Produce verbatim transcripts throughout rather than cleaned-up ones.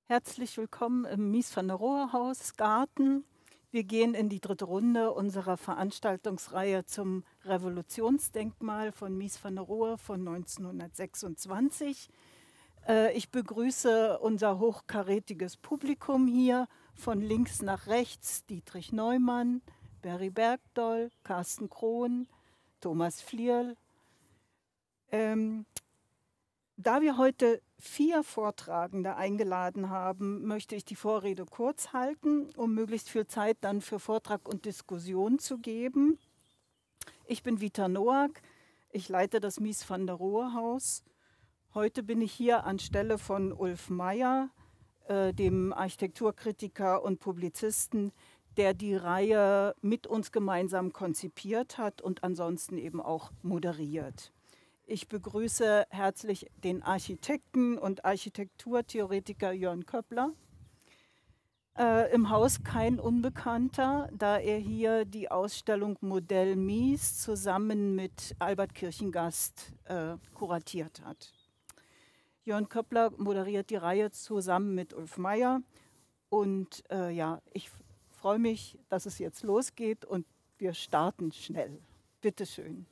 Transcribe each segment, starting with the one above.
Herzlich willkommen im Mies van der Rohe Haus Garten. Wir gehen in die dritte Runde unserer Veranstaltungsreihe zum Revolutionsdenkmal von Mies van der Rohe von neunzehnhundertsechsundzwanzig. Äh, ich begrüße unser hochkarätiges Publikum hier von links nach rechts: Dietrich Neumann, Berry Bergdoll, Carsten Krohn, Thomas Flierl. Ähm, Da wir heute vier Vortragende eingeladen haben, möchte ich die Vorrede kurz halten, um möglichst viel Zeit dann für Vortrag und Diskussion zu geben. Ich bin Vita Noack, ich leite das Mies van der Rohe Haus. Heute bin ich hier anstelle von Ulf Meyer, äh, dem Architekturkritiker und Publizisten, der die Reihe mit uns gemeinsam konzipiert hat und ansonsten eben auch moderiert. Ich begrüße herzlich den Architekten und Architekturtheoretiker Jörn Köppler. Äh, Im Haus kein Unbekannter, da er hier die Ausstellung Modell Mies zusammen mit Albert Kirchengast äh, kuratiert hat. Jörn Köppler moderiert die Reihe zusammen mit Ulf Meyer. Und äh, ja, ich freue mich, dass es jetzt losgeht und wir starten schnell. Bitte schön.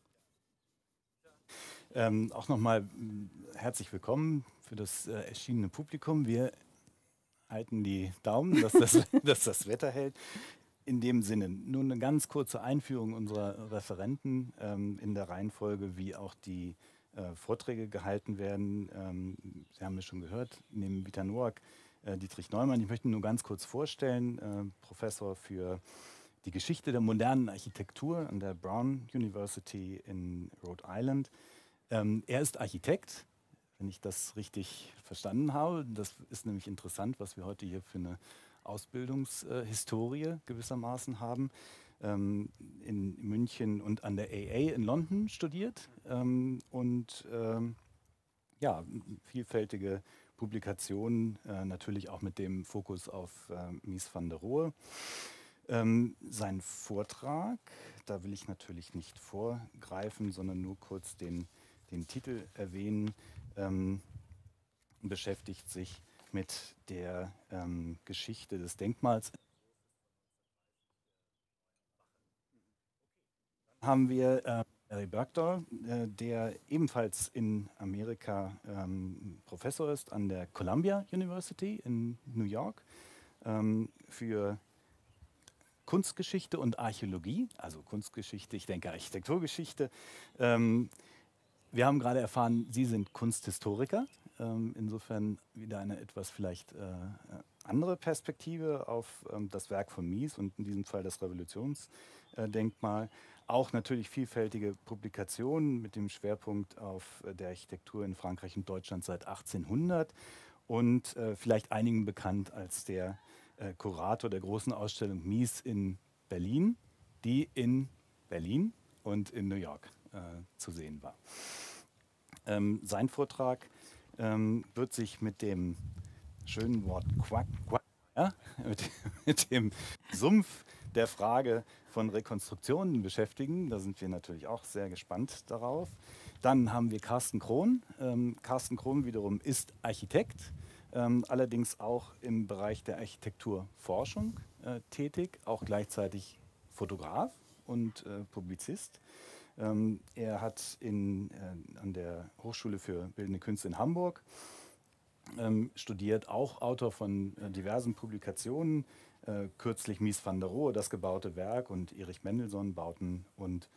Ähm, auch nochmal herzlich willkommen für das äh, erschienene Publikum. Wir halten die Daumen, dass das, dass das Wetter hält. In dem Sinne, nur eine ganz kurze Einführung unserer Referenten ähm, in der Reihenfolge, wie auch die äh, Vorträge gehalten werden. Ähm, Sie haben es schon gehört, neben Vita Noack äh, Dietrich Neumann. Ich möchte ihn nur ganz kurz vorstellen, äh, Professor für die Geschichte der modernen Architektur an der Brown University in Rhode Island. Ähm, er ist Architekt, wenn ich das richtig verstanden habe. Das ist nämlich interessant, was wir heute hier für eine Ausbildungshistorie äh, gewissermaßen haben. Ähm, in München und an der A A in London studiert ähm, und ähm, ja, vielfältige Publikationen, äh, natürlich auch mit dem Fokus auf äh, Mies van der Rohe. Ähm, sein Vortrag, da will ich natürlich nicht vorgreifen, sondern nur kurz den den Titel erwähnen, ähm, beschäftigt sich mit der ähm, Geschichte des Denkmals. Dann haben wir äh, Berry Bergdoll, äh, der ebenfalls in Amerika ähm, Professor ist an der Columbia University in New York ähm, für Kunstgeschichte und Archäologie, also Kunstgeschichte, ich denke Architekturgeschichte. Ähm, Wir haben gerade erfahren, Sie sind Kunsthistoriker. Ähm, insofern wieder eine etwas vielleicht äh, andere Perspektive auf ähm, das Werk von Mies und in diesem Fall das Revolutionsdenkmal. Auch natürlich vielfältige Publikationen mit dem Schwerpunkt auf äh, der Architektur in Frankreich und Deutschland seit achtzehnhundert und äh, vielleicht einigen bekannt als der äh, Kurator der großen Ausstellung Mies in Berlin, die in Berlin und in New York äh, zu sehen war. Ähm, sein Vortrag ähm, wird sich mit dem schönen Wort Quack, Quack ja, mit, mit dem Sumpf der Frage von Rekonstruktionen beschäftigen. Da sind wir natürlich auch sehr gespannt darauf. Dann haben wir Carsten Krohn. Ähm, Carsten Krohn wiederum ist Architekt, ähm, allerdings auch im Bereich der Architekturforschung äh, tätig, auch gleichzeitig Fotograf und äh, Publizist. Ähm, er hat in, äh, an der Hochschule für Bildende Künste in Hamburg ähm, studiert, auch Autor von äh, diversen Publikationen, äh, kürzlich Mies van der Rohe, Das gebaute Werk, und Erich Mendelsohn, Bauten und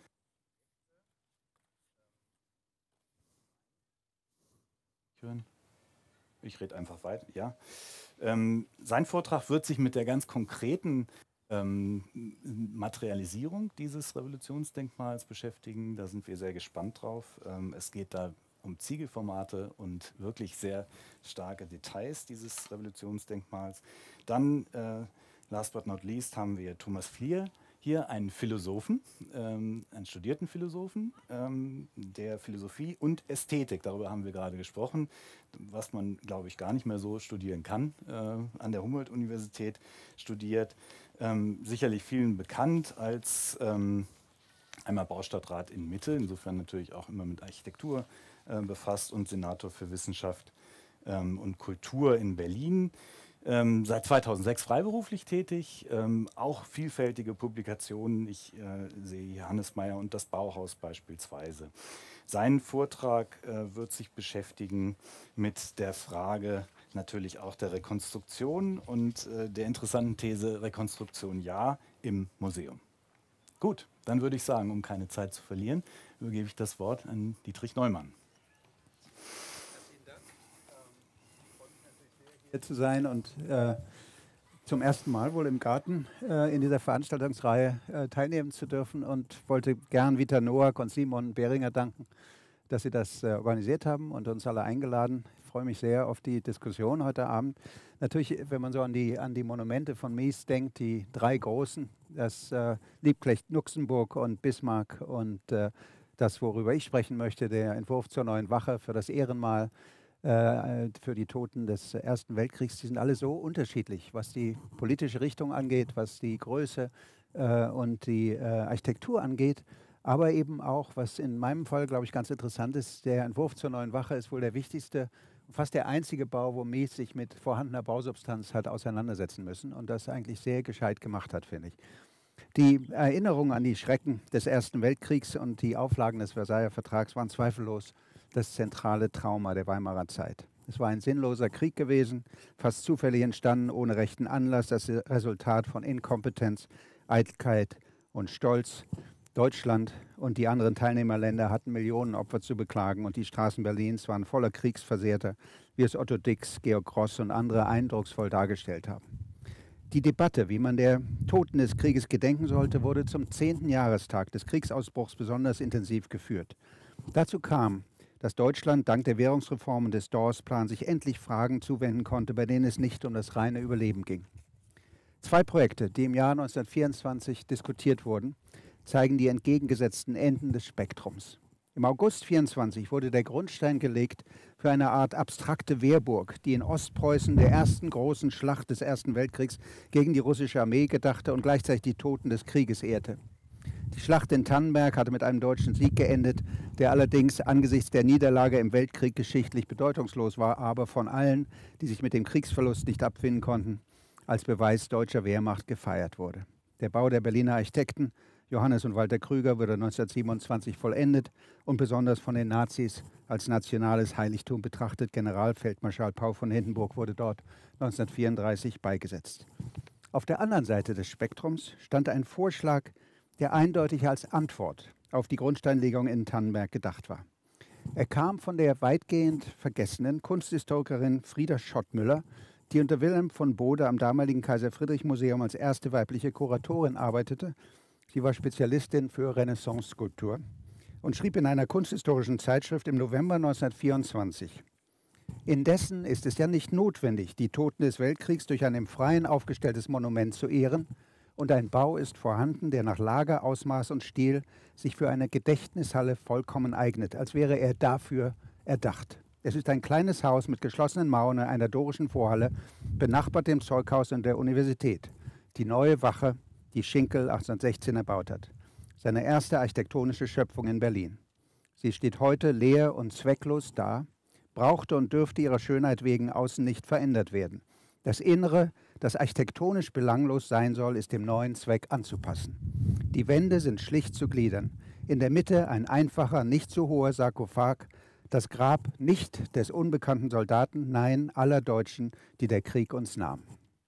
ich rede einfach weiter, ja. Ähm, sein Vortrag wird sich mit der ganz konkreten ähm, Materialisierung dieses Revolutionsdenkmals beschäftigen. Da sind wir sehr gespannt drauf. Ähm, es geht da um Ziegelformate und wirklich sehr starke Details dieses Revolutionsdenkmals. Dann, äh, last but not least, haben wir Thomas Flierl hier, einen Philosophen, ähm, einen studierten Philosophen, ähm, der Philosophie und Ästhetik, darüber haben wir gerade gesprochen, was man, glaube ich, gar nicht mehr so studieren kann, äh, an der Humboldt-Universität studiert. Ähm, sicherlich vielen bekannt als ähm, einmal Baustadtrat in Mitte, insofern natürlich auch immer mit Architektur äh, befasst, und Senator für Wissenschaft ähm, und Kultur in Berlin. Ähm, seit zweitausendsechs freiberuflich tätig, ähm, auch vielfältige Publikationen. Ich äh, sehe Johannes Meyer und das Bauhaus beispielsweise. Sein Vortrag äh, wird sich beschäftigen mit der Frage natürlich auch der Rekonstruktion und äh, der interessanten These Rekonstruktion ja im Museum. Gut, dann würde ich sagen, um keine Zeit zu verlieren, übergebe ich das Wort an Dietrich Neumann. Hier zu sein und äh, zum ersten Mal wohl im Garten äh, in dieser Veranstaltungsreihe äh, teilnehmen zu dürfen und wollte gern Vita Noack und Simon Behringer danken, dass sie das äh, organisiert haben und uns alle eingeladen. Ich freue mich sehr auf die Diskussion heute Abend. Natürlich, wenn man so an die, an die Monumente von Mies denkt, die drei großen, das äh, Liebknecht, Luxemburg und Bismarck und äh, das, worüber ich sprechen möchte, der Entwurf zur neuen Wache für das Ehrenmal, für die Toten des Ersten Weltkriegs, die sind alle so unterschiedlich, was die politische Richtung angeht, was die Größe äh, und die äh, Architektur angeht, aber eben auch, was in meinem Fall, glaube ich, ganz interessant ist, der Entwurf zur neuen Wache ist wohl der wichtigste, fast der einzige Bau, wo Mies sich mit vorhandener Bausubstanz hat auseinandersetzen müssen und das eigentlich sehr gescheit gemacht hat, finde ich. Die Erinnerung an die Schrecken des Ersten Weltkriegs und die Auflagen des Versailler Vertrags waren zweifellos das zentrale Trauma der Weimarer Zeit. Es war ein sinnloser Krieg gewesen, fast zufällig entstanden, ohne rechten Anlass, das Resultat von Inkompetenz, Eitelkeit und Stolz. Deutschland und die anderen Teilnehmerländer hatten Millionen Opfer zu beklagen und die Straßen Berlins waren voller Kriegsversehrter, wie es Otto Dix, Georg Ross und andere eindrucksvoll dargestellt haben. Die Debatte, wie man der Toten des Krieges gedenken sollte, wurde zum zehnten Jahrestag des Kriegsausbruchs besonders intensiv geführt. Dazu kam, dass Deutschland dank der Währungsreformen des Dawes-Plans sich endlich Fragen zuwenden konnte, bei denen es nicht um das reine Überleben ging. Zwei Projekte, die im Jahr neunzehnhundertvierundzwanzig diskutiert wurden, zeigen die entgegengesetzten Enden des Spektrums. Im August vierundzwanzig wurde der Grundstein gelegt für eine Art abstrakte Wehrburg, die in Ostpreußen der ersten großen Schlacht des Ersten Weltkriegs gegen die russische Armee gedachte und gleichzeitig die Toten des Krieges ehrte. Die Schlacht in Tannenberg hatte mit einem deutschen Sieg geendet, der allerdings angesichts der Niederlage im Weltkrieg geschichtlich bedeutungslos war, aber von allen, die sich mit dem Kriegsverlust nicht abfinden konnten, als Beweis deutscher Wehrmacht gefeiert wurde. Der Bau der Berliner Architekten Johannes und Walter Krüger wurde neunzehnhundertsiebenundzwanzig vollendet und besonders von den Nazis als nationales Heiligtum betrachtet. Generalfeldmarschall Paul von Hindenburg wurde dort neunzehnhundertvierunddreißig beigesetzt. Auf der anderen Seite des Spektrums stand ein Vorschlag, der eindeutig als Antwort auf die Grundsteinlegung in Tannenberg gedacht war. Er kam von der weitgehend vergessenen Kunsthistorikerin Frieda Schottmüller, die unter Wilhelm von Bode am damaligen Kaiser-Friedrich-Museum als erste weibliche Kuratorin arbeitete. Sie war Spezialistin für Renaissance-Skulptur und schrieb in einer kunsthistorischen Zeitschrift im November neunzehnhundertvierundzwanzig: Indessen ist es ja nicht notwendig, die Toten des Weltkriegs durch ein im Freien aufgestelltes Monument zu ehren, und ein Bau ist vorhanden, der nach Lage, Ausmaß und Stil sich für eine Gedächtnishalle vollkommen eignet, als wäre er dafür erdacht. Es ist ein kleines Haus mit geschlossenen Mauern und einer dorischen Vorhalle, benachbart dem Zeughaus und der Universität. Die neue Wache, die Schinkel achtzehnhundertsechzehn erbaut hat. Seine erste architektonische Schöpfung in Berlin. Sie steht heute leer und zwecklos da, brauchte und dürfte ihrer Schönheit wegen außen nicht verändert werden. Das Innere, das architektonisch belanglos sein soll, ist dem neuen Zweck anzupassen. Die Wände sind schlicht zu gliedern. In der Mitte ein einfacher, nicht zu hoher Sarkophag, das Grab nicht des unbekannten Soldaten, nein, aller Deutschen, die der Krieg uns nahm.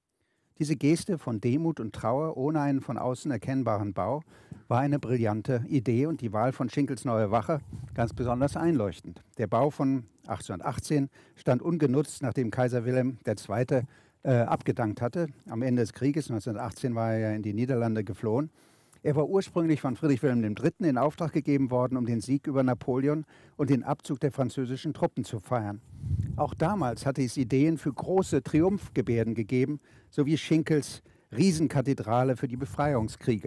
Diese Geste von Demut und Trauer ohne einen von außen erkennbaren Bau war eine brillante Idee und die Wahl von Schinkels Neue Wache ganz besonders einleuchtend. Der Bau von achtzehnhundertachtzehn stand ungenutzt, nachdem Kaiser Wilhelm der Zweite äh, abgedankt hatte. Am Ende des Krieges, neunzehnhundertachtzehn, war er ja in die Niederlande geflohen. Er war ursprünglich von Friedrich Wilhelm der Dritte in Auftrag gegeben worden, um den Sieg über Napoleon und den Abzug der französischen Truppen zu feiern. Auch damals hatte es Ideen für große Triumphgebärden gegeben, sowie Schinkels Riesenkathedrale für die Befreiungskriege.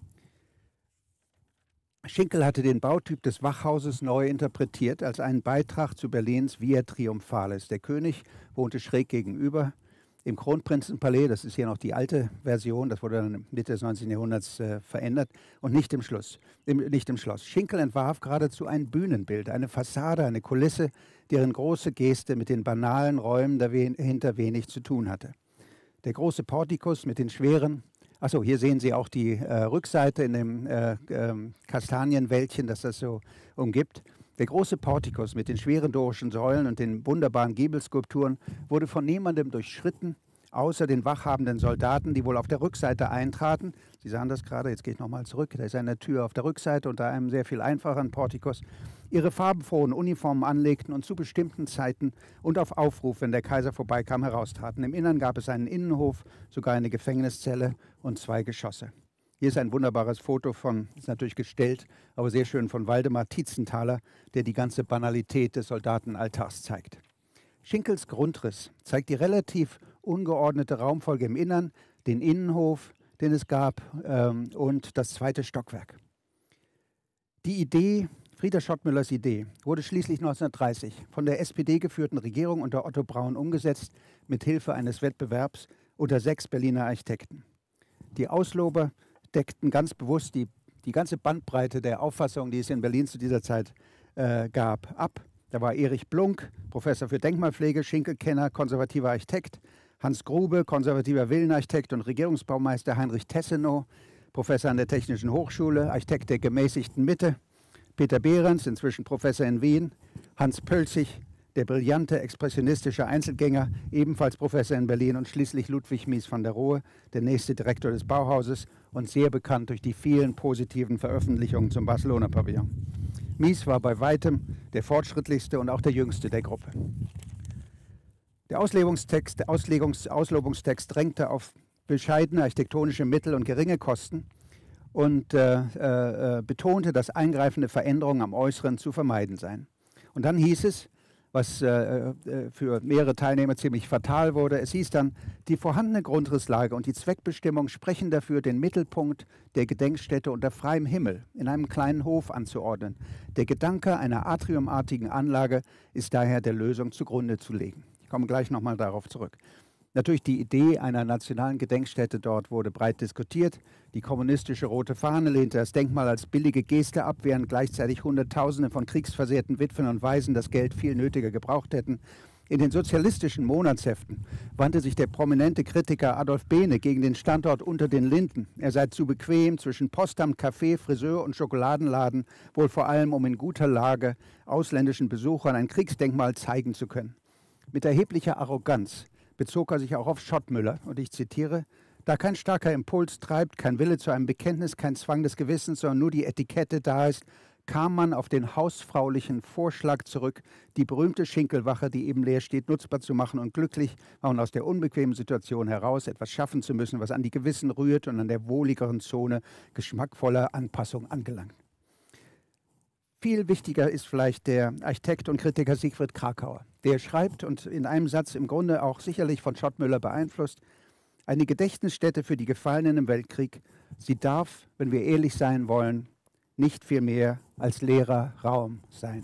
Schinkel hatte den Bautyp des Wachhauses neu interpretiert als einen Beitrag zu Berlins Via Triumphalis. Der König wohnte schräg gegenüber. im Kronprinzenpalais, das ist hier noch die alte Version, das wurde dann Mitte des neunzehnten Jahrhunderts äh, verändert, und nicht im Schloss. Im, nicht im Schloss. Schinkel entwarf geradezu ein Bühnenbild, eine Fassade, eine Kulisse, deren große Geste mit den banalen Räumen dahinter wenig zu tun hatte. Der große Portikus mit den schweren, achso, hier sehen Sie auch die äh, Rückseite in dem äh, äh, Kastanienwäldchen, das das so umgibt. Der große Portikus mit den schweren dorischen Säulen und den wunderbaren Giebelskulpturen wurde von niemandem durchschritten, außer den wachhabenden Soldaten, die wohl auf der Rückseite eintraten. Sie sahen das gerade, jetzt gehe ich nochmal zurück, da ist eine Tür auf der Rückseite unter einem sehr viel einfacheren Portikus, ihre farbenfrohen Uniformen anlegten und zu bestimmten Zeiten und auf Aufruf, wenn der Kaiser vorbeikam, heraustraten. Im Innern gab es einen Innenhof, sogar eine Gefängniszelle und zwei Geschosse. Hier ist ein wunderbares Foto von, ist natürlich gestellt, aber sehr schön, von Waldemar Tietzenthaler, der die ganze Banalität des Soldatenalltags zeigt. Schinkels Grundriss zeigt die relativ ungeordnete Raumfolge im Innern, den Innenhof, den es gab, ähm, und das zweite Stockwerk. Die Idee, Frieder Schottmüllers Idee, wurde schließlich neunzehnhundertdreißig von der S P D geführten Regierung unter Otto Braun umgesetzt, mit Hilfe eines Wettbewerbs unter sechs Berliner Architekten. Die Auslober deckten ganz bewusst die, die ganze Bandbreite der Auffassungen, die es in Berlin zu dieser Zeit äh, gab, ab. Da war Erich Blunk, Professor für Denkmalpflege, Schinkelkenner, konservativer Architekt, Hans Grube, konservativer Villenarchitekt und Regierungsbaumeister, Heinrich Tessenow, Professor an der Technischen Hochschule, Architekt der gemäßigten Mitte, Peter Behrens, inzwischen Professor in Wien, Hans Pölzig, der brillante expressionistische Einzelgänger, ebenfalls Professor in Berlin, und schließlich Ludwig Mies van der Rohe, der nächste Direktor des Bauhauses und sehr bekannt durch die vielen positiven Veröffentlichungen zum Barcelona-Pavillon. Mies war bei weitem der fortschrittlichste und auch der jüngste der Gruppe. Der Auslegungstext, der Auslegungs-, Auslobungstext drängte auf bescheidene architektonische Mittel und geringe Kosten und äh, äh, betonte, dass eingreifende Veränderungen am Äußeren zu vermeiden seien. Und dann hieß es, was äh, für mehrere Teilnehmer ziemlich fatal wurde. Es hieß dann, die vorhandene Grundrisslage und die Zweckbestimmung sprechen dafür, den Mittelpunkt der Gedenkstätte unter freiem Himmel in einem kleinen Hof anzuordnen. Der Gedanke einer atriumartigen Anlage ist daher der Lösung zugrunde zu legen. Ich komme gleich nochmal darauf zurück. Natürlich die Idee einer nationalen Gedenkstätte dort wurde breit diskutiert. Die kommunistische Rote Fahne lehnte das Denkmal als billige Geste ab, während gleichzeitig Hunderttausende von kriegsversehrten Witwen und Waisen das Geld viel nötiger gebraucht hätten. In den sozialistischen Monatsheften wandte sich der prominente Kritiker Adolf Behne gegen den Standort unter den Linden. Er sei zu bequem zwischen Postamt, Café, Friseur und Schokoladenladen, wohl vor allem um in guter Lage ausländischen Besuchern ein Kriegsdenkmal zeigen zu können. Mit erheblicher Arroganz bezog er sich auch auf Schottmüller, und ich zitiere: Da kein starker Impuls treibt, kein Wille zu einem Bekenntnis, kein Zwang des Gewissens, sondern nur die Etikette da ist, kam man auf den hausfraulichen Vorschlag zurück, die berühmte Schinkelwache, die eben leer steht, nutzbar zu machen, und glücklich war man aus der unbequemen Situation heraus, etwas schaffen zu müssen, was an die Gewissen rührt und an der wohligeren Zone geschmackvoller Anpassung angelangt. Viel wichtiger ist vielleicht der Architekt und Kritiker Siegfried Kracauer. Der schreibt, und in einem Satz im Grunde auch sicherlich von Schottmüller beeinflusst: Eine Gedächtnisstätte für die Gefallenen im Weltkrieg, sie darf, wenn wir ehrlich sein wollen, nicht viel mehr als leerer Raum sein.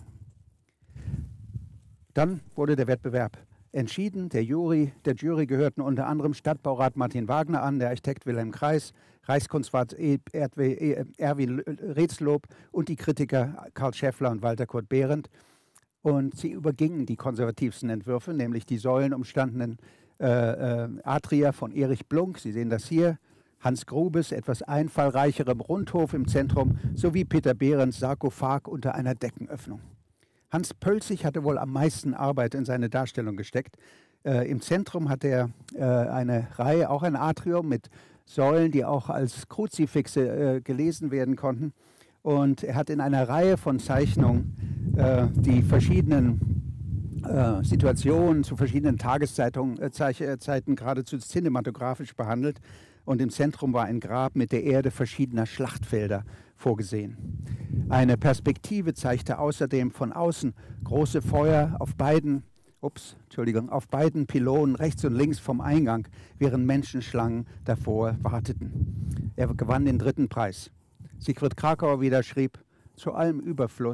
Dann wurde der Wettbewerb entschieden. Der Jury, der Jury gehörten unter anderem Stadtbaurat Martin Wagner an, der Architekt Wilhelm Kreis, Reichskunstwart Erwin Retzlob und die Kritiker Karl Schäffler und Walter Kurt Behrendt. Und sie übergingen die konservativsten Entwürfe, nämlich die säulenumstandenen äh, äh, Atria von Erich Blunk, Sie sehen das hier, Hans Grubes etwas einfallreicherem Rundhof im Zentrum, sowie Peter Behrens Sarkophag unter einer Deckenöffnung. Hans Pölzig hatte wohl am meisten Arbeit in seine Darstellung gesteckt. Äh, Im Zentrum hat er äh, eine Reihe, auch ein Atrium mit Säulen, die auch als Kruzifixe äh, gelesen werden konnten. Und er hat in einer Reihe von Zeichnungen äh, die verschiedenen äh, Situationen zu verschiedenen Tageszeiten äh, Zeiten geradezu cinematografisch behandelt. Und im Zentrum war ein Grab mit der Erde verschiedener Schlachtfelder vorgesehen. Eine Perspektive zeigte außerdem von außen große Feuer auf beiden, ups, Entschuldigung, auf beiden Pylonen rechts und links vom Eingang, während Menschenschlangen davor warteten. Er gewann den dritten Preis. Siegfried Kracauer wieder schrieb: Zu allem Überfluss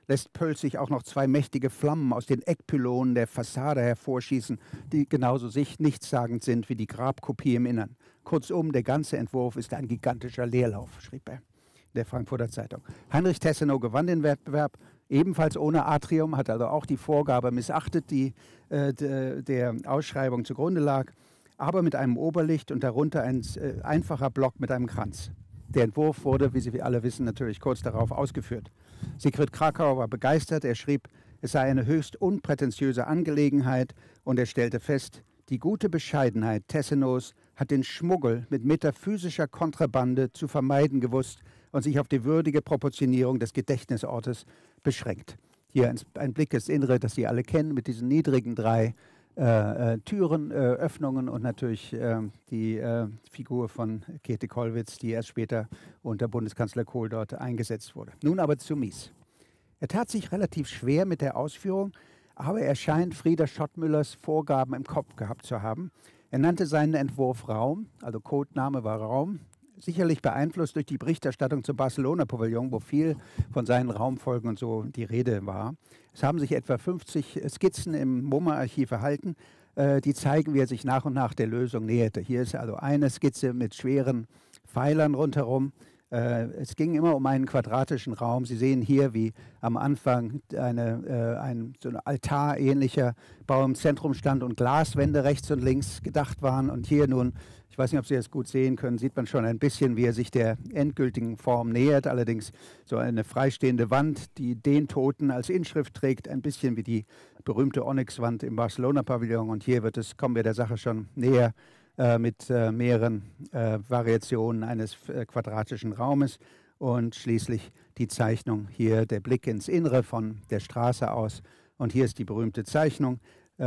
lässt Pölzig auch noch zwei mächtige Flammen aus den Eckpylonen der Fassade hervorschießen, die genauso sich nichtssagend sind wie die Grabkopie im Innern. Kurzum, der ganze Entwurf ist ein gigantischer Leerlauf, schrieb er in der Frankfurter Zeitung. Heinrich Tessenow gewann den Wettbewerb, ebenfalls ohne Atrium, hat also auch die Vorgabe missachtet, die äh, de, der Ausschreibung zugrunde lag, aber mit einem Oberlicht und darunter ein äh, einfacher Block mit einem Kranz. Der Entwurf wurde, wie Sie alle wissen, natürlich kurz darauf ausgeführt. Sigrid Krakauer war begeistert. Er schrieb, es sei eine höchst unprätentiöse Angelegenheit und er stellte fest, die gute Bescheidenheit Tessenows hat den Schmuggel mit metaphysischer Kontrabande zu vermeiden gewusst und sich auf die würdige Proportionierung des Gedächtnisortes beschränkt. Hier ein, ein Blick ins Innere, das Sie alle kennen, mit diesen niedrigen drei Äh, äh, Türen, äh, Öffnungen und natürlich äh, die äh, Figur von Käthe Kollwitz, die erst später unter Bundeskanzler Kohl dort eingesetzt wurde. Nun aber zu Mies. Er tat sich relativ schwer mit der Ausführung, aber er scheint Frieder Schottmüllers Vorgaben im Kopf gehabt zu haben. Er nannte seinen Entwurf Raum, also Codename war Raum, sicherlich beeinflusst durch die Berichterstattung zum Barcelona-Pavillon, wo viel von seinen Raumfolgen und so die Rede war. Es haben sich etwa fünfzig Skizzen im MoMA-Archiv erhalten, äh, die zeigen, wie er sich nach und nach der Lösung näherte. Hier ist also eine Skizze mit schweren Pfeilern rundherum. Äh, es ging immer um einen quadratischen Raum. Sie sehen hier, wie am Anfang eine, äh, ein so ein altarähnlicher Bau im Zentrum stand und Glaswände rechts und links gedacht waren. Und hier nun, ich weiß nicht, ob Sie das gut sehen können, sieht man schon ein bisschen, wie er sich der endgültigen Form nähert. Allerdings so eine freistehende Wand, die den Toten als Inschrift trägt, ein bisschen wie die berühmte Onyxwand im Barcelona-Pavillon. Und hier wird es, kommen wir der Sache schon näher, äh, mit äh, mehreren äh, Variationen eines äh, quadratischen Raumes. Und schließlich die Zeichnung hier, der Blick ins Innere von der Straße aus. Und hier ist die berühmte Zeichnung.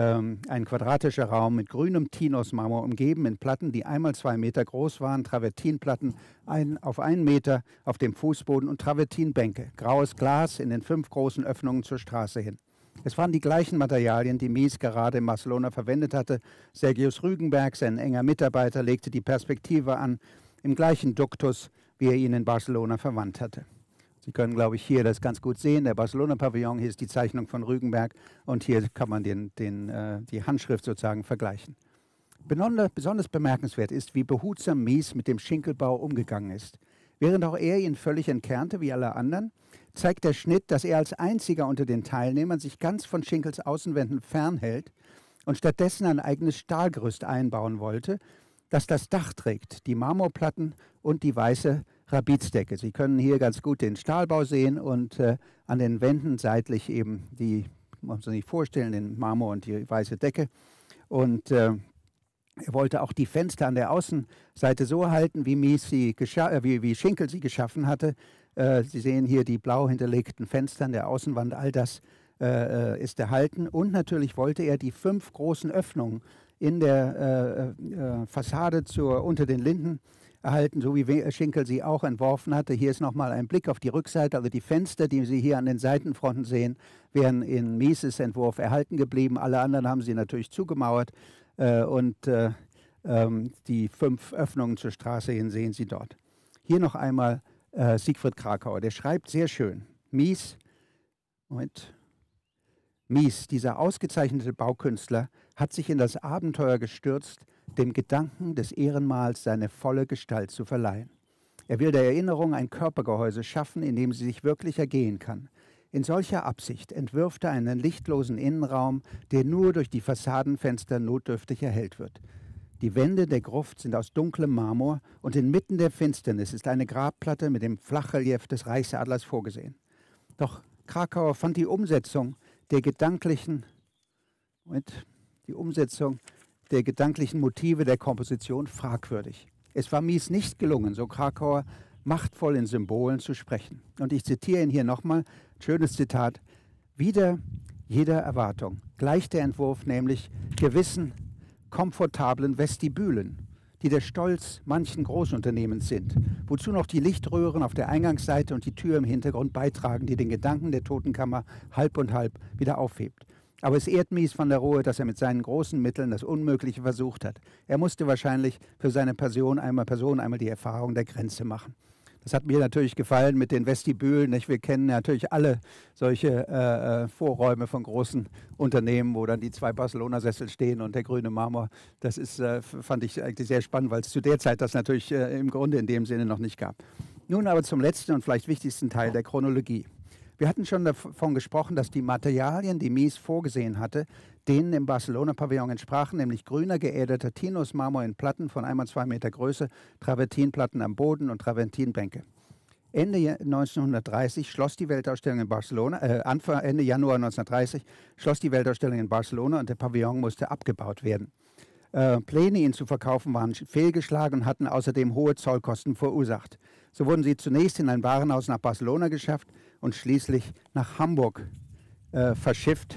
Ein quadratischer Raum mit grünem Tinosmarmor umgeben in Platten, die einmal zwei Meter groß waren, Travertinplatten ein, auf einen Meter auf dem Fußboden und Travertinbänke, graues Glas in den fünf großen Öffnungen zur Straße hin. Es waren die gleichen Materialien, die Mies gerade in Barcelona verwendet hatte. Sergius Rügenberg, sein enger Mitarbeiter, legte die Perspektive an, im gleichen Duktus, wie er ihn in Barcelona verwandt hatte. Sie können, glaube ich, hier das ganz gut sehen. Der Barcelona-Pavillon, hier ist die Zeichnung von Rügenberg und hier kann man den, den, äh, die Handschrift sozusagen vergleichen. Besonder, besonders bemerkenswert ist, wie behutsam Mies mit dem Schinkelbau umgegangen ist. Während auch er ihn völlig entkernte, wie alle anderen, zeigt der Schnitt, dass er als einziger unter den Teilnehmern sich ganz von Schinkels Außenwänden fernhält und stattdessen ein eigenes Stahlgerüst einbauen wollte, das das Dach trägt, die Marmorplatten und die weiße Rabizdecke. Sie können hier ganz gut den Stahlbau sehen und äh, an den Wänden seitlich eben die, man muss sich nicht vorstellen, den Marmor und die weiße Decke. Und äh, er wollte auch die Fenster an der Außenseite so halten, wie, Mies sie äh, wie, wie Schinkel sie geschaffen hatte. Äh, Sie sehen hier die blau hinterlegten Fenster an der Außenwand, all das äh, ist erhalten. Und natürlich wollte er die fünf großen Öffnungen in der äh, äh, Fassade zur, unter den Linden erhalten, so wie Schinkel sie auch entworfen hatte. Hier ist nochmal ein Blick auf die Rückseite, also die Fenster, die Sie hier an den Seitenfronten sehen, wären in Mieses Entwurf erhalten geblieben. Alle anderen haben sie natürlich zugemauert äh, und äh, ähm, die fünf Öffnungen zur Straße hin sehen Sie dort. Hier noch einmal äh, Siegfried Krakauer, der schreibt sehr schön. Mies, Moment, Mies, dieser ausgezeichnete Baukünstler, hat sich in das Abenteuer gestürzt, dem Gedanken des Ehrenmals seine volle Gestalt zu verleihen. Er will der Erinnerung ein Körpergehäuse schaffen, in dem sie sich wirklich ergehen kann. In solcher Absicht entwirft er einen lichtlosen Innenraum, der nur durch die Fassadenfenster notdürftig erhellt wird. Die Wände der Gruft sind aus dunklem Marmor und inmitten der Finsternis ist eine Grabplatte mit dem Flachrelief des Reichsadlers vorgesehen. Doch Krakauer fand die Umsetzung der gedanklichen, Moment, die Umsetzung der gedanklichen Motive der Komposition fragwürdig. Es war Mies nicht gelungen, so Krakauer, machtvoll in Symbolen zu sprechen. Und ich zitiere ihn hier nochmal, schönes Zitat, wider jeder Erwartung gleicht der Entwurf nämlich gewissen, komfortablen Vestibülen, die der Stolz manchen Großunternehmens sind, wozu noch die Lichtröhren auf der Eingangsseite und die Tür im Hintergrund beitragen, die den Gedanken der Totenkammer halb und halb wieder aufhebt. Aber es ehrt Mies van der Rohe, dass er mit seinen großen Mitteln das Unmögliche versucht hat. Er musste wahrscheinlich für seine Person einmal, Person einmal die Erfahrung der Grenze machen. Das hat mir natürlich gefallen mit den Vestibülen. Nicht? Wir kennen natürlich alle solche äh, Vorräume von großen Unternehmen, wo dann die zwei Barcelona-Sessel stehen und der grüne Marmor. Das ist, äh, fand ich eigentlich sehr spannend, weil es zu der Zeit das natürlich äh, im Grunde in dem Sinne noch nicht gab. Nun aber zum letzten und vielleicht wichtigsten Teil der Chronologie. Wir hatten schon davon gesprochen, dass die Materialien, die Mies vorgesehen hatte, denen im Barcelona-Pavillon entsprachen, nämlich grüner geäderter Tinus-Marmor in Platten von einmal zwei Meter Größe, Travertinplatten am Boden und Travertinbänke. Ende neunzehnhundertdreißig schloss die Weltausstellung in Barcelona, äh, Anfang, Ende Januar neunzehnhundertdreißig schloss die Weltausstellung in Barcelona und der Pavillon musste abgebaut werden. Äh, Pläne, ihn zu verkaufen, waren fehlgeschlagen und hatten außerdem hohe Zollkosten verursacht. So wurden sie zunächst in ein Warenhaus nach Barcelona geschafft und schließlich nach Hamburg äh, verschifft,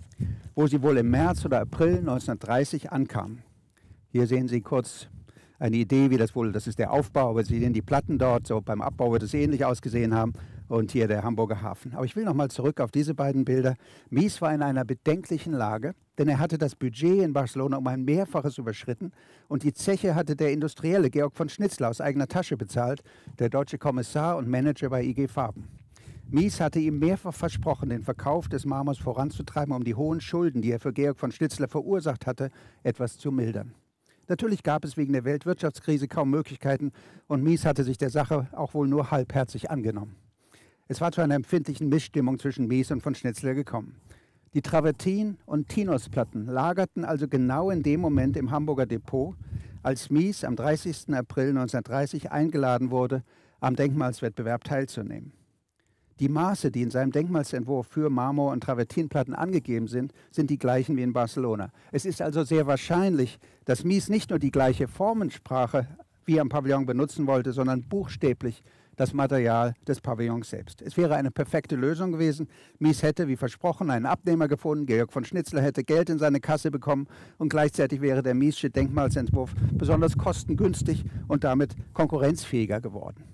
wo sie wohl im März oder April neunzehnhundertdreißig ankamen. Hier sehen Sie kurz eine Idee, wie das wohl, das ist der Aufbau, aber Sie sehen die Platten dort, so beim Abbau wird es ähnlich ausgesehen haben und hier der Hamburger Hafen. Aber ich will nochmal zurück auf diese beiden Bilder. Mies war in einer bedenklichen Lage, denn er hatte das Budget in Barcelona um ein Mehrfaches überschritten und die Zeche hatte der Industrielle Georg von Schnitzler aus eigener Tasche bezahlt, der deutsche Kommissar und Manager bei I G Farben. Mies hatte ihm mehrfach versprochen, den Verkauf des Marmors voranzutreiben, um die hohen Schulden, die er für Georg von Schnitzler verursacht hatte, etwas zu mildern. Natürlich gab es wegen der Weltwirtschaftskrise kaum Möglichkeiten und Mies hatte sich der Sache auch wohl nur halbherzig angenommen. Es war zu einer empfindlichen Missstimmung zwischen Mies und von Schnitzler gekommen. Die Travertin- und Tinus-Platten lagerten also genau in dem Moment im Hamburger Depot, als Mies am dreißigsten April neunzehnhundertdreißig eingeladen wurde, am Denkmalswettbewerb teilzunehmen. Die Maße, die in seinem Denkmalsentwurf für Marmor- und Travertinplatten angegeben sind, sind die gleichen wie in Barcelona. Es ist also sehr wahrscheinlich, dass Mies nicht nur die gleiche Formensprache wie am Pavillon benutzen wollte, sondern buchstäblich das Material des Pavillons selbst. Es wäre eine perfekte Lösung gewesen. Mies hätte, wie versprochen, einen Abnehmer gefunden. Georg von Schnitzler hätte Geld in seine Kasse bekommen und gleichzeitig wäre der Miesche Denkmalsentwurf besonders kostengünstig und damit konkurrenzfähiger geworden.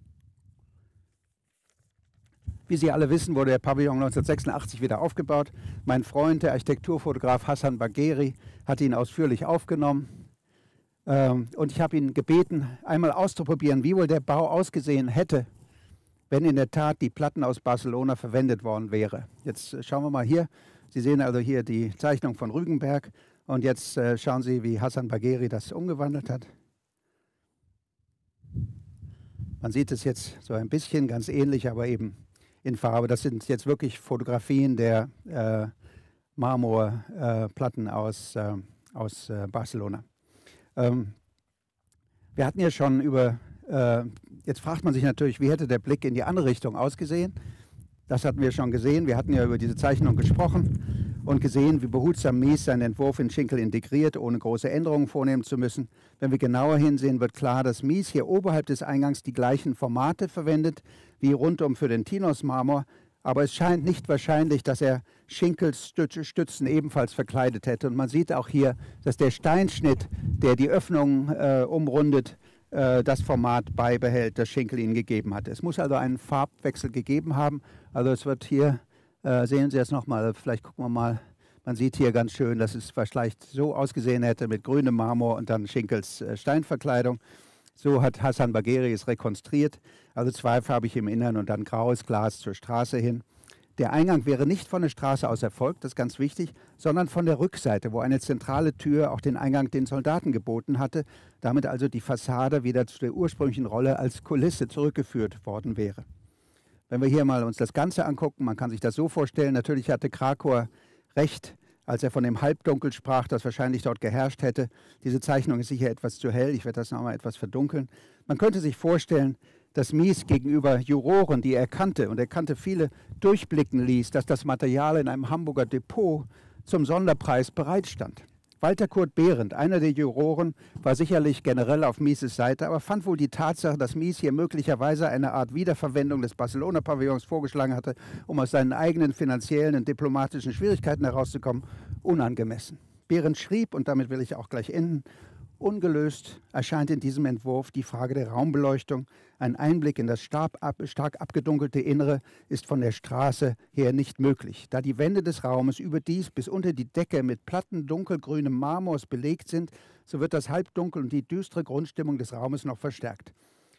Wie Sie alle wissen, wurde der Pavillon neunzehnhundertsechsundachtzig wieder aufgebaut. Mein Freund, der Architekturfotograf Hassan Bagheri, hat ihn ausführlich aufgenommen. Ähm, und ich habe ihn gebeten, einmal auszuprobieren, wie wohl der Bau ausgesehen hätte, wenn in der Tat die Platten aus Barcelona verwendet worden wäre. Jetzt schauen wir mal hier. Sie sehen also hier die Zeichnung von Rügenberg. Und jetzt äh, schauen Sie, wie Hassan Bagheri das umgewandelt hat. Man sieht es jetzt so ein bisschen, ganz ähnlich, aber eben in Farbe. Das sind jetzt wirklich Fotografien der äh, Marmorplatten äh, aus, äh, aus äh, Barcelona. Ähm, wir hatten ja schon über, äh, jetzt fragt man sich natürlich, wie hätte der Blick in die andere Richtung ausgesehen? Das hatten wir schon gesehen. Wir hatten ja über diese Zeichnung gesprochen und gesehen, wie behutsam Mies seinen Entwurf in Schinkel integriert, ohne große Änderungen vornehmen zu müssen. Wenn wir genauer hinsehen, wird klar, dass Mies hier oberhalb des Eingangs die gleichen Formate verwendet wie rundum für den Tinus-Marmor, aber es scheint nicht wahrscheinlich, dass er Schinkels Stützen ebenfalls verkleidet hätte. Und man sieht auch hier, dass der Steinschnitt, der die Öffnung äh, umrundet, äh, das Format beibehält, das Schinkel ihnen gegeben hat. Es muss also einen Farbwechsel gegeben haben. Also es wird hier, äh, sehen Sie das nochmal, vielleicht gucken wir mal, man sieht hier ganz schön, dass es vielleicht so ausgesehen hätte mit grünem Marmor und dann Schinkels äh, Steinverkleidung. So hat Hassan Bagheri es rekonstruiert, also zweifarbig im Innern und dann graues Glas zur Straße hin. Der Eingang wäre nicht von der Straße aus erfolgt, das ist ganz wichtig, sondern von der Rückseite, wo eine zentrale Tür auch den Eingang den Soldaten geboten hatte, damit also die Fassade wieder zu der ursprünglichen Rolle als Kulisse zurückgeführt worden wäre. Wenn wir hier mal uns das Ganze angucken, man kann sich das so vorstellen, natürlich hatte Krakauer recht, als er von dem Halbdunkel sprach, das wahrscheinlich dort geherrscht hätte. Diese Zeichnung ist sicher etwas zu hell, ich werde das nochmal etwas verdunkeln. Man könnte sich vorstellen, dass Mies gegenüber Juroren, die er kannte, und er kannte viele, durchblicken ließ, dass das Material in einem Hamburger Depot zum Sonderpreis bereitstand. Walter Kurt Behrendt, einer der Juroren, war sicherlich generell auf Mieses Seite, aber fand wohl die Tatsache, dass Mies hier möglicherweise eine Art Wiederverwendung des Barcelona-Pavillons vorgeschlagen hatte, um aus seinen eigenen finanziellen und diplomatischen Schwierigkeiten herauszukommen, unangemessen. Behrendt schrieb, und damit will ich auch gleich enden, ungelöst erscheint in diesem Entwurf die Frage der Raumbeleuchtung. Ein Einblick in das stark, ab, stark abgedunkelte Innere ist von der Straße her nicht möglich, da die Wände des Raumes überdies bis unter die Decke mit Platten dunkelgrünem Marmors belegt sind, so wird das Halbdunkel und die düstere Grundstimmung des Raumes noch verstärkt.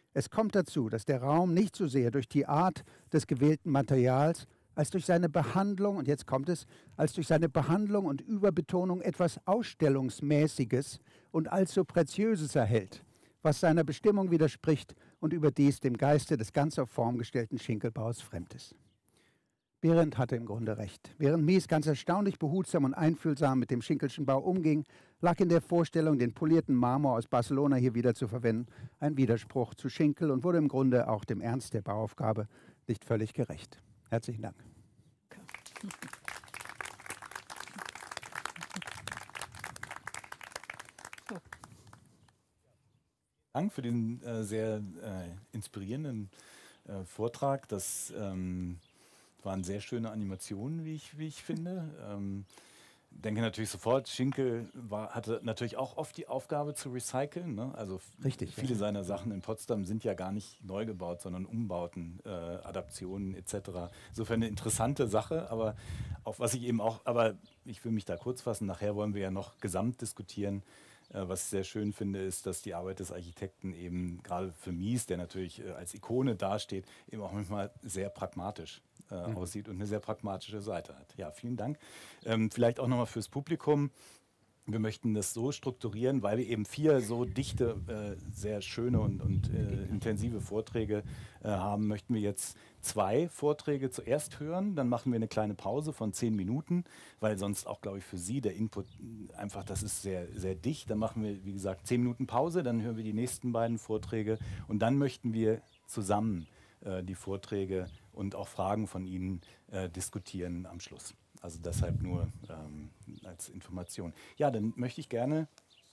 Es kommt dazu, dass der Raum nicht so sehr durch die Art des gewählten Materials als durch seine Behandlung, und jetzt kommt es, als durch seine Behandlung und Überbetonung etwas Ausstellungsmäßiges und allzu Preziöses erhält, was seiner Bestimmung widerspricht und überdies dem Geiste des ganz auf Form gestellten Schinkelbaus fremd ist. Behrendt hatte im Grunde recht. Während Mies ganz erstaunlich behutsam und einfühlsam mit dem Schinkelschen Bau umging, lag in der Vorstellung, den polierten Marmor aus Barcelona hier wieder zu verwenden, ein Widerspruch zu Schinkel und wurde im Grunde auch dem Ernst der Bauaufgabe nicht völlig gerecht. Herzlichen Dank. Dank für den äh, sehr äh, inspirierenden äh, Vortrag. Das ähm, waren sehr schöne Animationen, wie ich, wie ich finde. Ähm, denke natürlich sofort, Schinkel war, hatte natürlich auch oft die Aufgabe zu recyceln. Ne? Also Richtig, viele ja. seiner Sachen in Potsdam sind ja gar nicht neu gebaut, sondern Umbauten, äh, Adaptionen et cetera. Insofern eine interessante Sache, aber auf was ich eben auch, aber ich will mich da kurz fassen, nachher wollen wir ja noch gesamt diskutieren. Äh, was ich sehr schön finde, ist, dass die Arbeit des Architekten eben gerade für Mies, der natürlich äh, als Ikone dasteht, eben auch manchmal sehr pragmatisch äh, mhm. aussieht und eine sehr pragmatische Seite hat. Ja, vielen Dank. Ähm, vielleicht auch nochmal fürs Publikum. Wir möchten das so strukturieren, weil wir eben vier so dichte, äh, sehr schöne und, und äh, intensive Vorträge äh, haben, möchten wir jetzt zwei Vorträge zuerst hören. Dann machen wir eine kleine Pause von zehn Minuten, weil sonst auch, glaube ich, für Sie der Input einfach, das ist sehr, sehr dicht. Dann machen wir, wie gesagt, zehn Minuten Pause, dann hören wir die nächsten beiden Vorträge und dann möchten wir zusammen äh, die Vorträge und auch Fragen von Ihnen äh, diskutieren am Schluss. Also deshalb nur ähm, als Information. Ja, dann möchte ich gerne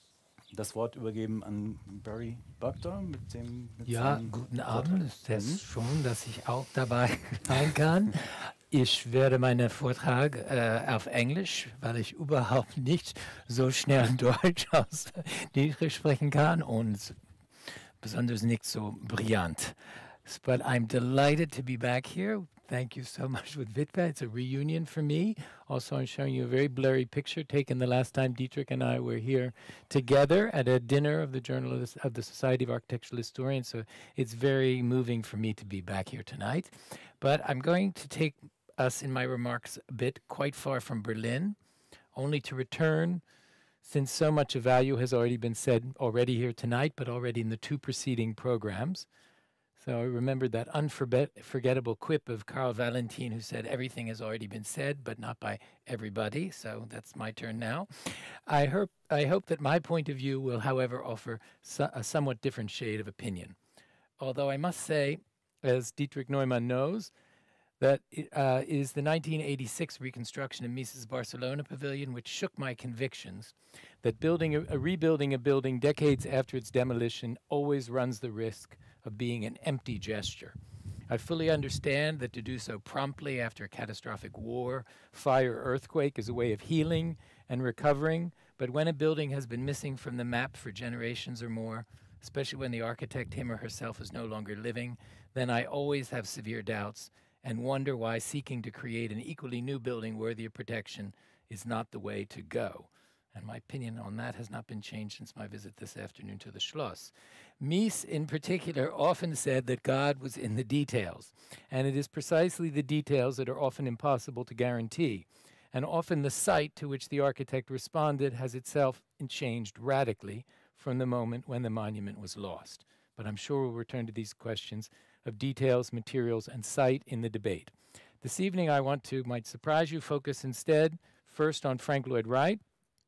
das Wort übergeben an Barry Bugter mit dem. Mit ja, guten Abend. Es ist schön, dass ich auch dabei sein kann. Ich werde meinen Vortrag äh, auf Englisch, weil ich überhaupt nicht so schnell Deutsch aus Dietrich sprechen kann und besonders nicht so brillant. But I'm delighted to be back here. Thank you so much with Witwe. It's a reunion for me. Also, I'm showing you a very blurry picture taken the last time Dietrich and I were here together at a dinner of the Journal of the, of the Society of Architectural Historians. So it's very moving for me to be back here tonight. But I'm going to take us in my remarks a bit quite far from Berlin, only to return, since so much of value has already been said already here tonight, but already in the two preceding programs. So I remembered that unforgettable quip of Karl Valentin, who said, everything has already been said, but not by everybody. So that's my turn now. I hope, I hope that my point of view will, however, offer so, a somewhat different shade of opinion. Although I must say, as Dietrich Neumann knows, that it uh, is the nineteen eighty-six reconstruction of Mises Barcelona Pavilion which shook my convictions that building a, a rebuilding a building decades after its demolition always runs the risk of being an empty gesture. I fully understand that to do so promptly after a catastrophic war, fire, earthquake is a way of healing and recovering, but when a building has been missing from the map for generations or more, especially when the architect, him or herself, is no longer living, then I always have severe doubts and wonder why seeking to create an equally new building worthy of protection is not the way to go. And my opinion on that has not been changed since my visit this afternoon to the Schloss. Mies, in particular, often said that God was in the details, and it is precisely the details that are often impossible to guarantee. And often the site to which the architect responded has itself changed radically from the moment when the monument was lost. But I'm sure we'll return to these questions of details, materials, and site in the debate. This evening I want to, might surprise you, focus instead first on Frank Lloyd Wright,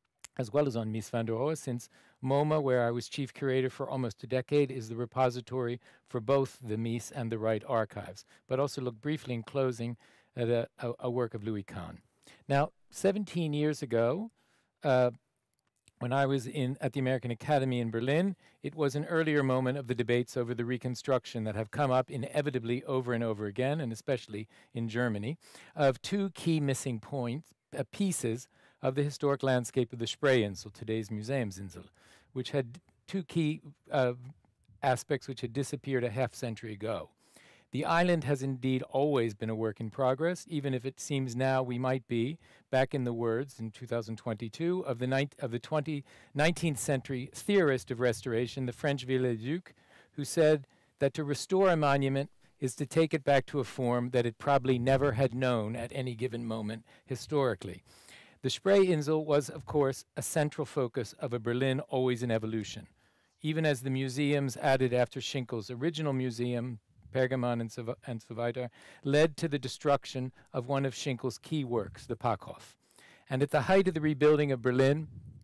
as well as on Mies van der Rohe, since MoMA, where I was chief curator for almost a decade, is the repository for both the Mies and the Wright archives, but also look briefly in closing at a, a, a work of Louis Kahn. Now, seventeen years ago, uh, when I was in, at the American Academy in Berlin, it was an earlier moment of the debates over the reconstruction that have come up inevitably over and over again, and especially in Germany, of two key missing points, uh, pieces of the historic landscape of the Spreeinsel, today's Museumsinsel, which had two key uh, aspects which had disappeared a half century ago. The island has indeed always been a work in progress, even if it seems now we might be, back in the words in two thousand twenty-two, of the, of the twentieth, nineteenth century theorist of restoration, the French Viollet-le-Duc, who said, that to restore a monument is to take it back to a form that it probably never had known at any given moment historically. The Spreeinsel was, of course, a central focus of a Berlin always in evolution, even as the museums added after Schinkel's original museum, Pergamon and so, and so weiter, led to the destruction of one of Schinkel's key works, the Packhof. And at the height of the rebuilding of Berlin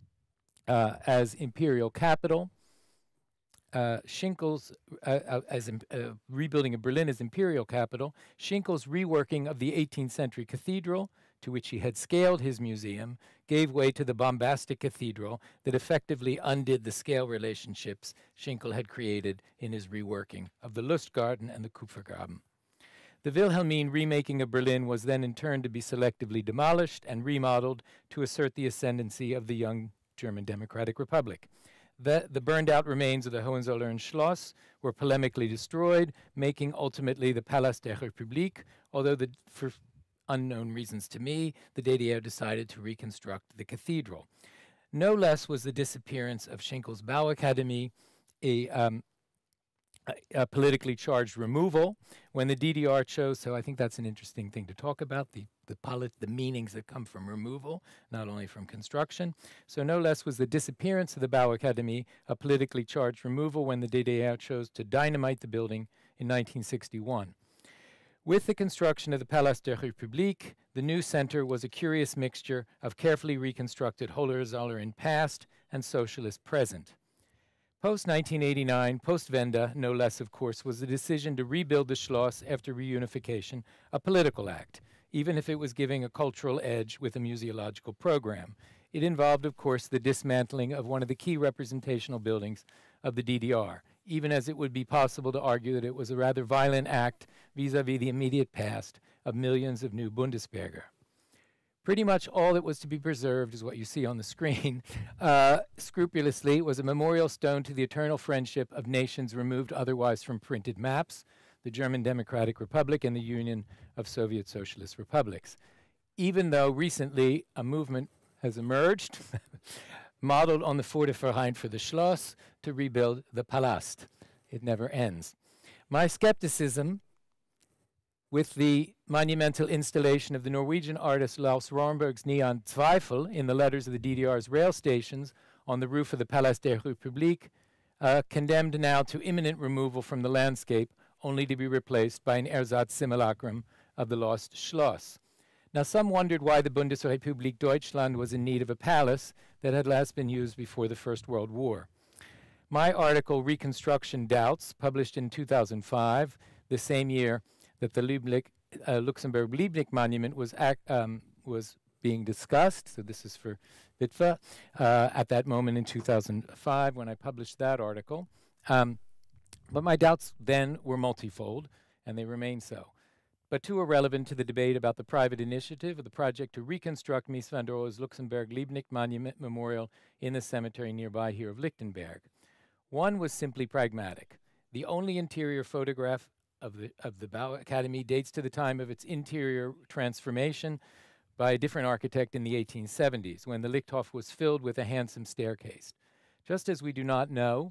uh, as imperial capital, uh, Schinkel's, uh, uh, as im uh, rebuilding of Berlin as imperial capital, Schinkel's reworking of the eighteenth century cathedral, to which he had scaled his museum, gave way to the bombastic cathedral that effectively undid the scale relationships Schinkel had created in his reworking of the Lustgarten and the Kupfergraben. The Wilhelmine remaking of Berlin was then in turn to be selectively demolished and remodeled to assert the ascendancy of the young German Democratic Republic. The, the burned-out remains of the Hohenzollern Schloss were polemically destroyed, making ultimately the Palast der Republik, although the, for unknown reasons to me, the D D R decided to reconstruct the cathedral. No less was the disappearance of Schinkel's Bauakademie a, um, a, a politically charged removal when the D D R chose, so I think that's an interesting thing to talk about, the, the, polit the meanings that come from removal, not only from construction. So no less was the disappearance of the Bauakademie a politically charged removal when the D D R chose to dynamite the building in nineteen sixty-one. With the construction of the Palast der Republik, the new center was a curious mixture of carefully reconstructed Hohenzollern past and socialist present. Post nineteen eighty-nine, post-Wende, no less of course, was the decision to rebuild the Schloss after reunification, a political act, even if it was giving a cultural edge with a museological program. It involved, of course, the dismantling of one of the key representational buildings of the D D R, even as it would be possible to argue that it was a rather violent act vis-à-vis the immediate past of millions of new Bundesbürger. Pretty much all that was to be preserved is what you see on the screen. Uh, scrupulously was a memorial stone to the eternal friendship of nations removed otherwise from printed maps, the German Democratic Republic and the Union of Soviet Socialist Republics. Even though recently a movement has emerged, modeled on the Förderverein for the Schloss, to rebuild the Palast. It never ends. My skepticism with the monumental installation of the Norwegian artist Lars Rornberg's neon Zweifel in the letters of the D D R's rail stations on the roof of the Palast der Republik, uh, condemned now to imminent removal from the landscape, only to be replaced by an ersatz simulacrum of the lost Schloss. Now, some wondered why the Bundesrepublik Deutschland was in need of a palace that had last been used before the First World War. My article, Reconstruction Doubts, published in two thousand five, the same year that the Lieblich, uh, Luxembourg-Lieblich monument was, ac um, was being discussed, so this is for Witwe, uh, at that moment in two thousand five when I published that article. Um, but my doubts then were multifold, and they remain so, but too irrelevant to the debate about the private initiative of the project to reconstruct Mies van der Rohe's Luxembourg-Lieblich monument memorial in the cemetery nearby here of Lichtenberg. One was simply pragmatic. The only interior photograph of the, of the Bauakademie dates to the time of its interior transformation by a different architect in the eighteen seventies, when the Lichthof was filled with a handsome staircase. Just as we do not know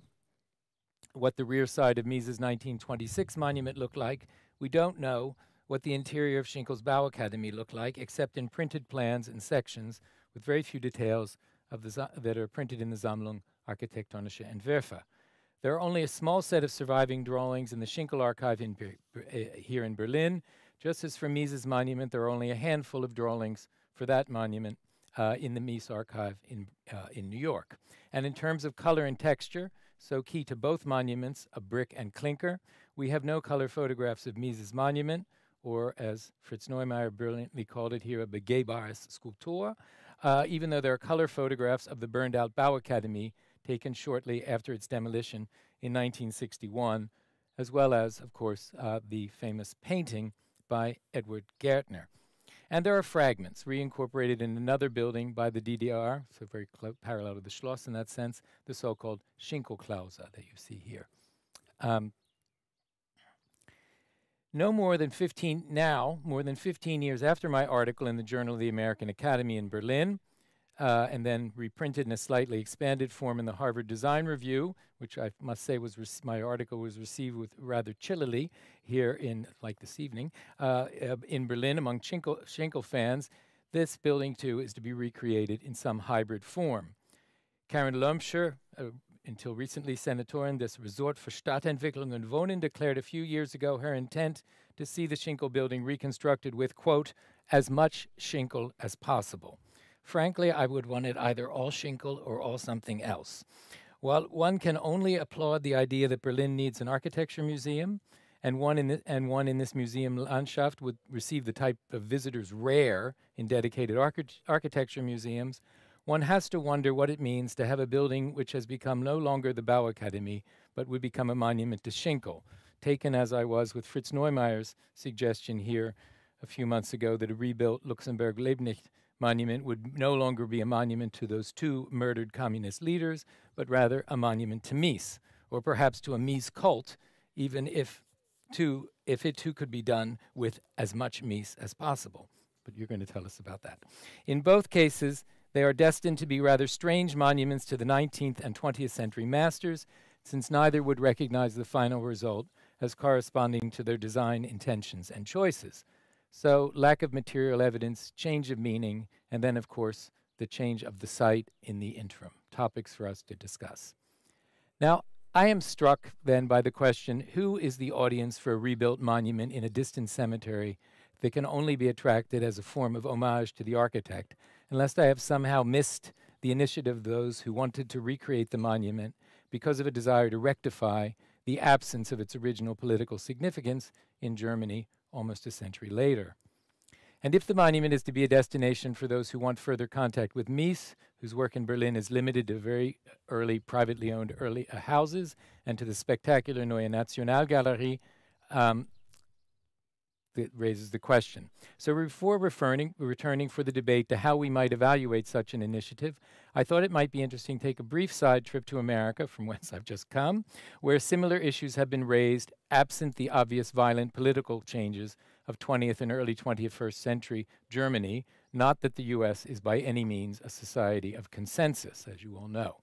what the rear side of Mies's nineteen twenty-six monument looked like, we don't know what the interior of Schinkel's Bauakademie looked like, except in printed plans and sections with very few details of the that are printed in the Sammlung Architektonische Entwürfe. There are only a small set of surviving drawings in the Schinkel archive in uh, here in Berlin. Just as for Mies's monument, there are only a handful of drawings for that monument uh, in the Mies archive in, uh, in New York. And in terms of color and texture, so key to both monuments, a brick and clinker, we have no color photographs of Mies's monument, or as Fritz Neumeier brilliantly called it here, a begehbares Skulptur, uh, even though there are color photographs of the burned-out Bauakademie taken shortly after its demolition in nineteen sixty-one, as well as, of course, uh, the famous painting by Edward Gärtner. And there are fragments reincorporated in another building by the D D R, so very parallel to the Schloss in that sense, the so-called Schinkelklause that you see here. Um, no more than fifteen, now, more than fifteen years after my article in the Journal of the American Academy in Berlin, uh, and then reprinted in a slightly expanded form in the Harvard Design Review, which I must say was rec- my article was received with rather chillily here in, like this evening, uh, uh, in Berlin among Schinkel, Schinkel fans. This building, too, is to be recreated in some hybrid form. Karen Lomscher, uh, until recently Senatorin des Resort für Stadtentwicklung und Wohnen, declared a few years ago her intent to see the Schinkel building reconstructed with, quote, as much Schinkel as possible. Frankly, I would want it either all Schinkel or all something else. While one can only applaud the idea that Berlin needs an architecture museum, and one in, the, and one in this museum Landschaft would receive the type of visitors rare in dedicated archi- architecture museums, one has to wonder what it means to have a building which has become no longer the Bauakademie, but would become a monument to Schinkel, taken as I was with Fritz Neumeyer's suggestion here a few months ago that a rebuilt Luxemburg-Leibniz monument would no longer be a monument to those two murdered communist leaders, but rather a monument to Mies, or perhaps to a Mies cult, even if, to, if it too could be done with as much Mies as possible. But you're going to tell us about that. In both cases, they are destined to be rather strange monuments to the nineteenth and twentieth century masters, since neither would recognize the final result as corresponding to their design intentions and choices. So lack of material evidence, change of meaning, and then, of course, the change of the site in the interim. Topics for us to discuss. Now, I am struck then by the question, who is the audience for a rebuilt monument in a distant cemetery that can only be attracted as a form of homage to the architect, unless I have somehow missed the initiative of those who wanted to recreate the monument because of a desire to rectify the absence of its original political significance in Germany almost a century later. And if the monument is to be a destination for those who want further contact with Mies, whose work in Berlin is limited to very early privately owned early uh, houses, and to the spectacular Neue Nationalgalerie, um, that raises the question. So before referring, returning for the debate to how we might evaluate such an initiative, I thought it might be interesting to take a brief side trip to America, from whence I've just come, where similar issues have been raised absent the obvious violent political changes of twentieth and early twenty-first century Germany, not that the U S is by any means a society of consensus, as you all know.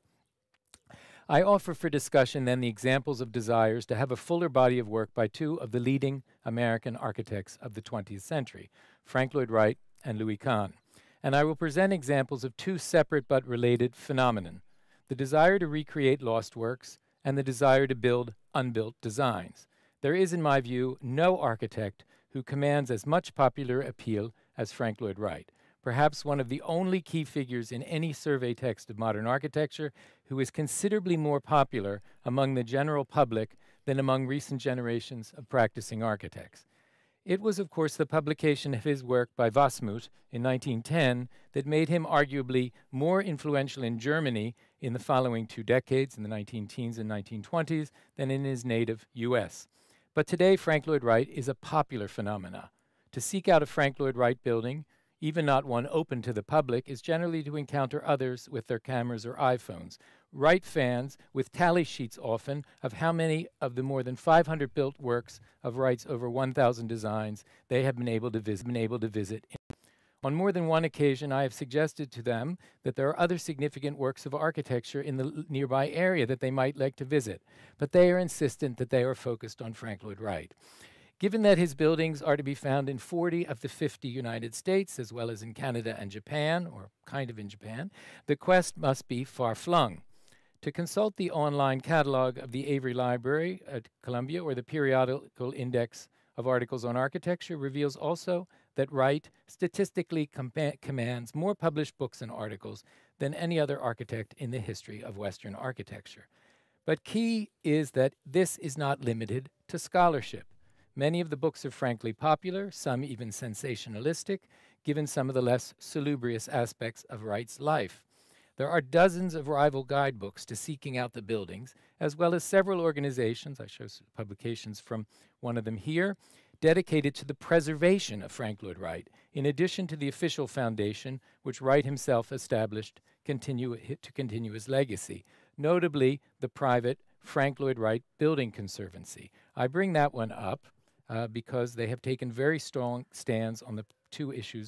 I offer for discussion then the examples of desires to have a fuller body of work by two of the leading American architects of the twentieth century, Frank Lloyd Wright and Louis Kahn. And I will present examples of two separate but related phenomenon, the desire to recreate lost works and the desire to build unbuilt designs. There is, in my view, no architect who commands as much popular appeal as Frank Lloyd Wright, perhaps one of the only key figures in any survey text of modern architecture who is considerably more popular among the general public than among recent generations of practicing architects. It was, of course, the publication of his work by Wasmuth in nineteen ten that made him arguably more influential in Germany in the following two decades, in the nineteen teens and nineteen twenties, than in his native U S. But today, Frank Lloyd Wright is a popular phenomena. To seek out a Frank Lloyd Wright building, even not one open to the public, is generally to encounter others with their cameras or iPhones. Wright fans, with tally sheets often, of how many of the more than five hundred built works of Wright's over one thousand designs they have been able to visit. Been able to visit. On more than one occasion, I have suggested to them that there are other significant works of architecture in the l- nearby area that they might like to visit, but they are insistent that they are focused on Frank Lloyd Wright. Given that his buildings are to be found in forty of the fifty United States, as well as in Canada and Japan, or kind of in Japan, the quest must be far-flung. To consult the online catalog of the Avery Library at Columbia or the periodical index of articles on architecture reveals also that Wright statistically compa- commands more published books and articles than any other architect in the history of Western architecture. But key is that this is not limited to scholarship. Many of the books are frankly popular, some even sensationalistic, given some of the less salubrious aspects of Wright's life. There are dozens of rival guidebooks to seeking out the buildings, as well as several organizations, I show some publications from one of them here, dedicated to the preservation of Frank Lloyd Wright, in addition to the official foundation which Wright himself established continue, to continue his legacy, notably the private Frank Lloyd Wright Building Conservancy. I bring that one up uh, because they have taken very strong stands on the two issues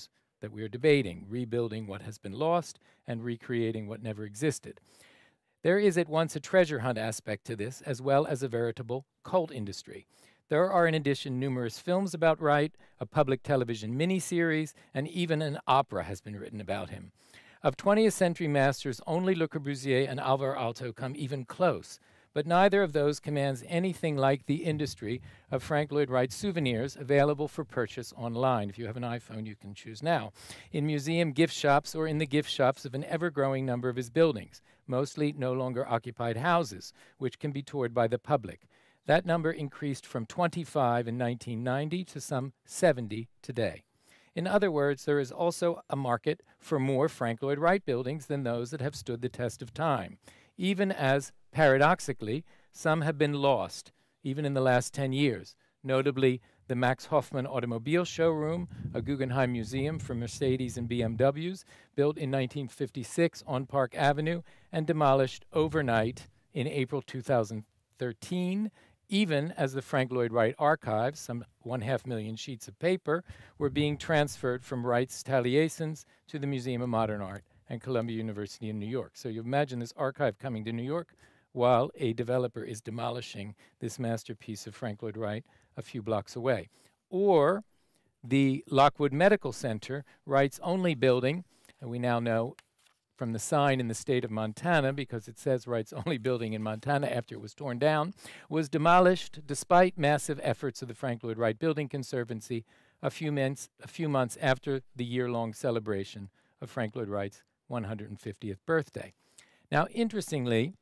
that we are debating, rebuilding what has been lost and recreating what never existed. There is at once a treasure hunt aspect to this, as well as a veritable cult industry. There are, in addition, numerous films about Wright, a public television miniseries, and even an opera has been written about him. Of twentieth century masters, only Le Corbusier and Alvar Aalto come even close, but neither of those commands anything like the industry of Frank Lloyd Wright souvenirs available for purchase online. If you have an iPhone, you can choose now, in museum gift shops or in the gift shops of an ever-growing number of his buildings, mostly no longer occupied houses, which can be toured by the public. That number increased from twenty-five in nineteen ninety to some seventy today. In other words, there is also a market for more Frank Lloyd Wright buildings than those that have stood the test of time, even as, paradoxically, some have been lost, even in the last ten years, notably the Max Hoffman Automobile Showroom, a Guggenheim museum for Mercedes and B M Ws, built in nineteen fifty-six on Park Avenue and demolished overnight in April two thousand thirteen, even as the Frank Lloyd Wright archives, some one half million sheets of paper, were being transferred from Wright's Taliesin's to the Museum of Modern Art and Columbia University in New York. So you imagine this archive coming to New York while a developer is demolishing this masterpiece of Frank Lloyd Wright a few blocks away. Or the Lockwood Medical Center, Wright's only building, and we now know from the sign in the state of Montana, because it says Wright's only building in Montana after it was torn down, was demolished despite massive efforts of the Frank Lloyd Wright Building Conservancy a few months, a few months after the year-long celebration of Frank Lloyd Wright's one hundred fiftieth birthday. Now, interestingly,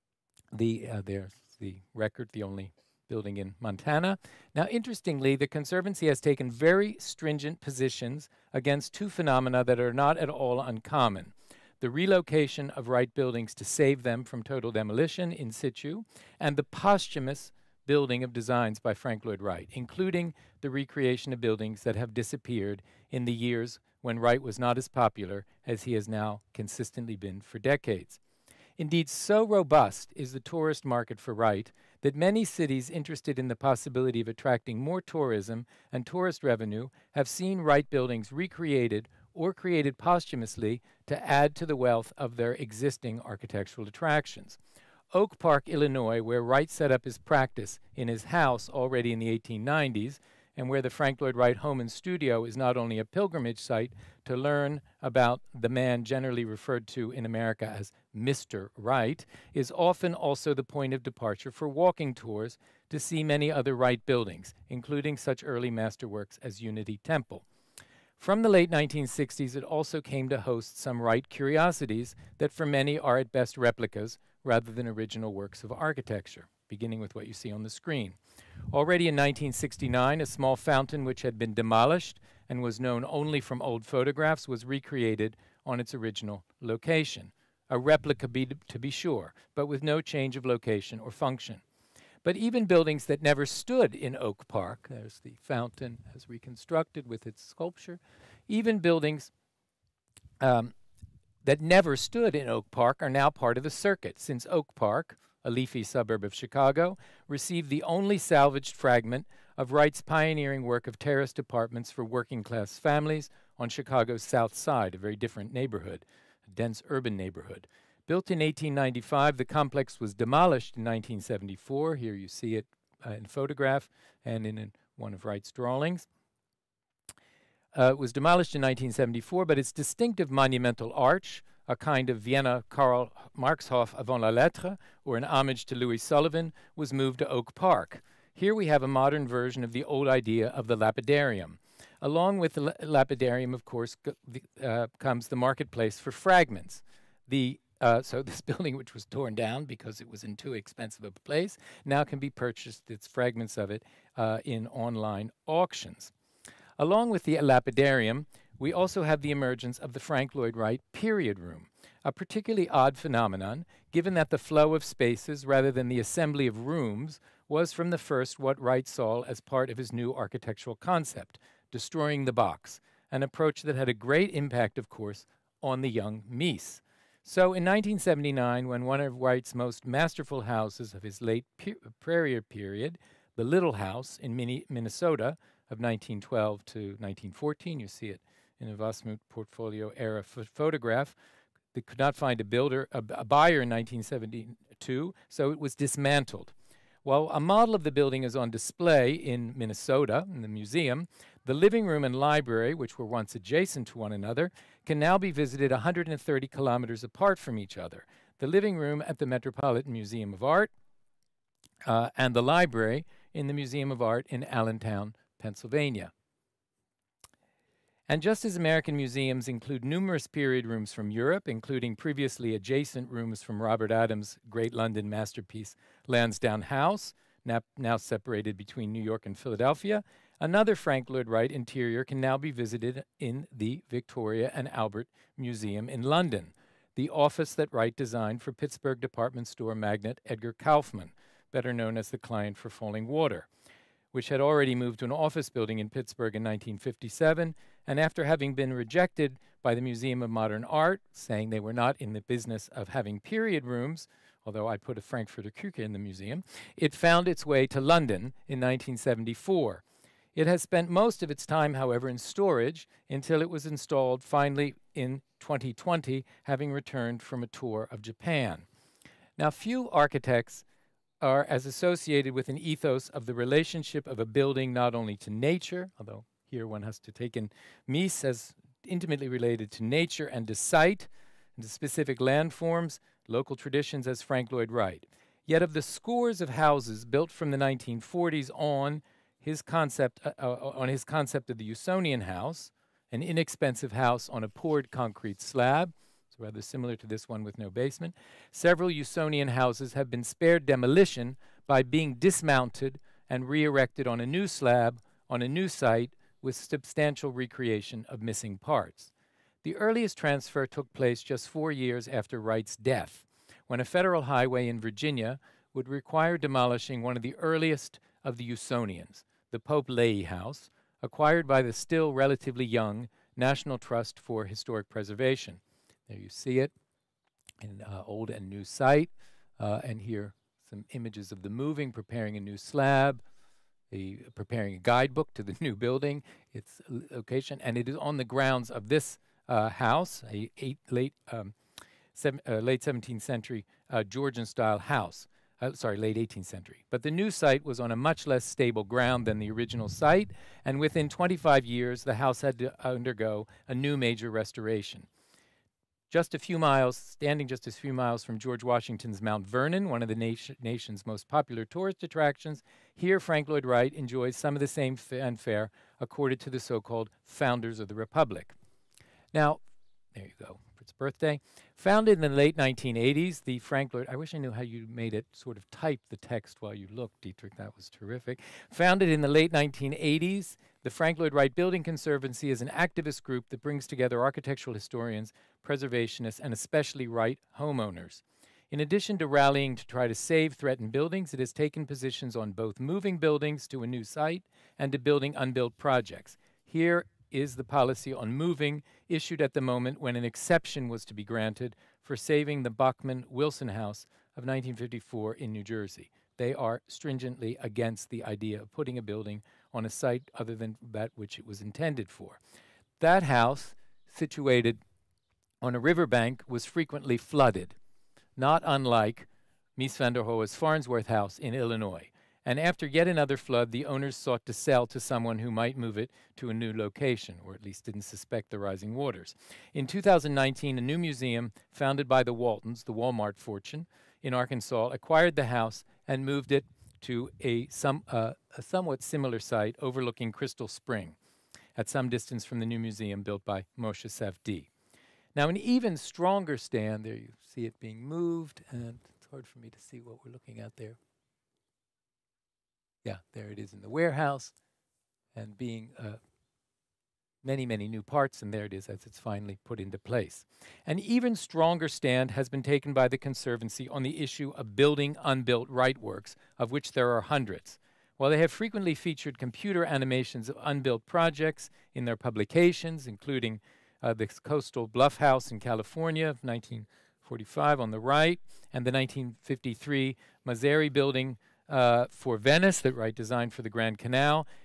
the, uh, there's the record, the only building in Montana. Now, interestingly, the Conservancy has taken very stringent positions against two phenomena that are not at all uncommon: the relocation of Wright buildings to save them from total demolition in situ, and the posthumous building of designs by Frank Lloyd Wright, including the recreation of buildings that have disappeared in the years when Wright was not as popular as he has now consistently been for decades. Indeed, so robust is the tourist market for Wright that many cities interested in the possibility of attracting more tourism and tourist revenue have seen Wright buildings recreated or created posthumously to add to the wealth of their existing architectural attractions. Oak Park, Illinois, where Wright set up his practice in his house already in the eighteen nineties, and where the Frank Lloyd Wright home and studio is not only a pilgrimage site to learn about the man generally referred to in America as Mister Wright, is often also the point of departure for walking tours to see many other Wright buildings, including such early masterworks as Unity Temple. From the late nineteen sixties, it also came to host some Wright curiosities that for many are at best replicas rather than original works of architecture, beginning with what you see on the screen. Already in nineteen sixty-nine, a small fountain which had been demolished and was known only from old photographs was recreated on its original location. A replica, be to be sure, but with no change of location or function. But even buildings that never stood in Oak Park, there's the fountain as reconstructed with its sculpture, even buildings um, that never stood in Oak Park are now part of the circuit, since Oak Park, a leafy suburb of Chicago, received the only salvaged fragment of Wright's pioneering work of terraced apartments for working-class families on Chicago's South Side, a very different neighborhood, a dense urban neighborhood. Built in eighteen ninety-five, the complex was demolished in nineteen seventy-four. Here you see it uh, in photograph and in, in one of Wright's drawings. Uh, it was demolished in nineteen seventy-four, but its distinctive monumental arch, a kind of Vienna Karl Marxhof avant la lettre, or an homage to Louis Sullivan, was moved to Oak Park. Here we have a modern version of the old idea of the lapidarium. Along with the la lapidarium, of course, the, uh, comes the marketplace for fragments. The Uh, so this building, which was torn down because it was in too expensive a place, now can be purchased, its fragments of it, uh, in online auctions. Along with the lapidarium, we also have the emergence of the Frank Lloyd Wright period room, a particularly odd phenomenon, given that the flow of spaces rather than the assembly of rooms was from the first what Wright saw as part of his new architectural concept, destroying the box, an approach that had a great impact, of course, on the young Mies. So in nineteen seventy-nine, when one of Wright's most masterful houses of his late Prairie period, the Little House in Minnesota of nineteen twelve to nineteen fourteen, you see it in a Wasmuth portfolio era ph photograph. They could not find a builder, a, a buyer in nineteen seventy-two, so it was dismantled. While a model of the building is on display in Minnesota, in the museum, the living room and library, which were once adjacent to one another, can now be visited one hundred thirty kilometers apart from each other. The living room at the Metropolitan Museum of Art uh, and the library in the Museum of Art in Allentown, Pennsylvania. And just as American museums include numerous period rooms from Europe, including previously adjacent rooms from Robert Adams' great London masterpiece, Lansdowne House, now, now separated between New York and Philadelphia, another Frank Lloyd Wright interior can now be visited in the Victoria and Albert Museum in London, the office that Wright designed for Pittsburgh department store magnate Edgar Kaufman, better known as the client for Falling Water, which had already moved to an office building in Pittsburgh in nineteen fifty-seven, and after having been rejected by the Museum of Modern Art, saying they were not in the business of having period rooms, although I put a Frankfurter Küche in the museum, it found its way to London in nineteen seventy-four. It has spent most of its time, however, in storage until it was installed finally in twenty twenty, having returned from a tour of Japan. Now, few architects are as associated with an ethos of the relationship of a building not only to nature, although here one has to take in Mies as intimately related to nature and to site, and to specific landforms, local traditions as Frank Lloyd Wright. Yet of the scores of houses built from the nineteen forties on his concept, uh, uh, on his concept of the Usonian house, an inexpensive house on a poured concrete slab, it's rather similar to this one with no basement, several Usonian houses have been spared demolition by being dismounted and re-erected on a new slab, on a new site, with substantial recreation of missing parts. The earliest transfer took place just four years after Wright's death, when a federal highway in Virginia would require demolishing one of the earliest of the Usonians, the Pope Leahy House, acquired by the still relatively young National Trust for Historic Preservation. There you see it, an uh, old and new site, uh, and here some images of the moving, preparing a new slab, the uh, preparing a guidebook to the new building, its location, and it is on the grounds of this uh, house, a eight, late, um, seven, uh, late seventeenth century uh, Georgian-style house. Uh, sorry, late eighteenth century. But the new site was on a much less stable ground than the original site, and within twenty-five years, the house had to undergo a new major restoration. Just a few miles, standing just a few miles from George Washington's Mount Vernon, one of the nation, nation's most popular tourist attractions, here Frank Lloyd Wright enjoys some of the same fanfare accorded to the so-called founders of the Republic. Now, there you go, for its birthday. Founded in the late nineteen eighties, the Frank Lloyd, I wish I knew how you made it sort of type the text while you looked, Dietrich, that was terrific. Founded in the late nineteen eighties, the Frank Lloyd Wright Building Conservancy is an activist group that brings together architectural historians, preservationists, and especially Wright homeowners. In addition to rallying to try to save threatened buildings, it has taken positions on both moving buildings to a new site and to building unbuilt projects. Here is the policy on moving issued at the moment when an exception was to be granted for saving the Bachman Wilson House of nineteen fifty-four in New Jersey. They are stringently against the idea of putting a building on a site other than that which it was intended for. That house, situated on a riverbank, was frequently flooded, not unlike Mies van der Rohe's Farnsworth House in Illinois. And after yet another flood, the owners sought to sell to someone who might move it to a new location, or at least didn't suspect the rising waters. In two thousand nineteen, a new museum founded by the Waltons, the Walmart fortune, in Arkansas, acquired the house and moved it to a, some, uh, a somewhat similar site overlooking Crystal Spring, at some distance from the new museum built by Moshe Safdie. Now, an even stronger stand, there you see it being moved, and it's hard for me to see what we're looking at there. Yeah, there it is in the warehouse, and being uh, many, many new parts, and there it is as it's finally put into place. An even stronger stand has been taken by the Conservancy on the issue of building unbuilt Wright works, of which there are hundreds. While they have frequently featured computer animations of unbuilt projects in their publications, including uh, the Coastal Bluff House in California of nineteen forty-five on the right, and the nineteen fifty-three Mazzari building Uh, for Venice that Wright designed for the Grand Canal,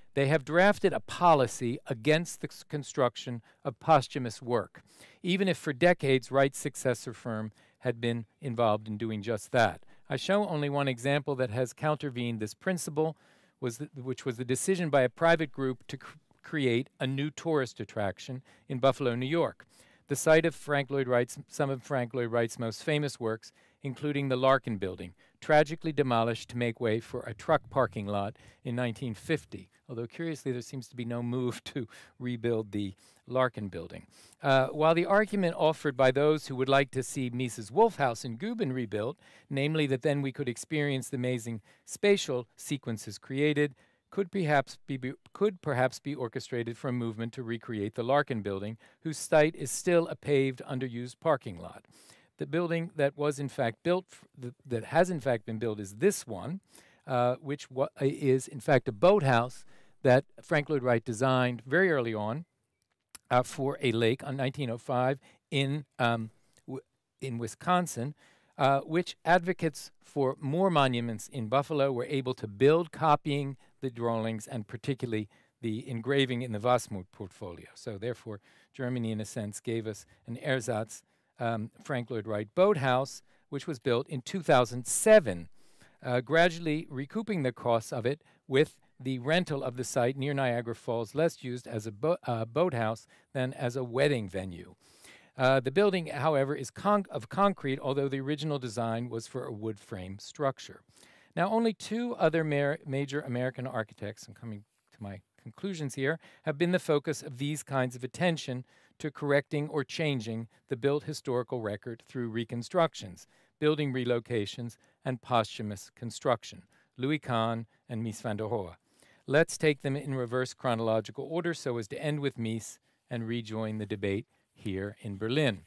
they have drafted a policy against the c- construction of posthumous work, even if for decades Wright's successor firm had been involved in doing just that. I show only one example that has countervened this principle, was the, which was the decision by a private group to cr- create a new tourist attraction in Buffalo, New York, the site of Frank Lloyd Wright's, some of Frank Lloyd Wright's most famous works, including the Larkin Building, tragically demolished to make way for a truck parking lot in nineteen fifty. Although curiously, there seems to be no move to rebuild the Larkin Building. Uh, while the argument offered by those who would like to see Mises Wolf House in Guben rebuilt, namely that then we could experience the amazing spatial sequences created, could perhaps be, be could perhaps be orchestrated for a movement to recreate the Larkin Building, whose site is still a paved, underused parking lot. The building that was in fact built, f- th- that has in fact been built, is this one, uh, which wa- is in fact a boathouse that Frank Lloyd Wright designed very early on uh, for a lake on nineteen oh five in um, w- in Wisconsin, uh, which advocates for more monuments in Buffalo were able to build, copying the drawings and particularly the engraving in the Wasmuth portfolio. So therefore, Germany, in a sense, gave us an ersatz um, Frank Lloyd Wright boathouse, which was built in two thousand seven, uh, gradually recouping the costs of it with the rental of the site near Niagara Falls, less used as a bo- uh, boathouse than as a wedding venue. Uh, the building, however, is con- of concrete, although the original design was for a wood frame structure. Now, only two other mar- major American architects, I'm coming to my conclusions here, have been the focus of these kinds of attention to correcting or changing the built historical record through reconstructions, building relocations, and posthumous construction: Louis Kahn and Mies van der Rohe. Let's take them in reverse chronological order so as to end with Mies and rejoin the debate here in Berlin.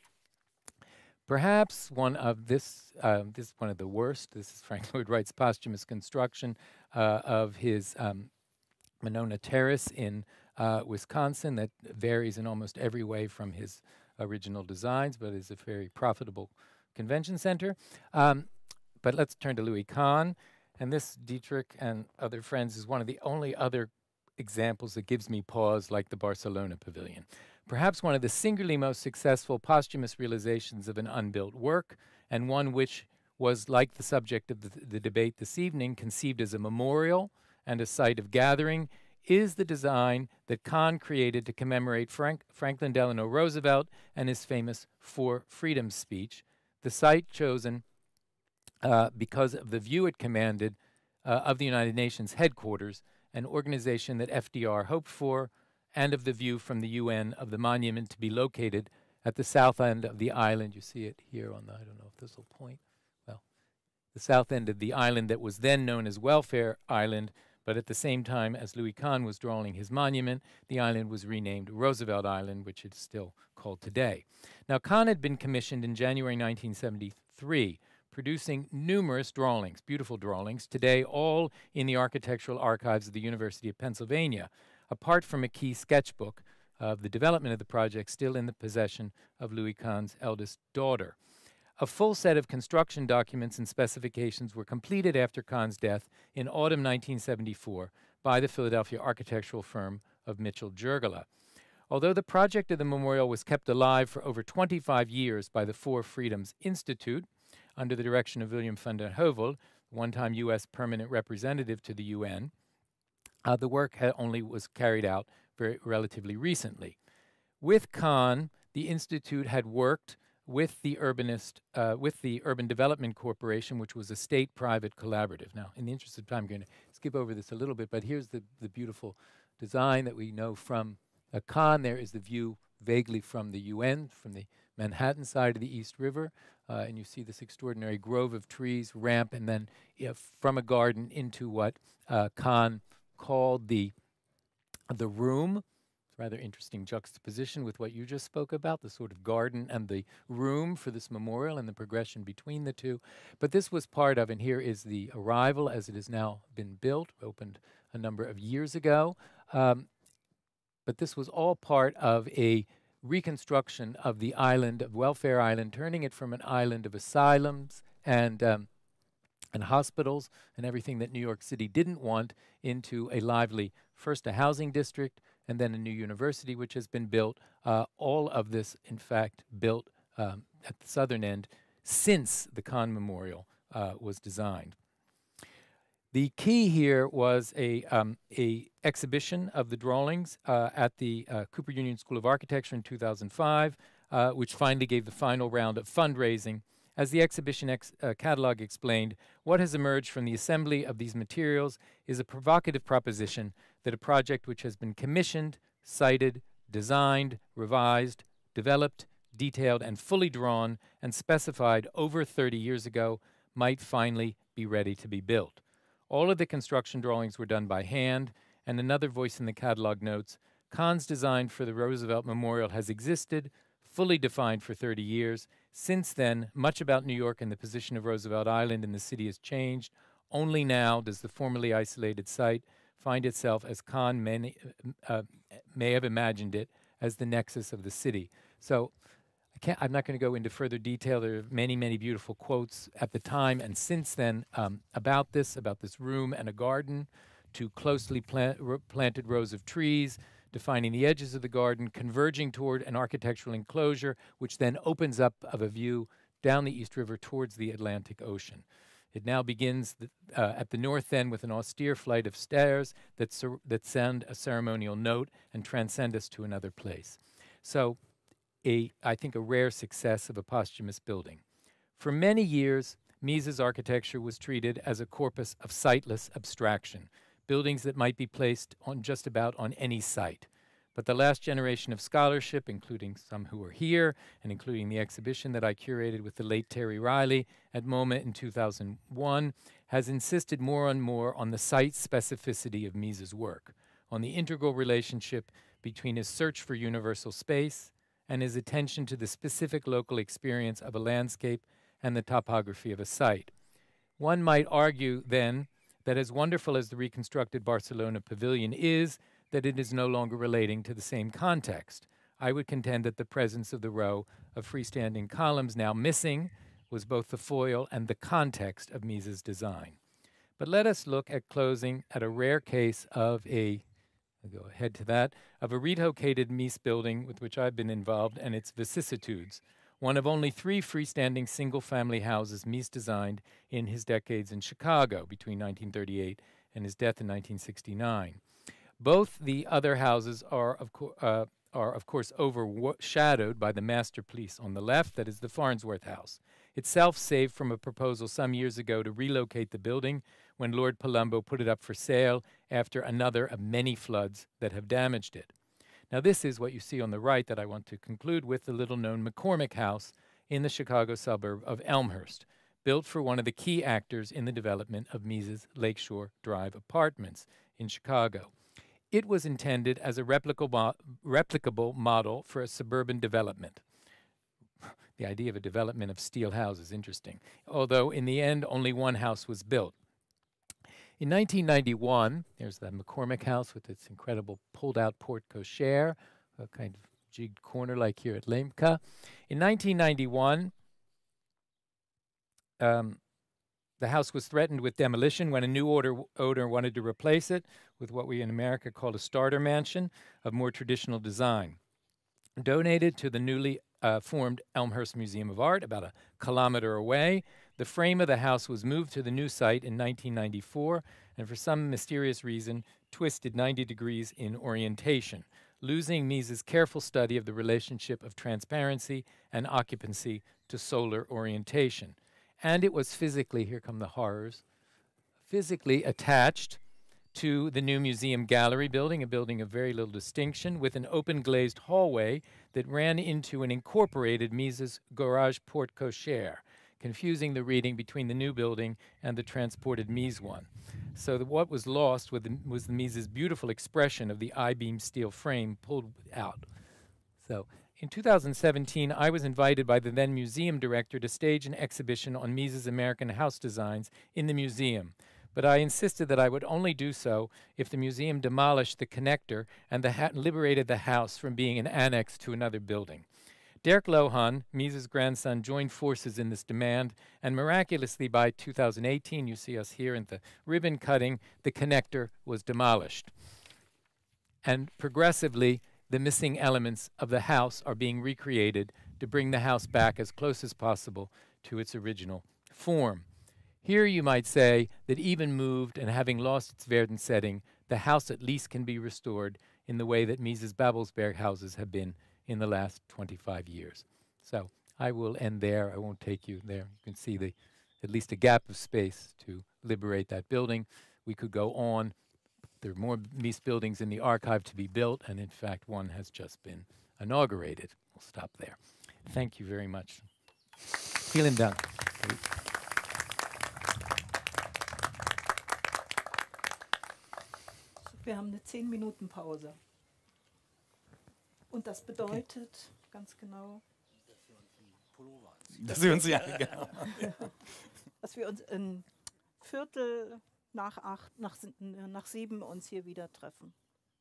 Perhaps one of this, uh, this is one of the worst. This is Frank Lloyd Wright's posthumous construction uh, of his um, Monona Terrace in uh, Wisconsin that varies in almost every way from his original designs, but is a very profitable convention center. Um, but let's turn to Louis Kahn. And this, Dietrich and other friends, is one of the only other examples that gives me pause, like the Barcelona Pavilion. Perhaps one of the singularly most successful posthumous realizations of an unbuilt work, and one which was, like the subject of the, the debate this evening, conceived as a memorial and a site of gathering, is the design that Kahn created to commemorate Frank, Franklin Delano Roosevelt and his famous For Freedom speech, the site chosen uh, because of the view it commanded uh, of the United Nations headquarters, an organization that F D R hoped for, and of the view from the U N of the monument to be located at the south end of the island. You see it here on the, I don't know if this will point, well, the south end of the island that was then known as Welfare Island, but at the same time as Louis Kahn was drawing his monument, the island was renamed Roosevelt Island, which it's still called today. Now, Kahn had been commissioned in January nineteen seventy-three, producing numerous drawings, beautiful drawings, today all in the architectural archives of the University of Pennsylvania, apart from a key sketchbook of the development of the project still in the possession of Louis Kahn's eldest daughter. A full set of construction documents and specifications were completed after Kahn's death in autumn nineteen seventy-four by the Philadelphia architectural firm of Mitchell Jergala. Although the project of the memorial was kept alive for over twenty-five years by the For Freedoms Institute, under the direction of William van der Heuvel, one-time U S permanent representative to the U N, uh, the work had only was carried out very relatively recently. With Kahn, the Institute had worked with the urbanist, uh, with the Urban Development Corporation, which was a state-private collaborative. Now, in the interest of time, I'm going to skip over this a little bit, but here's the, the beautiful design that we know from uh, Kahn. There is the view vaguely from the U N, from the Manhattan side of the East River, uh, and you see this extraordinary grove of trees, ramp, and then you know, from a garden into what uh, Kahn called the, the room. It's a rather interesting juxtaposition with what you just spoke about, the sort of garden and the room for this memorial and the progression between the two. But this was part of, and here is the arrival as it has now been built, opened a number of years ago. Um, but this was all part of a reconstruction of the island of Welfare Island, turning it from an island of asylums and um, and hospitals and everything that New York City didn't want into a lively, first a housing district and then a new university which has been built. Uh, all of this, in fact, built um, at the southern end since the Kahn Memorial uh, was designed. The key here was a, um, a exhibition of the drawings uh, at the uh, Cooper Union School of Architecture in two thousand five, uh, which finally gave the final round of fundraising. As the exhibition ex uh, catalog explained, what has emerged from the assembly of these materials is a provocative proposition that a project which has been commissioned, cited, designed, revised, developed, detailed, and fully drawn and specified over thirty years ago might finally be ready to be built. All of the construction drawings were done by hand, and another voice in the catalog notes, Kahn's design for the Roosevelt Memorial has existed, fully defined for thirty years. Since then, much about New York and the position of Roosevelt Island in the city has changed. Only now does the formerly isolated site find itself, as Kahn may, uh, may have imagined it, as the nexus of the city. So I can't, I'm not going to go into further detail. There are many, many beautiful quotes at the time and since then um, about this, about this room and a garden, to closely plant, planted rows of trees, defining the edges of the garden, converging toward an architectural enclosure, which then opens up of a view down the East River towards the Atlantic Ocean. It now begins the, uh, at the north end with an austere flight of stairs that, that send a ceremonial note and transcend us to another place. So, a, I think, a rare success of a posthumous building. For many years, Mises architecture was treated as a corpus of sightless abstraction, buildings that might be placed on just about on any site. But the last generation of scholarship, including some who are here, and including the exhibition that I curated with the late Terry Riley at MoMA in two thousand one, has insisted more and more on the site specificity of Mises' work, on the integral relationship between his search for universal space and his attention to the specific local experience of a landscape and the topography of a site. One might argue, then, that as wonderful as the reconstructed Barcelona pavilion is, that it is no longer relating to the same context. I would contend that the presence of the row of freestanding columns now missing was both the foil and the context of Mises' design. But let us look at closing at a rare case of a, I'll go ahead to that, of a relocated Mies building with which I've been involved and its vicissitudes, one of only three freestanding single-family houses Mies designed in his decades in Chicago between nineteen thirty-eight and his death in nineteen sixty-nine. Both the other houses are, of, co uh, are of course, overshadowed by the masterpiece on the left, that is the Farnsworth House, itself saved from a proposal some years ago to relocate the building when Lord Palumbo put it up for sale after another of many floods that have damaged it. Now this is what you see on the right that I want to conclude with, the little-known McCormick House in the Chicago suburb of Elmhurst, built for one of the key actors in the development of Mises' Lakeshore Drive apartments in Chicago. It was intended as a replicable, replicable model for a suburban development. The idea of a development of steel houses, interesting. Although in the end, only one house was built. In nineteen ninety-one, there's the McCormick House with its incredible pulled-out porte cochere, a kind of jigged corner like here at Lemke. In nineteen ninety-one, um, the house was threatened with demolition when a new order, owner wanted to replace it with what we in America call a starter mansion of more traditional design. Donated to the newly uh, formed Elmhurst Museum of Art, about a kilometer away, the frame of the house was moved to the new site in nineteen ninety-four and for some mysterious reason twisted ninety degrees in orientation, losing Mises' careful study of the relationship of transparency and occupancy to solar orientation. And it was physically, here come the horrors, physically attached to the new museum gallery building, a building of very little distinction, with an open glazed hallway that ran into an incorporated Mises garage porte cochere, confusing the reading between the new building and the transported Mies one. So that what was lost was the, was the Mises' beautiful expression of the I-beam steel frame pulled out. So in two thousand seventeen, I was invited by the then museum director to stage an exhibition on Mises' American house designs in the museum. But I insisted that I would only do so if the museum demolished the connector and the ha liberated the house from being an annex to another building. Dirk Lohan, Mises' grandson, joined forces in this demand, and miraculously by two thousand eighteen, you see us here in the ribbon cutting, the connector was demolished. And progressively, the missing elements of the house are being recreated to bring the house back as close as possible to its original form. Here you might say that even moved and having lost its Verden setting, the house at least can be restored in the way that Mises Babelsberg houses have been in the last twenty-five years. So I will end there. I won't take you there. You can see the at least a gap of space to liberate that building. We could go on. There are more Mies buildings in the archive to be built, and in fact, one has just been inaugurated. We'll stop there. Thank you very much. Vielen Dank. Wir haben eine zehn Minuten Pause. Und das bedeutet okay. ganz genau, dass wir uns ja, genau. dass wir uns in Viertel nach acht, nach, nach sieben uns hier wieder treffen.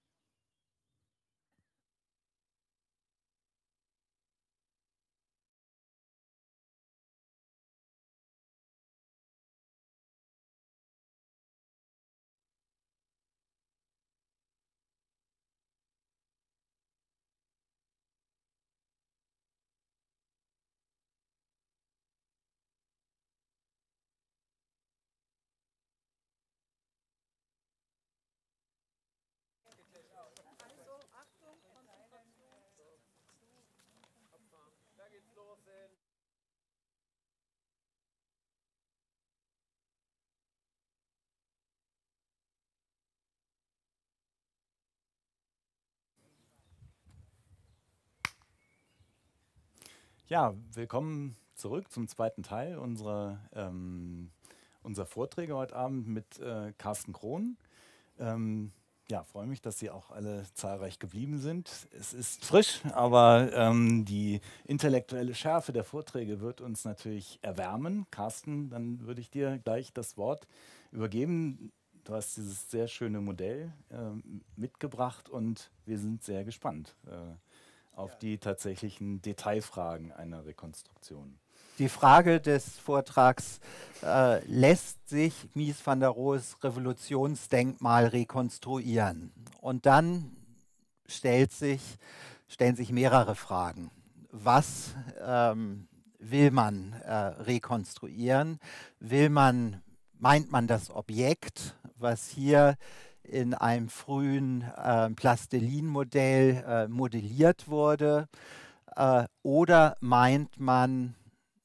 Ja, willkommen zurück zum zweiten Teil unserer, ähm, unserer Vorträge heute Abend mit äh, Carsten Krohn. Ähm, ja, freue mich, dass Sie auch alle zahlreich geblieben sind. Es ist frisch, aber ähm, die intellektuelle Schärfe der Vorträge wird uns natürlich erwärmen. Carsten, dann würde ich dir gleich das Wort übergeben. Du hast dieses sehr schöne Modell äh, mitgebracht und wir sind sehr gespannt äh, auf die tatsächlichen Detailfragen einer Rekonstruktion. Die Frage des Vortrags, äh, lässt sich Mies van der Rohes Revolutionsdenkmal rekonstruieren? Und dann stellt sich, stellen sich mehrere Fragen. Was ähm, will man äh, rekonstruieren? Will man, meint man das Objekt, was hier in einem frühen äh, Plastilin-Modell äh, modelliert wurde, äh, oder meint man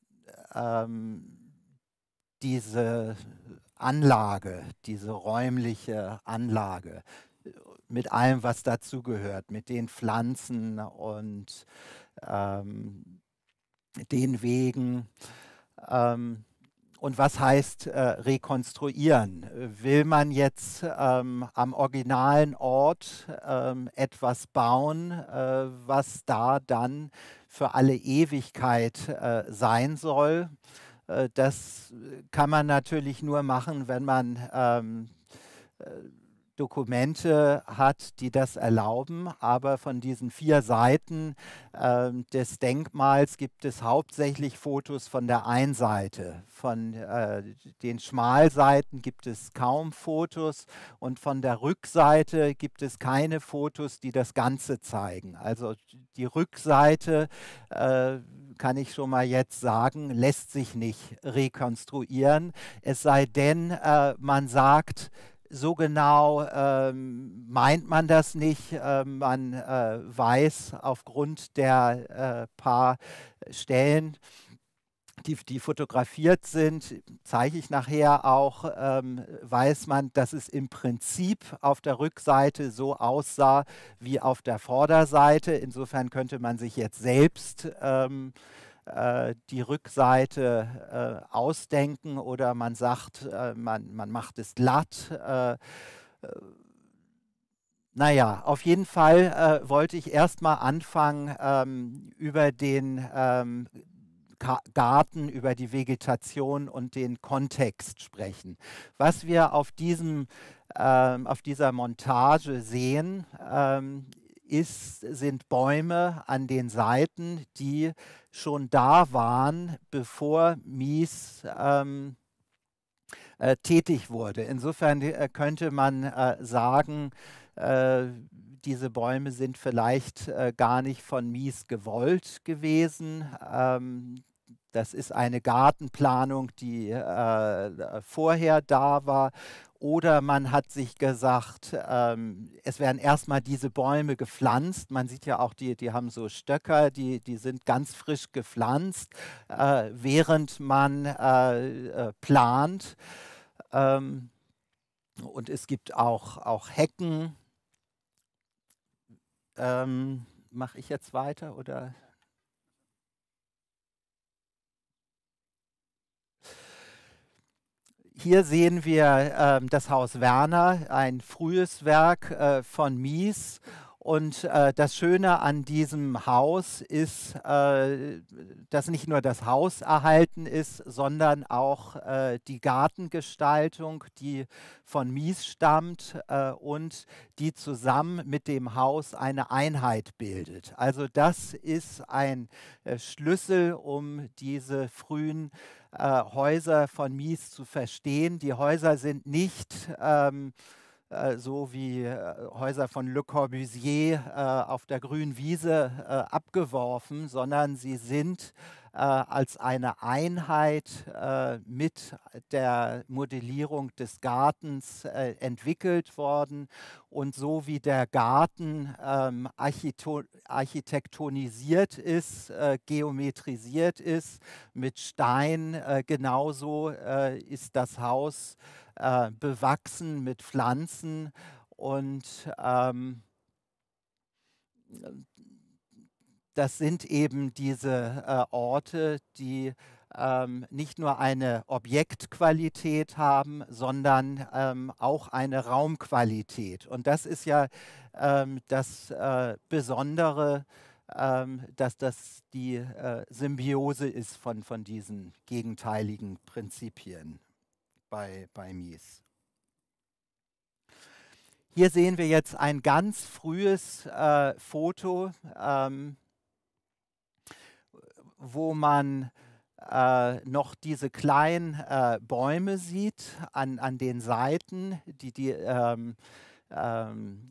ähm, diese Anlage, diese räumliche Anlage mit allem, was dazugehört, mit den Pflanzen und ähm, den Wegen. Ähm, Und was heißt äh, rekonstruieren? Will man jetzt ähm, am originalen Ort ähm, etwas bauen, äh, was da dann für alle Ewigkeit äh, sein soll? Äh, das kann man natürlich nur machen, wenn man ähm, äh, Dokumente hat, die das erlauben, aber von diesen vier Seiten äh, des Denkmals gibt es hauptsächlich Fotos von der einen Seite. Von äh, den Schmalseiten gibt es kaum Fotos und von der Rückseite gibt es keine Fotos, die das Ganze zeigen. Also die Rückseite, äh, kann ich schon mal jetzt sagen, lässt sich nicht rekonstruieren, es sei denn, äh, man sagt, so genau ähm, meint man das nicht. Äh, man äh, weiß aufgrund der äh, paar Stellen, die, die fotografiert sind, zeige ich nachher auch, ähm, weiß man, dass es im Prinzip auf der Rückseite so aussah wie auf der Vorderseite. Insofern könnte man sich jetzt selbst ähm, die Rückseite äh, ausdenken oder man sagt, äh, man, man macht es glatt. Äh, äh, naja, auf jeden Fall äh, wollte ich erstmal anfangen, ähm, über den ähm, Garten, über die Vegetation und den Kontext sprechen. Was wir auf, diesem, ähm, auf dieser Montage sehen, ähm, ist, sind Bäume an den Seiten, die schon da waren, bevor Mies ähm, äh, tätig wurde. Insofern äh, könnte man äh, sagen, äh, diese Bäume sind vielleicht äh, gar nicht von Mies gewollt gewesen. Ähm, das ist eine Gartenplanung, die äh, vorher da war. Oder man hat sich gesagt, ähm, es werden erstmal diese Bäume gepflanzt. Man sieht ja auch, die, die haben so Stöcker, die, die sind ganz frisch gepflanzt, äh, während man äh, äh, plant. Ähm, und es gibt auch, auch Hecken. Ähm, mache ich jetzt weiter oder? Hier sehen wir äh, das Haus Werner, ein frühes Werk äh, von Mies. Und äh, das Schöne an diesem Haus ist, äh, dass nicht nur das Haus erhalten ist, sondern auch äh, die Gartengestaltung, die von Mies stammt äh, und die zusammen mit dem Haus eine Einheit bildet. Also das ist ein äh, Schlüssel, um diese frühen äh, Häuser von Mies zu verstehen. Die Häuser sind nicht ähm, so wie äh, Häuser von Le Corbusier äh, auf der grünen Wiese äh, abgeworfen, sondern sie sind äh, als eine Einheit äh, mit der Modellierung des Gartens äh, entwickelt worden. Und so wie der Garten ähm, architektonisiert ist, äh, geometrisiert ist mit Stein, äh, genauso äh, ist das Haus Äh, bewachsen mit Pflanzen und ähm, das sind eben diese äh, Orte, die ähm, nicht nur eine Objektqualität haben, sondern ähm, auch eine Raumqualität. Und das ist ja ähm, das äh, Besondere, ähm, dass das die äh, Symbiose ist von, von diesen gegenteiligen Prinzipien. Bei, bei Mies. Hier sehen wir jetzt ein ganz frühes äh, Foto, ähm, wo man äh, noch diese kleinen äh, Bäume sieht an, an den Seiten, die, die ähm, ähm,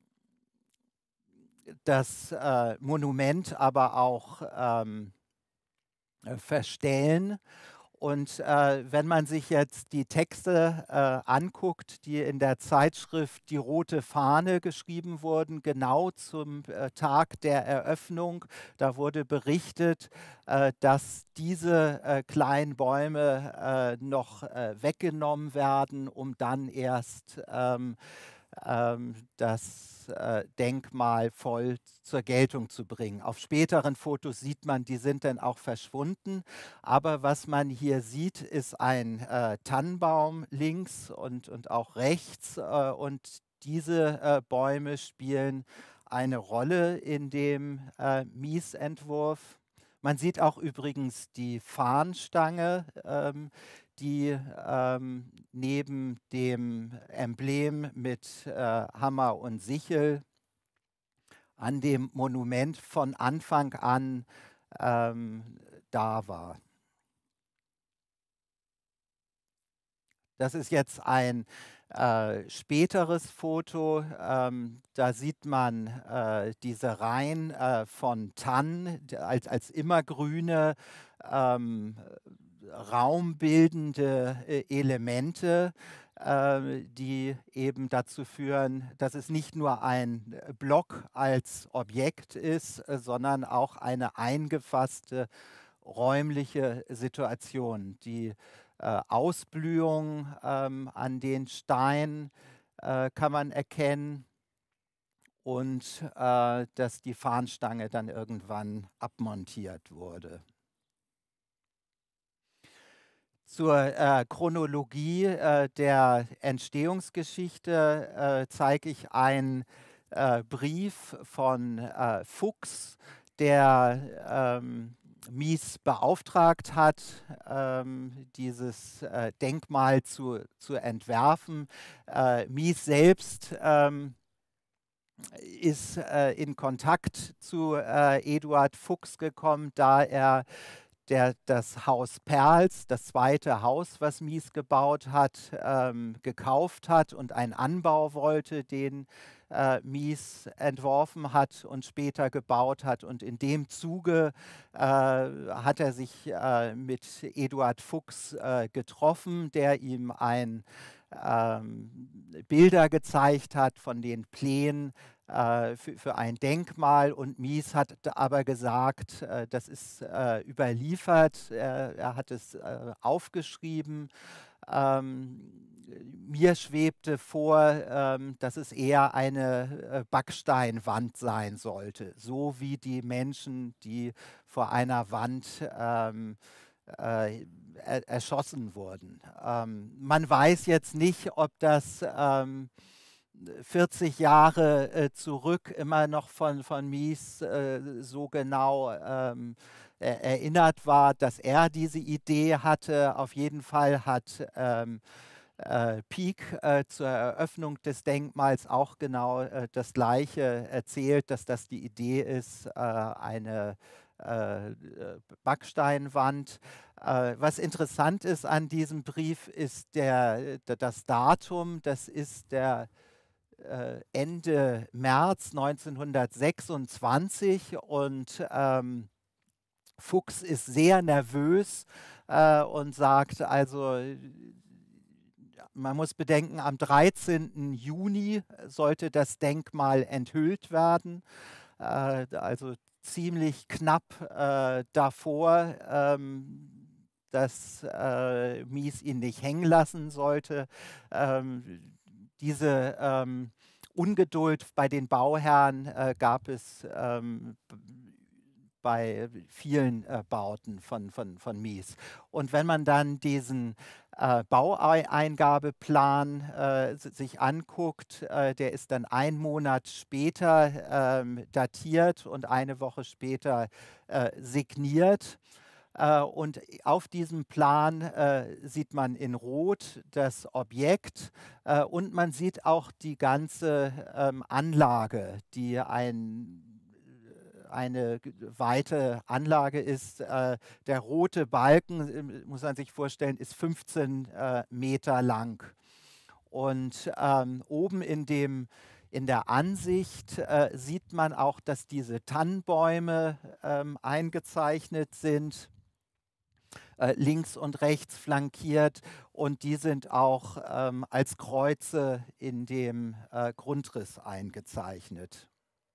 das äh, Monument aber auch ähm, verstellen. Und äh, wenn man sich jetzt die Texte äh, anguckt, die in der Zeitschrift Die Rote Fahne geschrieben wurden, genau zum äh, Tag der Eröffnung, da wurde berichtet, äh, dass diese äh, kleinen Bäume äh, noch äh, weggenommen werden, um dann erst ähm, ähm, das äh, Denkmal voll zur Geltung zu bringen. Auf späteren Fotos sieht man, die sind dann auch verschwunden. Aber was man hier sieht, ist ein äh, Tannenbaum links und, und auch rechts. Äh, und diese äh, Bäume spielen eine Rolle in dem äh, Mies-Entwurf. Man sieht auch übrigens die Fahnenstange, ähm, die ähm, neben dem Emblem mit äh, Hammer und Sichel an dem Monument von Anfang an ähm, da war. Das ist jetzt ein äh, späteres Foto. Ähm, da sieht man äh, diese Reihen äh, von Tannen als, als immergrüne ähm, raumbildende äh, Elemente, äh, die eben dazu führen, dass es nicht nur ein Block als Objekt ist, äh, sondern auch eine eingefasste räumliche Situation. Die äh, Ausblühung ähm, an den Steinen äh, kann man erkennen und äh, dass die Fahnenstange dann irgendwann abmontiert wurde. Zur äh, Chronologie äh, der Entstehungsgeschichte äh, zeige ich einen äh, Brief von äh, Fuchs, der ähm, Mies beauftragt hat, ähm, dieses äh, Denkmal zu, zu entwerfen. Äh, Mies selbst ähm, ist äh, in Kontakt zu äh, Eduard Fuchs gekommen, da er der, das Haus Perls, das zweite Haus, was Mies gebaut hat, ähm, gekauft hat und einen Anbau wollte, den äh, Mies entworfen hat und später gebaut hat. Und in dem Zuge äh, hat er sich äh, mit Eduard Fuchs äh, getroffen, der ihm ein ähm, Bilder gezeigt hat von den Plänen äh, für, für ein Denkmal, und Mies hat aber gesagt, äh, das ist äh, überliefert, er, er hat es äh, aufgeschrieben. Ähm, mir schwebte vor, ähm, dass es eher eine äh, Backsteinwand sein sollte, so wie die Menschen, die vor einer Wand ähm, äh, er, erschossen wurden. Ähm, man weiß jetzt nicht, ob das ähm, vierzig Jahre äh, zurück immer noch von, von Mies äh, so genau ähm, er, erinnert war, dass er diese Idee hatte. Auf jeden Fall hat ähm, äh, Pieck äh, zur Eröffnung des Denkmals auch genau äh, das Gleiche erzählt, dass das die Idee ist, äh, eine äh, Backsteinwand. Äh, was interessant ist an diesem Brief, ist der, das Datum. Das ist der äh, Ende März neunzehnhundertsechsundzwanzig, und ähm, Fuchs ist sehr nervös äh, und sagt, also man muss bedenken, am dreizehnten Juni sollte das Denkmal enthüllt werden, äh, also ziemlich knapp äh, davor, ähm, dass äh, Mies ihn nicht hängen lassen sollte. Ähm, diese ähm, Ungeduld bei den Bauherren äh, gab es ähm, bei vielen äh, Bauten von, von, von Mies. Und wenn man dann diesen äh, Baueingabeplan äh, sich anguckt, äh, der ist dann ein Monat später ähm, datiert und eine Woche später äh, signiert. Äh, und auf diesem Plan äh, sieht man in Rot das Objekt äh, und man sieht auch die ganze ähm, Anlage, die ein eine weite Anlage ist. Äh, der rote Balken, muss man sich vorstellen, ist fünfzehn äh, Meter lang. Und ähm, oben in, dem, in der Ansicht äh, sieht man auch, dass diese Tannenbäume ähm, eingezeichnet sind, äh, links und rechts flankiert, und die sind auch ähm, als Kreuze in dem äh, Grundriss eingezeichnet.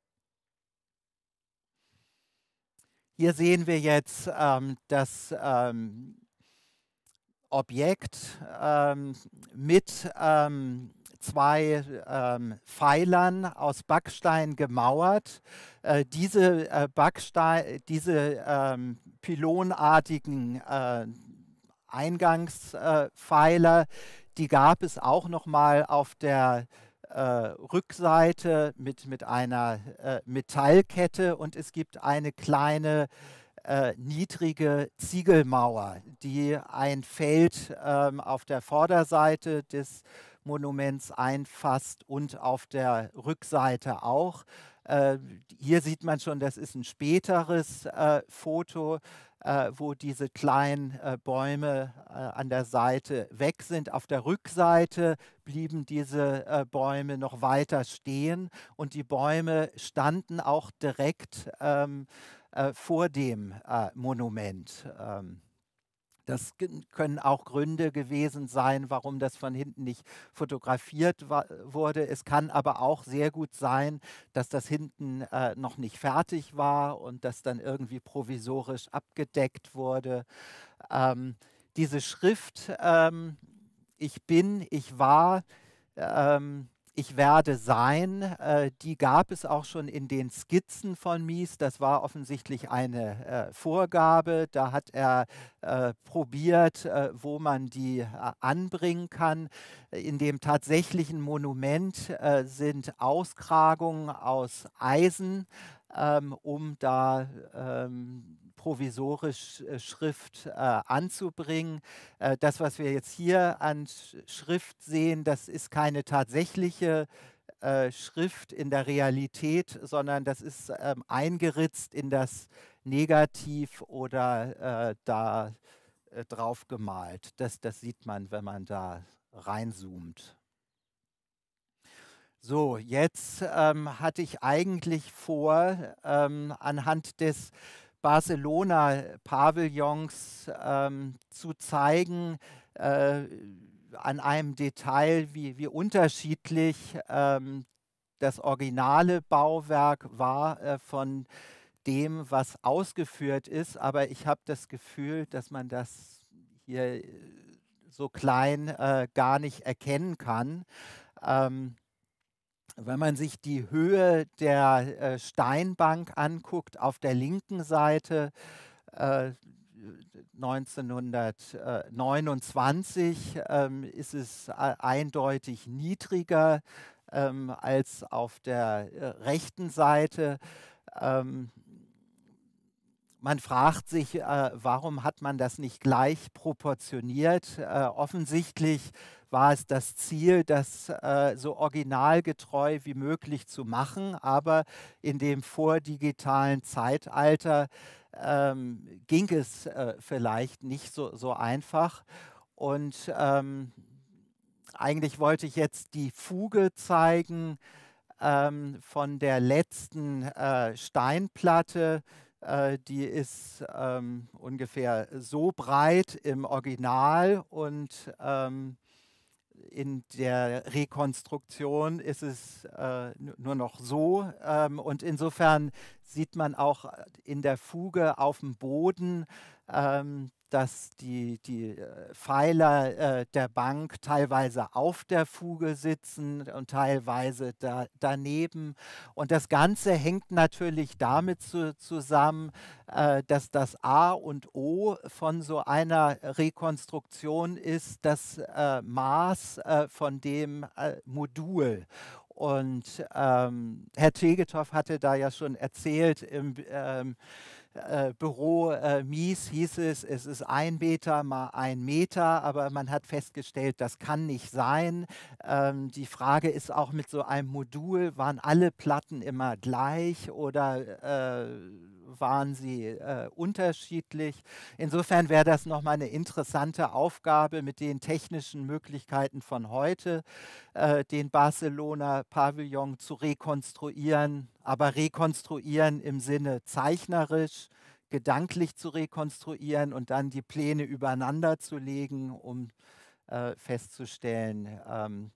Hier sehen wir jetzt ähm, das ähm, Objekt ähm, mit ähm, zwei ähm, Pfeilern aus Backstein gemauert. Äh, diese äh, Backstein, diese ähm, pylonartigen äh, Eingangspfeiler, die gab es auch noch mal auf der Äh, Rückseite mit, mit einer äh, Metallkette, und es gibt eine kleine äh, niedrige Ziegelmauer, die ein Feld ähm, auf der Vorderseite des Monuments einfasst und auf der Rückseite auch. Äh, hier sieht man schon, das ist ein späteres äh, Foto, äh, wo diese kleinen äh, Bäume äh, an der Seite weg sind. Auf der Rückseite blieben diese äh, Bäume noch weiter stehen, und die Bäume standen auch direkt ähm, äh, vor dem äh, Monument. Ähm, Das können auch Gründe gewesen sein, warum das von hinten nicht fotografiert wurde. Es kann aber auch sehr gut sein, dass das hinten äh, noch nicht fertig war und das dann irgendwie provisorisch abgedeckt wurde. Ähm, diese Schrift, ähm, ich bin, ich war, ähm, ich werde sein, äh, die gab es auch schon in den Skizzen von Mies. Das war offensichtlich eine äh, Vorgabe. Da hat er äh, probiert, äh, wo man die äh, anbringen kann. In dem tatsächlichen Monument äh, sind Auskragungen aus Eisen, ähm, um da ähm, provisorisch äh, Schrift äh, anzubringen. Äh, das, was wir jetzt hier an Sch Schrift sehen, das ist keine tatsächliche äh, Schrift in der Realität, sondern das ist ähm, eingeritzt in das Negativ oder äh, da äh, drauf gemalt. Das, das sieht man, wenn man da reinzoomt. So, jetzt ähm, hatte ich eigentlich vor, ähm, anhand des Barcelona-Pavillons ähm, zu zeigen, äh, an einem Detail, wie, wie unterschiedlich ähm, das originale Bauwerk war äh, von dem, was ausgeführt ist. Aber ich habe das Gefühl, dass man das hier so klein äh, gar nicht erkennen kann. Ähm, Wenn man sich die Höhe der äh, Steinbank anguckt, auf der linken Seite äh, neunzehnhundertneunundzwanzig ähm, ist es äh, eindeutig niedriger ähm, als auf der äh, rechten Seite. Ähm, Man fragt sich, äh, warum hat man das nicht gleich proportioniert? Äh, offensichtlich war es das Ziel, das äh, so originalgetreu wie möglich zu machen, aber in dem vordigitalen Zeitalter ähm, ging es äh, vielleicht nicht so, so einfach. Und ähm, eigentlich wollte ich jetzt die Fuge zeigen ähm, von der letzten äh, Steinplatte. Äh, die ist ähm, ungefähr so breit im Original und ähm, in der Rekonstruktion ist es äh, nur noch so. Ähm, und insofern sieht man auch in der Fuge auf dem Boden, ähm, dass die, die Pfeiler äh, der Bank teilweise auf der Fuge sitzen und teilweise da, daneben. Und das Ganze hängt natürlich damit zu, zusammen, äh, dass das A und O von so einer Rekonstruktion ist das äh, Maß äh, von dem äh, Modul. Und ähm, Herr Tegethoff hatte da ja schon erzählt, im ähm, äh, Büro äh, Mies hieß es, es ist ein Meter mal ein Meter, aber man hat festgestellt, das kann nicht sein. Ähm, die Frage ist auch mit so einem Modul, waren alle Platten immer gleich oder äh, waren sie äh, unterschiedlich? Insofern wäre das nochmal eine interessante Aufgabe mit den technischen Möglichkeiten von heute, äh, den Barcelona-Pavillon zu rekonstruieren, aber rekonstruieren im Sinne zeichnerisch, gedanklich zu rekonstruieren und dann die Pläne übereinander zu legen, um äh, festzustellen, ähm,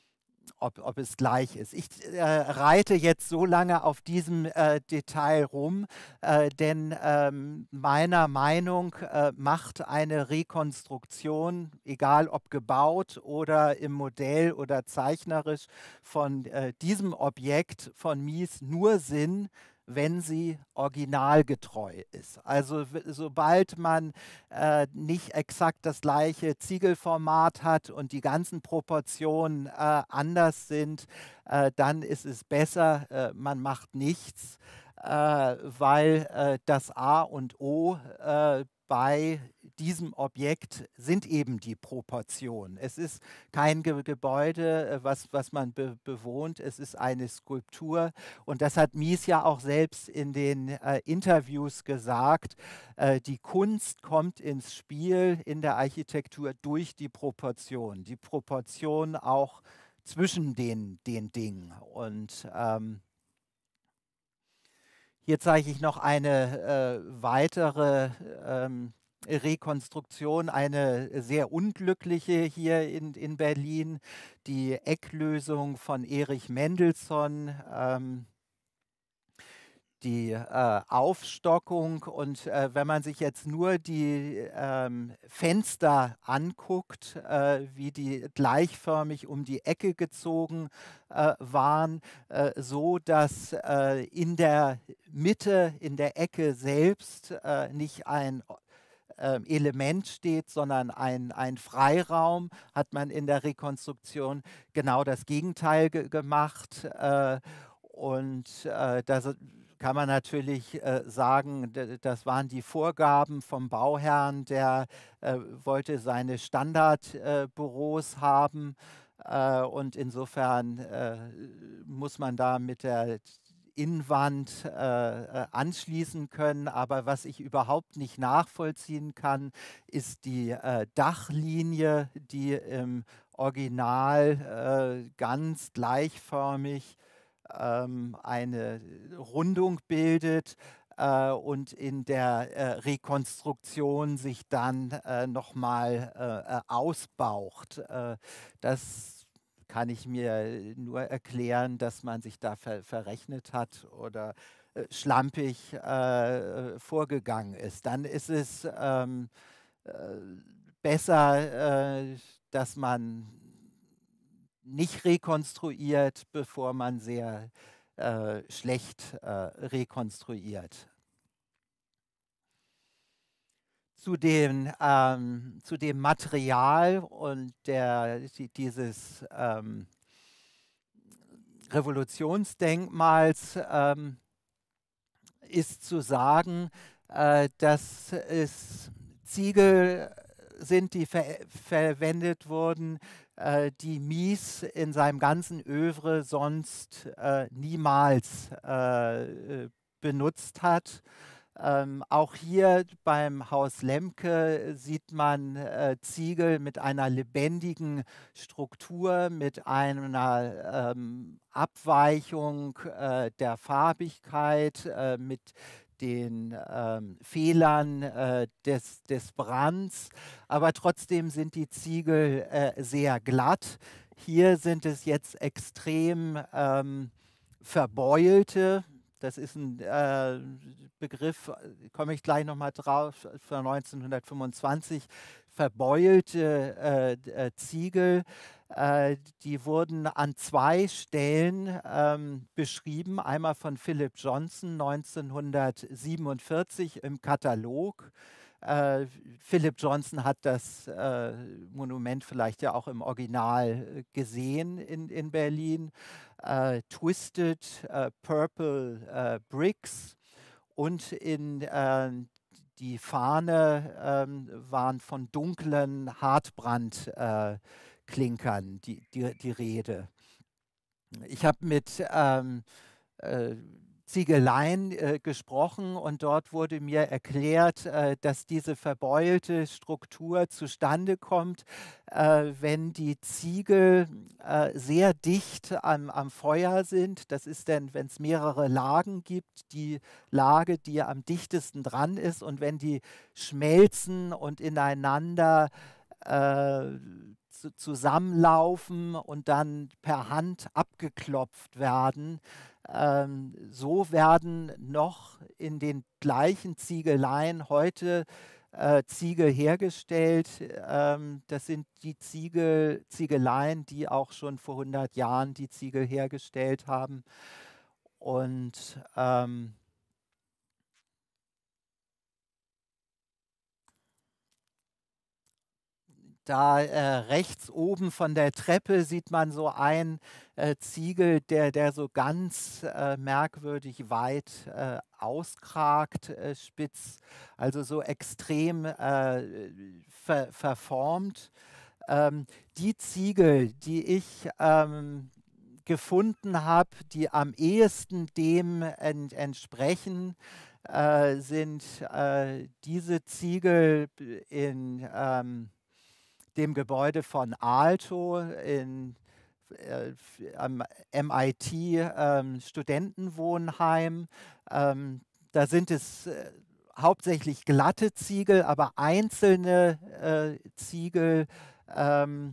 ob, ob es gleich ist. Ich äh, reite jetzt so lange auf diesem äh, Detail rum, äh, denn ähm, meiner Meinung äh, macht eine Rekonstruktion, egal ob gebaut oder im Modell oder zeichnerisch, von äh, diesem Objekt von Mies nur Sinn, wenn sie originalgetreu ist. Also sobald man äh, nicht exakt das gleiche Ziegelformat hat und die ganzen Proportionen äh, anders sind, äh, dann ist es besser, äh, man macht nichts, äh, weil äh, das A und O äh, bei diesem Objekt sind eben die Proportionen. Es ist kein Ge Gebäude, was, was man be bewohnt, es ist eine Skulptur. Und das hat Mies ja auch selbst in den äh, Interviews gesagt. Äh, die Kunst kommt ins Spiel in der Architektur durch die Proportion. Die Proportion auch zwischen den, den Dingen. Und ähm, hier zeige ich noch eine äh, weitere ähm, Rekonstruktion, eine sehr unglückliche hier in, in Berlin, die Ecklösung von Erich Mendelssohn, ähm, die äh, Aufstockung. Und äh, wenn man sich jetzt nur die ähm, Fenster anguckt, äh, wie die gleichförmig um die Ecke gezogen äh, waren, äh, so dass äh, in der Mitte, in der Ecke selbst äh, nicht ein äh, Element steht, sondern ein, ein Freiraum, hat man in der Rekonstruktion genau das Gegenteil ge gemacht. Äh, und äh, das kann man natürlich äh, sagen, das waren die Vorgaben vom Bauherrn, der äh, wollte seine Standardbüros äh, haben. Äh, und insofern äh, muss man da mit der Innenwand äh, anschließen können. Aber was ich überhaupt nicht nachvollziehen kann, ist die äh, Dachlinie, die im Original äh, ganz gleichförmig ähm, eine Rundung bildet äh, und in der äh, Rekonstruktion sich dann äh, nochmal äh, ausbaucht. Äh, das kann ich mir nur erklären, dass man sich da ver verrechnet hat oder äh, schlampig äh, vorgegangen ist. Dann ist es ähm, äh, besser, äh, dass man nicht rekonstruiert, bevor man sehr äh, schlecht äh, rekonstruiert. Zu, den, ähm, zu dem Material und der, die, dieses ähm, Revolutionsdenkmals ähm, ist zu sagen, äh, dass es Ziegel sind, die ver verwendet wurden, äh, die Mies in seinem ganzen Œuvre sonst äh, niemals äh, benutzt hat. Ähm, auch hier beim Haus Lemke sieht man äh, Ziegel mit einer lebendigen Struktur, mit einer ähm, Abweichung äh, der Farbigkeit, äh, mit den ähm, Fehlern äh, des, des Brands, aber trotzdem sind die Ziegel äh, sehr glatt. Hier sind es jetzt extrem ähm, verbeulte. Das ist ein äh, Begriff, komme ich gleich nochmal drauf, von neunzehnhundertfünfundzwanzig, verbeulte äh, äh, Ziegel. Äh, die wurden an zwei Stellen ähm, beschrieben, einmal von Philip Johnson neunzehnhundertsiebenundvierzig im Katalog. Äh, Philip Johnson hat das äh, Monument vielleicht ja auch im Original gesehen in, in Berlin. Äh, Twisted äh, Purple äh, Bricks und in äh, die Fahne äh, waren von dunklen Hartbrandklinkern äh, die, die, die Rede. Ich habe mit ähm, äh, Ziegeleien äh, gesprochen und dort wurde mir erklärt, äh, dass diese verbeulte Struktur zustande kommt, äh, wenn die Ziegel äh, sehr dicht am, am Feuer sind. Das ist dann, wenn es mehrere Lagen gibt, die Lage, die am dichtesten dran ist, und wenn die schmelzen und ineinander äh, zu, zusammenlaufen und dann per Hand abgeklopft werden, Ähm, so werden noch in den gleichen Ziegeleien heute äh, Ziegel hergestellt. Ähm, das sind die Ziegel, Ziegeleien, die auch schon vor hundert Jahren die Ziegel hergestellt haben. Und ähm, da äh, rechts oben von der Treppe sieht man so einen äh, Ziegel, der, der so ganz äh, merkwürdig weit äh, auskragt, äh, spitz, also so extrem äh, ver verformt. Ähm, die Ziegel, die ich ähm, gefunden habe, die am ehesten dem ent entsprechen, äh, sind äh, diese Ziegel in ähm, dem Gebäude von Aalto in, äh, am M I T ähm, Studentenwohnheim. Ähm, da sind es äh, hauptsächlich glatte Ziegel, aber einzelne äh, Ziegel ähm,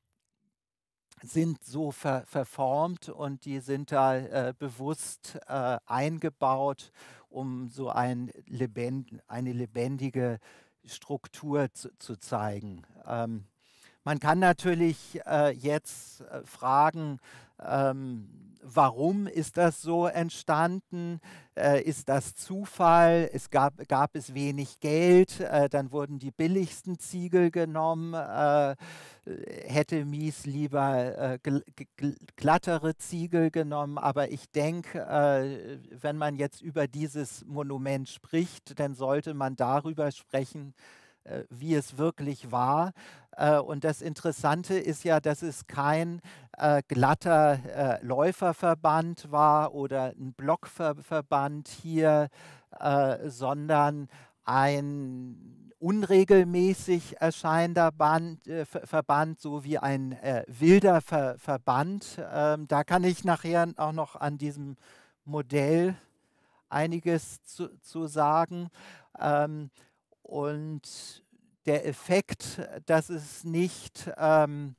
sind so ver verformt und die sind da äh, bewusst äh, eingebaut, um so ein lebend eine lebendige Struktur zu, zu zeigen. Ähm, man kann natürlich äh, jetzt äh, fragen, ähm, warum ist das so entstanden? Äh, ist das Zufall? Es gab, gab es wenig Geld, äh, dann wurden die billigsten Ziegel genommen. Äh, hätte Mies lieber äh, glattere Ziegel genommen. Aber ich denke, äh, wenn man jetzt über dieses Monument spricht, dann sollte man darüber sprechen, äh, wie es wirklich war. Äh, und das Interessante ist ja, dass es kein äh, glatter äh, Läuferverband war oder ein Blockverband hier, äh, sondern ein unregelmäßig erscheinender Band, äh, Verband, so wie ein äh, wilder Ver Verband. Ähm, da kann ich nachher auch noch an diesem Modell einiges zu, zu sagen. Ähm, und der Effekt, dass es nicht ähm,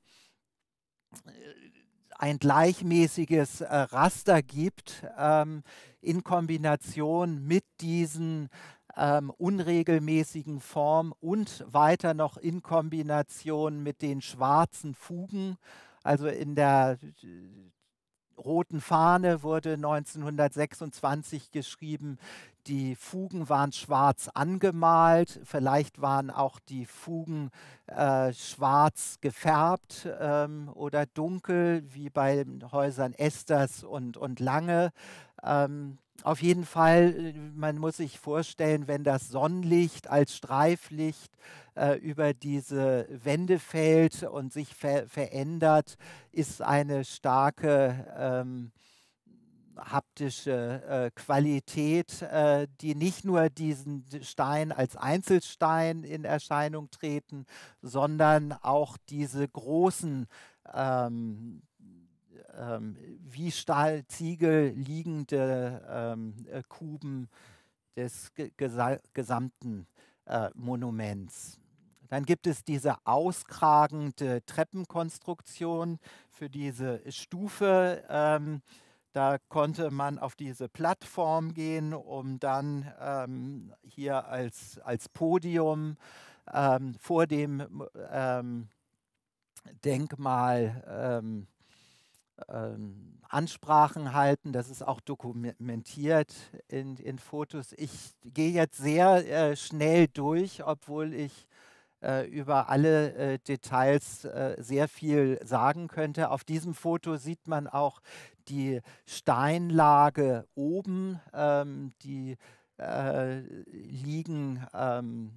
ein gleichmäßiges äh, Raster gibt, ähm, in Kombination mit diesen ähm, unregelmäßigen Formen und weiter noch in Kombination mit den schwarzen Fugen. Also in der roten Fahne wurde neunzehnhundertsechsundzwanzig geschrieben, die Fugen waren schwarz angemalt, vielleicht waren auch die Fugen äh, schwarz gefärbt ähm, oder dunkel, wie bei den Häusern Esters und, und Lange. Ähm, auf jeden Fall, man muss sich vorstellen, wenn das Sonnenlicht als Streiflicht äh, über diese Wände fällt und sich ver verändert, ist eine starke ähm, haptische äh, Qualität, äh, die nicht nur diesen Stein als Einzelstein in Erscheinung treten, sondern auch diese großen ähm, ähm, wie Stahlziegel liegende ähm, äh, Kuben des ge gesamten äh, Monuments. Dann gibt es diese auskragende Treppenkonstruktion für diese Stufe. Ähm, da konnte man auf diese Plattform gehen, um dann ähm, hier als, als Podium ähm, vor dem ähm, Denkmal ähm, ähm, Ansprachen halten. Das ist auch dokumentiert in, in Fotos. Ich gehe jetzt sehr äh, schnell durch, obwohl ich äh, über alle äh, Details äh, sehr viel sagen könnte. Auf diesem Foto sieht man auch die Steinlage oben, ähm, die äh, liegen ähm,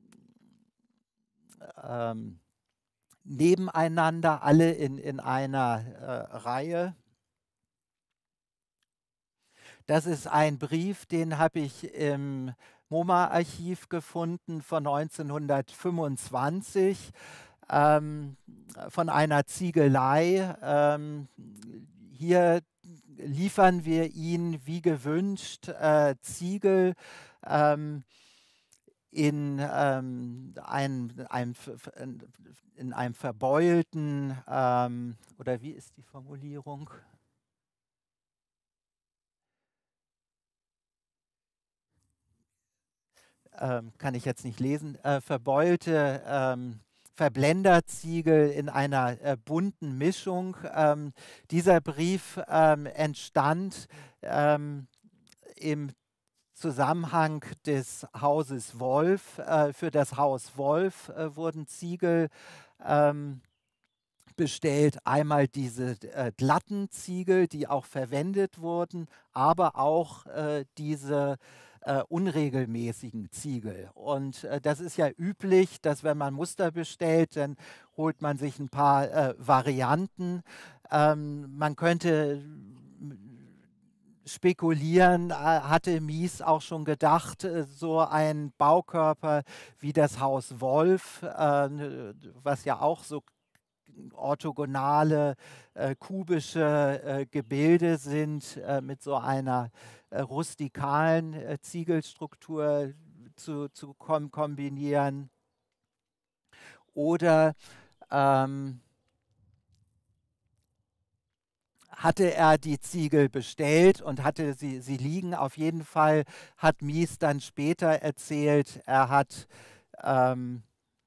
ähm, nebeneinander, alle in, in einer äh, Reihe. Das ist ein Brief, den habe ich im MoMA-Archiv gefunden von neunzehnhundertfünfundzwanzig, ähm, von einer Ziegelei. Ähm, hier liefern wir ihn wie gewünscht äh, Ziegel ähm, in, ähm, einem, einem, in einem verbeulten, ähm, oder wie ist die Formulierung? Ähm, kann ich jetzt nicht lesen, äh, verbeulte ähm, Verblenderziegel in einer äh, bunten Mischung. Ähm, dieser Brief ähm, entstand ähm, im Zusammenhang des Hauses Wolf. Äh, für das Haus Wolf äh, wurden Ziegel ähm, bestellt. Einmal diese äh, glatten Ziegel, die auch verwendet wurden, aber auch äh, diese äh, unregelmäßigen Ziegel. Und äh, das ist ja üblich, dass wenn man Muster bestellt, dann holt man sich ein paar äh, Varianten. Ähm, man könnte spekulieren, äh, hatte Mies auch schon gedacht, äh, so ein Baukörper wie das Haus Wolf, äh, was ja auch so orthogonale, äh, kubische äh, Gebilde sind, äh, mit so einer äh, rustikalen äh, Ziegelstruktur zu, zu kom kombinieren. Oder ähm, hatte er die Ziegel bestellt und hatte sie, sie liegen. Auf jeden Fall hat Mies dann später erzählt, er hat ähm,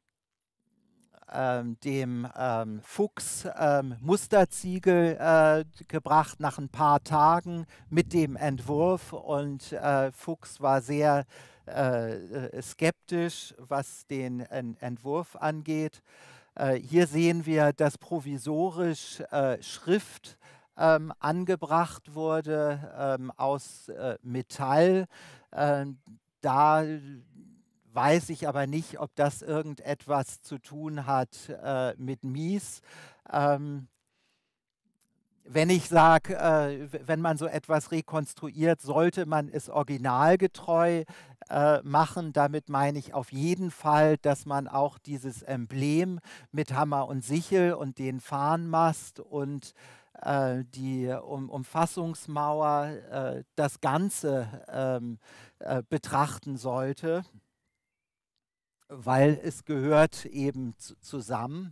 ähm, dem ähm, Fuchs ähm, Musterziegel äh, gebracht nach ein paar Tagen mit dem Entwurf, und äh, Fuchs war sehr äh, skeptisch, was den en Entwurf angeht. Äh, hier sehen wir, dass provisorisch äh, Schrift ähm, angebracht wurde ähm, aus äh, Metall. Äh, da weiß ich aber nicht, ob das irgendetwas zu tun hat äh, mit Mies. Ähm, wenn ich sage, äh, wenn man so etwas rekonstruiert, sollte man es originalgetreu äh, machen. Damit meine ich auf jeden Fall, dass man auch dieses Emblem mit Hammer und Sichel und den Fahnenmast und äh, die um, Umfassungsmauer, äh, das Ganze ähm, äh, betrachten sollte, weil es gehört eben zusammen.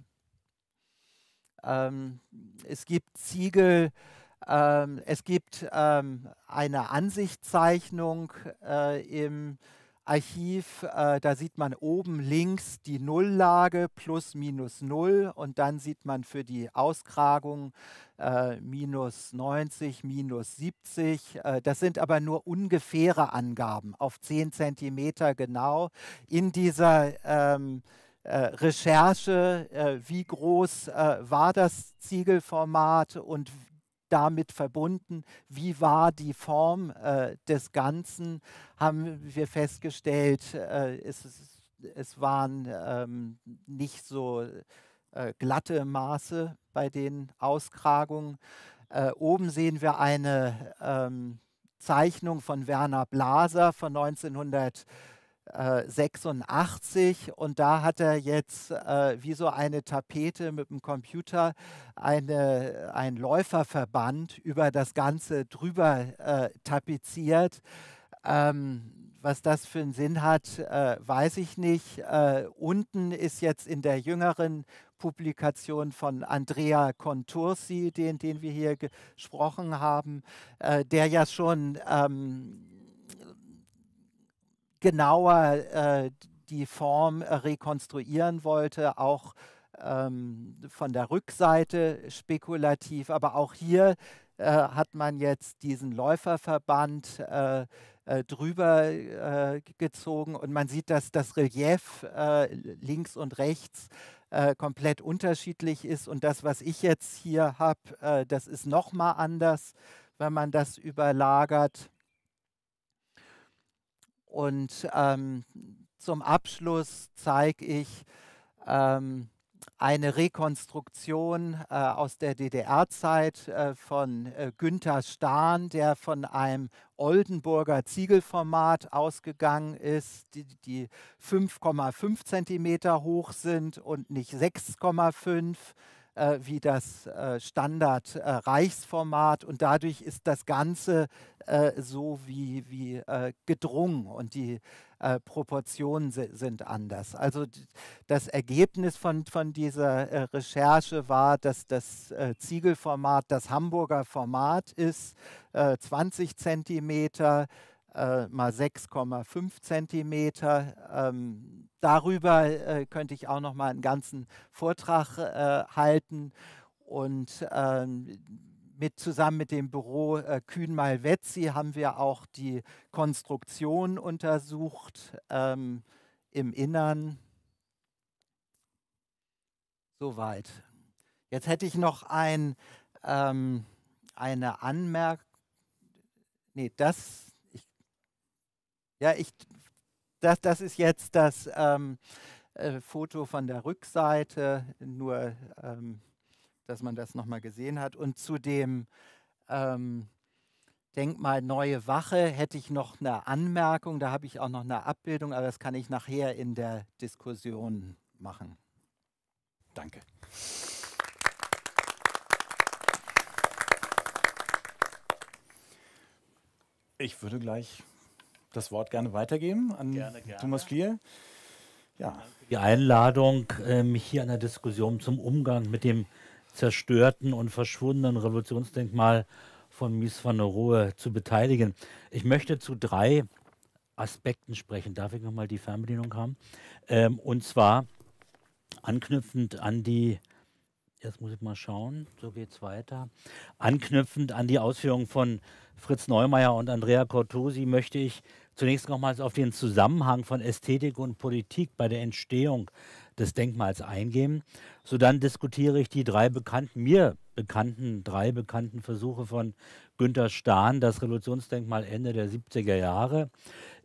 Ähm, es gibt Ziegel, ähm, es gibt ähm, eine Ansichtszeichnung äh, im Archiv, äh, da sieht man oben links die Nulllage plus minus null und dann sieht man für die Auskragung äh, minus neunzig, minus siebzig. Äh, das sind aber nur ungefähre Angaben auf zehn Zentimeter genau. In dieser ähm, Äh, Recherche, äh, wie groß äh, war das Ziegelformat und damit verbunden, wie war die Form äh, des Ganzen, haben wir festgestellt, äh, es, es waren ähm, nicht so äh, glatte Maße bei den Auskragungen. Äh, oben sehen wir eine ähm, Zeichnung von Werner Blaser von neunzehnhundertsechsundachtzig und da hat er jetzt äh, wie so eine Tapete mit dem Computer eine, ein Läuferverband über das Ganze drüber äh, tapeziert. Ähm, was das für einen Sinn hat, äh, weiß ich nicht. Äh, unten ist jetzt in der jüngeren Publikation von Andrea Contursi, den, den wir hier gesprochen haben, äh, der ja schon ähm, genauer äh, die Form äh, rekonstruieren wollte, auch ähm, von der Rückseite spekulativ. Aber auch hier äh, hat man jetzt diesen Läuferverband äh, äh, drüber äh, gezogen und man sieht, dass das Relief äh, links und rechts äh, komplett unterschiedlich ist. Und das, was ich jetzt hier habe, äh, das ist nochmal anders, wenn man das überlagert. Und ähm, zum Abschluss zeige ich ähm, eine Rekonstruktion äh, aus der D D R-Zeit äh, von äh, Günther Stahn, der von einem Oldenburger Ziegelformat ausgegangen ist, die, die fünf Komma fünf Zentimeter hoch sind und nicht sechs Komma fünf. Äh, wie das äh, Standard-Reichsformat äh, und dadurch ist das Ganze äh, so wie, wie äh, gedrungen und die äh, Proportionen si sind anders. Also das Ergebnis von, von dieser äh, Recherche war, dass das äh, Ziegelformat das Hamburger Format ist, äh, zwanzig Zentimeter äh, mal sechs Komma fünf Zentimeter. Ähm, darüber äh, könnte ich auch noch mal einen ganzen Vortrag äh, halten und ähm, mit, zusammen mit dem Büro äh, Kühn-Malvezzi haben wir auch die Konstruktion untersucht ähm, im Innern. Soweit. Jetzt hätte ich noch ein, ähm, eine Anmerkung. Nee, das Ja, ich, das, das ist jetzt das ähm, äh, Foto von der Rückseite, nur, ähm, dass man das nochmal gesehen hat. Und zu dem ähm, Denkmal Neue Wache hätte ich noch eine Anmerkung, da habe ich auch noch eine Abbildung, aber das kann ich nachher in der Diskussion machen. Danke. Ich würde gleich das Wort gerne weitergeben an gerne, gerne. Thomas Flier. Ja. Die Einladung, mich hier an der Diskussion zum Umgang mit dem zerstörten und verschwundenen Revolutionsdenkmal von Mies van der Rohe zu beteiligen. Ich möchte zu drei Aspekten sprechen. Darf ich nochmal die Fernbedienung haben? Ähm, und zwar anknüpfend an die, jetzt muss ich mal schauen, so geht es weiter, anknüpfend an die Ausführungen von Fritz Neumeier und Andrea Contursi möchte ich zunächst nochmals auf den Zusammenhang von Ästhetik und Politik bei der Entstehung des Denkmals eingehen. Sodann diskutiere ich die drei bekannten, mir bekannten, drei bekannten Versuche von Günther Stahn, das Revolutionsdenkmal Ende der siebziger Jahre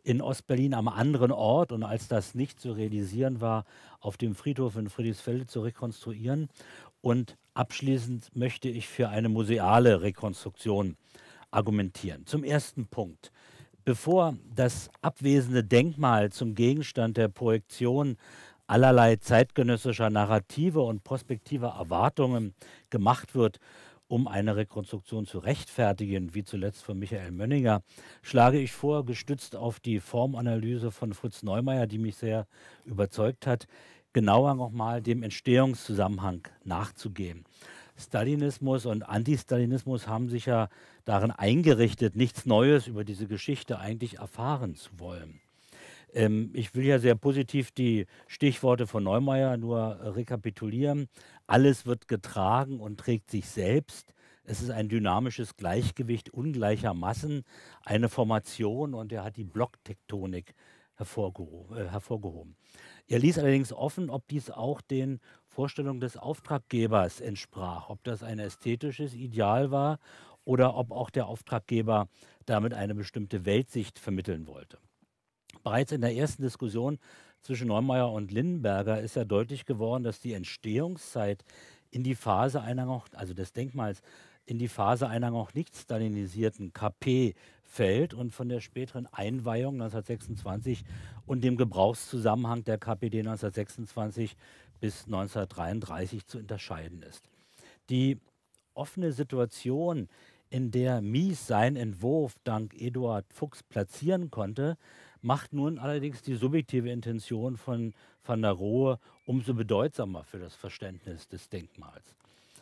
in Ostberlin am anderen Ort und als das nicht zu realisieren war, auf dem Friedhof in Friedrichsfelde zu rekonstruieren. Und abschließend möchte ich für eine museale Rekonstruktion argumentieren. Zum ersten Punkt. Bevor das abwesende Denkmal zum Gegenstand der Projektion allerlei zeitgenössischer Narrative und prospektiver Erwartungen gemacht wird, um eine Rekonstruktion zu rechtfertigen, wie zuletzt von Michael Mönninger, schlage ich vor, gestützt auf die Formanalyse von Fritz Neumeier, die mich sehr überzeugt hat, genauer nochmal dem Entstehungszusammenhang nachzugehen. Stalinismus und Antistalinismus haben sich ja darin eingerichtet, nichts Neues über diese Geschichte eigentlich erfahren zu wollen. Ähm, ich will ja sehr positiv die Stichworte von Neumeier nur äh, rekapitulieren. Alles wird getragen und trägt sich selbst. Es ist ein dynamisches Gleichgewicht ungleicher Massen, eine Formation, und er hat die Blocktektonik hervorgeho äh, hervorgehoben. Er ließ allerdings offen, ob dies auch den Vorstellungen des Auftraggebers entsprach, ob das ein ästhetisches Ideal war oder ob auch der Auftraggeber damit eine bestimmte Weltsicht vermitteln wollte. Bereits in der ersten Diskussion zwischen Neumeier und Lindenberger ist ja deutlich geworden, dass die Entstehungszeit in die Phase einer noch, also des Denkmals, in die Phase einer noch nicht stalinisierten K P fällt und von der späteren Einweihung neunzehnhundertsechsundzwanzig und dem Gebrauchszusammenhang der K P D neunzehnhundertsechsundzwanzig bis neunzehnhundertdreiunddreißig zu unterscheiden ist. Die offene Situation, in der Mies seinen Entwurf dank Eduard Fuchs platzieren konnte, macht nun allerdings die subjektive Intention von van der Rohe umso bedeutsamer für das Verständnis des Denkmals.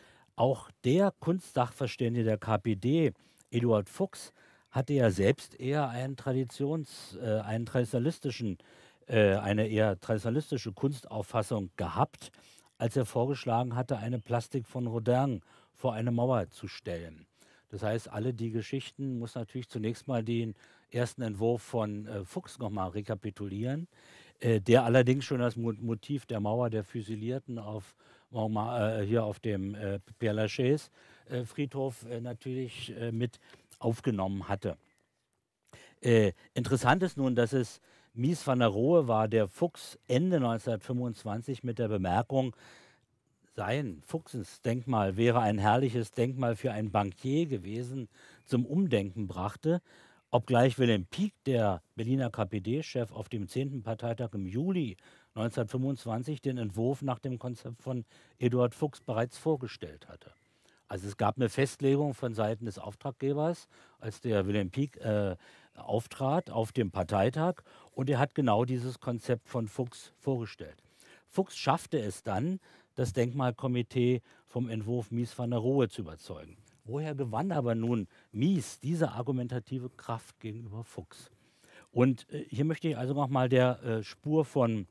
Auch der Kunstsachverständige der K P D, Eduard Fuchs, hatte ja selbst eher einen Traditions, äh, einen traditionalistischen, äh, eine eher traditionalistische Kunstauffassung gehabt, als er vorgeschlagen hatte, eine Plastik von Rodin vor eine Mauer zu stellen. Das heißt, alle die Geschichten muss natürlich zunächst mal den ersten Entwurf von äh, Fuchs nochmal rekapitulieren, äh, der allerdings schon das Mo Motiv der Mauer der Fusilierten auf äh, hier auf dem äh, Père Lachaise äh, Friedhof äh, natürlich äh, mit aufgenommen hatte. Äh, interessant ist nun, dass es Mies van der Rohe war, der Fuchs Ende neunzehnhundertfünfundzwanzig mit der Bemerkung, sein Fuchsens Denkmal wäre ein herrliches Denkmal für einen Bankier gewesen, zum Umdenken brachte, obgleich Wilhelm Pieck, der Berliner K P D-Chef, auf dem zehnten Parteitag im Juli neunzehnhundertfünfundzwanzig den Entwurf nach dem Konzept von Eduard Fuchs bereits vorgestellt hatte. Also es gab eine Festlegung von Seiten des Auftraggebers, als der Wilhelm Pieck äh, auftrat auf dem Parteitag, und er hat genau dieses Konzept von Fuchs vorgestellt. Fuchs schaffte es dann, das Denkmalkomitee vom Entwurf Mies van der Rohe zu überzeugen. Woher gewann aber nun Mies diese argumentative Kraft gegenüber Fuchs? Und äh, hier möchte ich also nochmal der äh, Spur von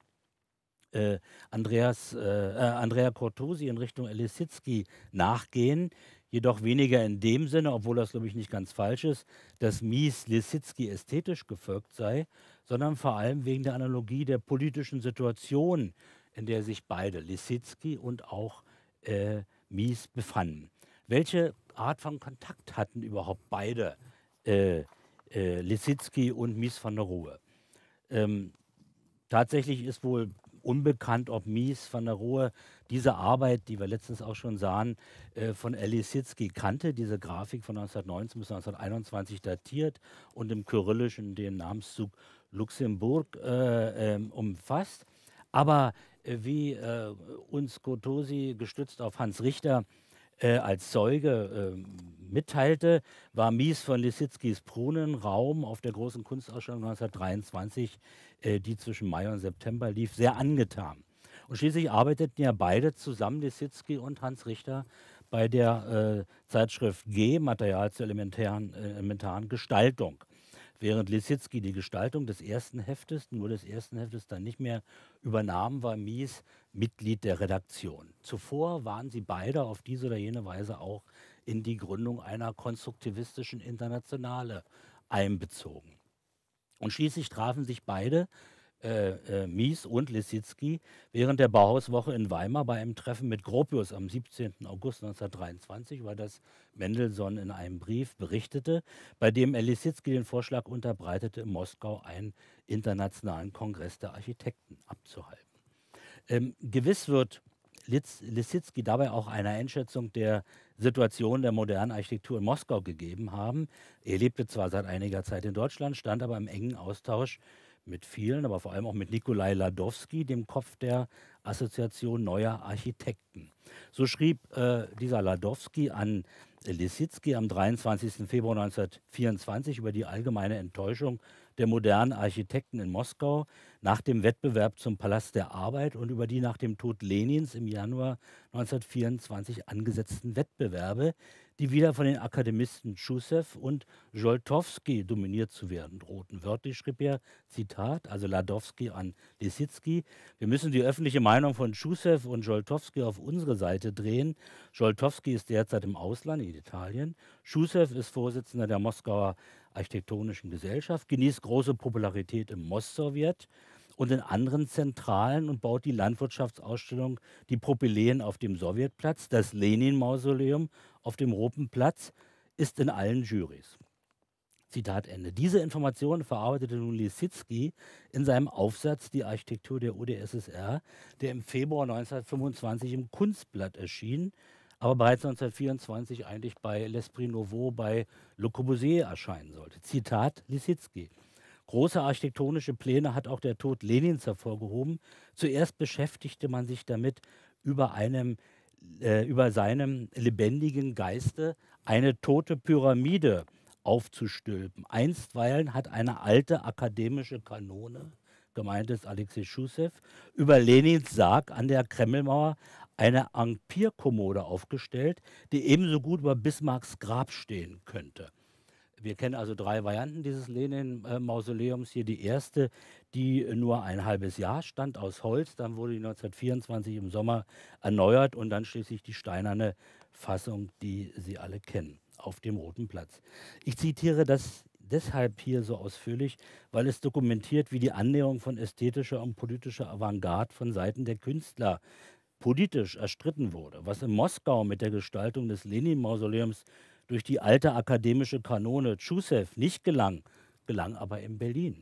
äh, Andreas, äh, äh, Andrea Cortosi in Richtung Lissitzky nachgehen, jedoch weniger in dem Sinne, obwohl das, glaube ich, nicht ganz falsch ist, dass Mies Lissitzky ästhetisch gefolgt sei, sondern vor allem wegen der Analogie der politischen Situation, in der sich beide, Lissitzky und auch äh, Mies, befanden. Welche Art von Kontakt hatten überhaupt beide, äh, äh, Lissitzky und Mies van der Rohe? Ähm, tatsächlich ist wohl unbekannt, ob Mies van der Rohe diese Arbeit, die wir letztens auch schon sahen, äh, von L. Lissitzky kannte, diese Grafik von neunzehnhundertneunzehn bis neunzehnhunderteinundzwanzig datiert und im Kyrillischen den Namenszug Luxemburg äh, äh, umfasst. Aber äh, wie äh, uns Cortosi gestützt auf Hans Richter äh, als Zeuge äh, mitteilte, war Mies von Lissitzkys Brunnenraum auf der großen Kunstausstellung neunzehnhundertdreiundzwanzig, äh, die zwischen Mai und September lief, sehr angetan. Und schließlich arbeiteten ja beide zusammen, Lissitzky und Hans Richter, bei der äh, Zeitschrift G, Material zur elementaren, äh, elementaren Gestaltung. Während Lissitzky die Gestaltung des ersten Heftes, nur des ersten Heftes, dann nicht mehr übernahm, war Mies Mitglied der Redaktion. Zuvor waren sie beide auf diese oder jene Weise auch in die Gründung einer konstruktivistischen Internationale einbezogen. Und schließlich trafen sich beide äh, äh, Mies und Lissitzky während der Bauhauswoche in Weimar bei einem Treffen mit Gropius am siebzehnten August neunzehnhundertdreiundzwanzig, über das Mendelssohn in einem Brief berichtete, bei dem er Lissitzky den Vorschlag unterbreitete, in Moskau einen internationalen Kongress der Architekten abzuhalten. Ähm, gewiss wird Litz, Lissitzky dabei auch eine Einschätzung der Situation der modernen Architektur in Moskau gegeben haben. Er lebte zwar seit einiger Zeit in Deutschland, stand aber im engen Austausch mit vielen, aber vor allem auch mit Nikolai Ladowsky, dem Kopf der Assoziation Neuer Architekten. So schrieb äh, dieser Ladowsky an Lissitzky am dreiundzwanzigsten Februar neunzehnhundertvierundzwanzig über die allgemeine Enttäuschung der modernen Architekten in Moskau nach dem Wettbewerb zum Palast der Arbeit und über die nach dem Tod Lenins im Januar neunzehnhundertvierundzwanzig angesetzten Wettbewerbe, die wieder von den Akademisten Schusew und Żołtowski dominiert zu werden drohten. Wörtlich schrieb er, Zitat, also Ladowsky an Lissitzky: Wir müssen die öffentliche Meinung von Schusew und Żołtowski auf unsere Seite drehen. Żołtowski ist derzeit im Ausland, in Italien. Schusew ist Vorsitzender der Moskauer Architektonischen Gesellschaft, genießt große Popularität im Mossowjet und in anderen Zentralen und baut die Landwirtschaftsausstellung Die Propyläen auf dem Sowjetplatz, das Lenin-Mausoleum auf dem Ropenplatz, ist in allen Jurys. Zitat Ende. Diese Informationen verarbeitete nun Lissitzky in seinem Aufsatz Die Architektur der U d S S R, der im Februar neunzehnhundertfünfundzwanzig im Kunstblatt erschien, aber bereits neunzehnhundertvierundzwanzig eigentlich bei L'Esprit Nouveau bei Le Corbusier erscheinen sollte. Zitat Lissitzky: Große architektonische Pläne hat auch der Tod Lenins hervorgehoben. Zuerst beschäftigte man sich damit, über, einem, äh, über seinem lebendigen Geiste eine tote Pyramide aufzustülpen. Einstweilen hat eine alte akademische Kanone, gemeint ist Alexei Schusew, über Lenins Sarg an der Kremlmauer eine Empire-Kommode aufgestellt, die ebenso gut über Bismarcks Grab stehen könnte. Wir kennen also drei Varianten dieses Lenin-Mausoleums. Hier die erste, die nur ein halbes Jahr stand, aus Holz. Dann wurde die neunzehnhundertvierundzwanzig im Sommer erneuert und dann schließlich die steinerne Fassung, die Sie alle kennen, auf dem Roten Platz. Ich zitiere das deshalb hier so ausführlich, weil es dokumentiert, wie die Annäherung von ästhetischer und politischer Avantgarde von Seiten der Künstler politisch erstritten wurde. Was in Moskau mit der Gestaltung des Lenin-Mausoleums durch die alte akademische Kanone Schusew nicht gelang, gelang aber in Berlin.